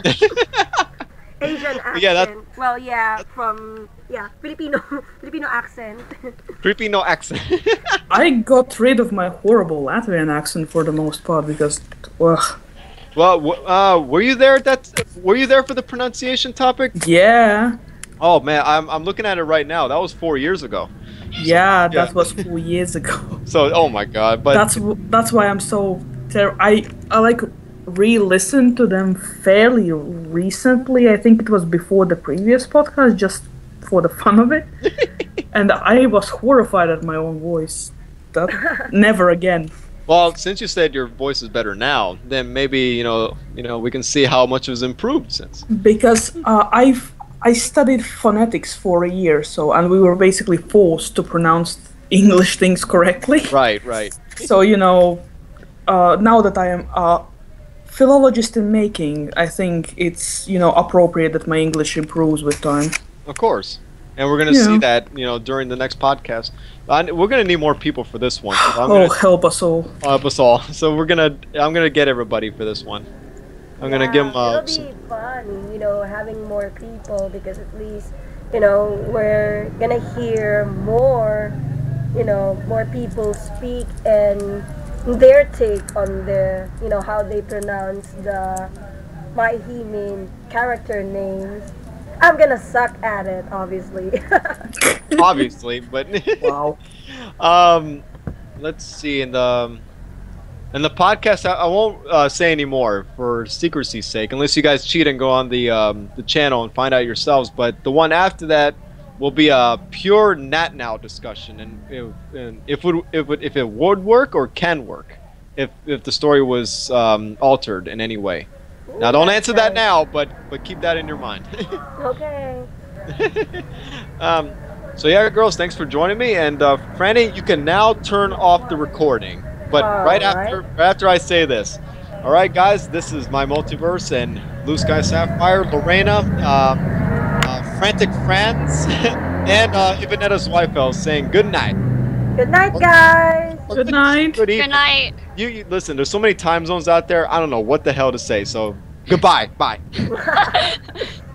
Asian accent. Yeah, that- Well, yeah, from yeah, Filipino Filipino accent. Creepy no accent. I got rid of my horrible Latvian accent for the most part because, ugh. Well, w- uh, were you there? At that were you there for the pronunciation topic? Yeah, Oh man, I'm I'm looking at it right now. That was four years ago. yeah, that Yeah. was four years ago. So, oh my god, but That's w- that's why I'm so ter- I I like re-listened to them fairly recently. I think it was before the previous podcast, just for the fun of it. And I was horrified at my own voice. That never again. well, since you said your voice is better now, then maybe you know you know we can see how much it was improved since. Because uh, I've I studied phonetics for a year, so and we were basically forced to pronounce English things correctly. Right, right. So you know, uh, now that I am a philologist in making, I think it's you know appropriate that my English improves with time. Of course. And we're going to Yeah. see that, you know, during the next podcast. Uh, we're going to need more people for this one. So I'm Oh, gonna help us all! help us all. So we're going to I'm going to get everybody for this one. I'm going to give them uh, It'll some, be fun, you know, having more people because at least, you know, we're gonna hear more, you know, more people speak and their take on the, you know, how they pronounce the My-HiME character names. I'm gonna suck at it, obviously. obviously, but Wow. um let's see in the in the podcast I, I won't uh, say any more for secrecy's sake unless you guys cheat and go on the um, the channel and find out yourselves, but the one after that will be a pure Nat Now discussion and if, and if it if it, if it would work or can work if if the story was um, altered in any way. Now don't answer that now, but but keep that in your mind. Okay. um, so yeah, girls, thanks for joining me. And uh, Franny, you can now turn off the recording. But All right right. after right after I say this, all right, guys, this is My-Multiverse and Luu Sky Sapphire, Lerena, uh, uh, franticfranz, and uh, Ivanetta Zweifel saying good night. Good night, guys. Or Good night. Good evening. Good night. You, you listen. There's so many time zones out there. I don't know what the hell to say. So goodbye. Bye.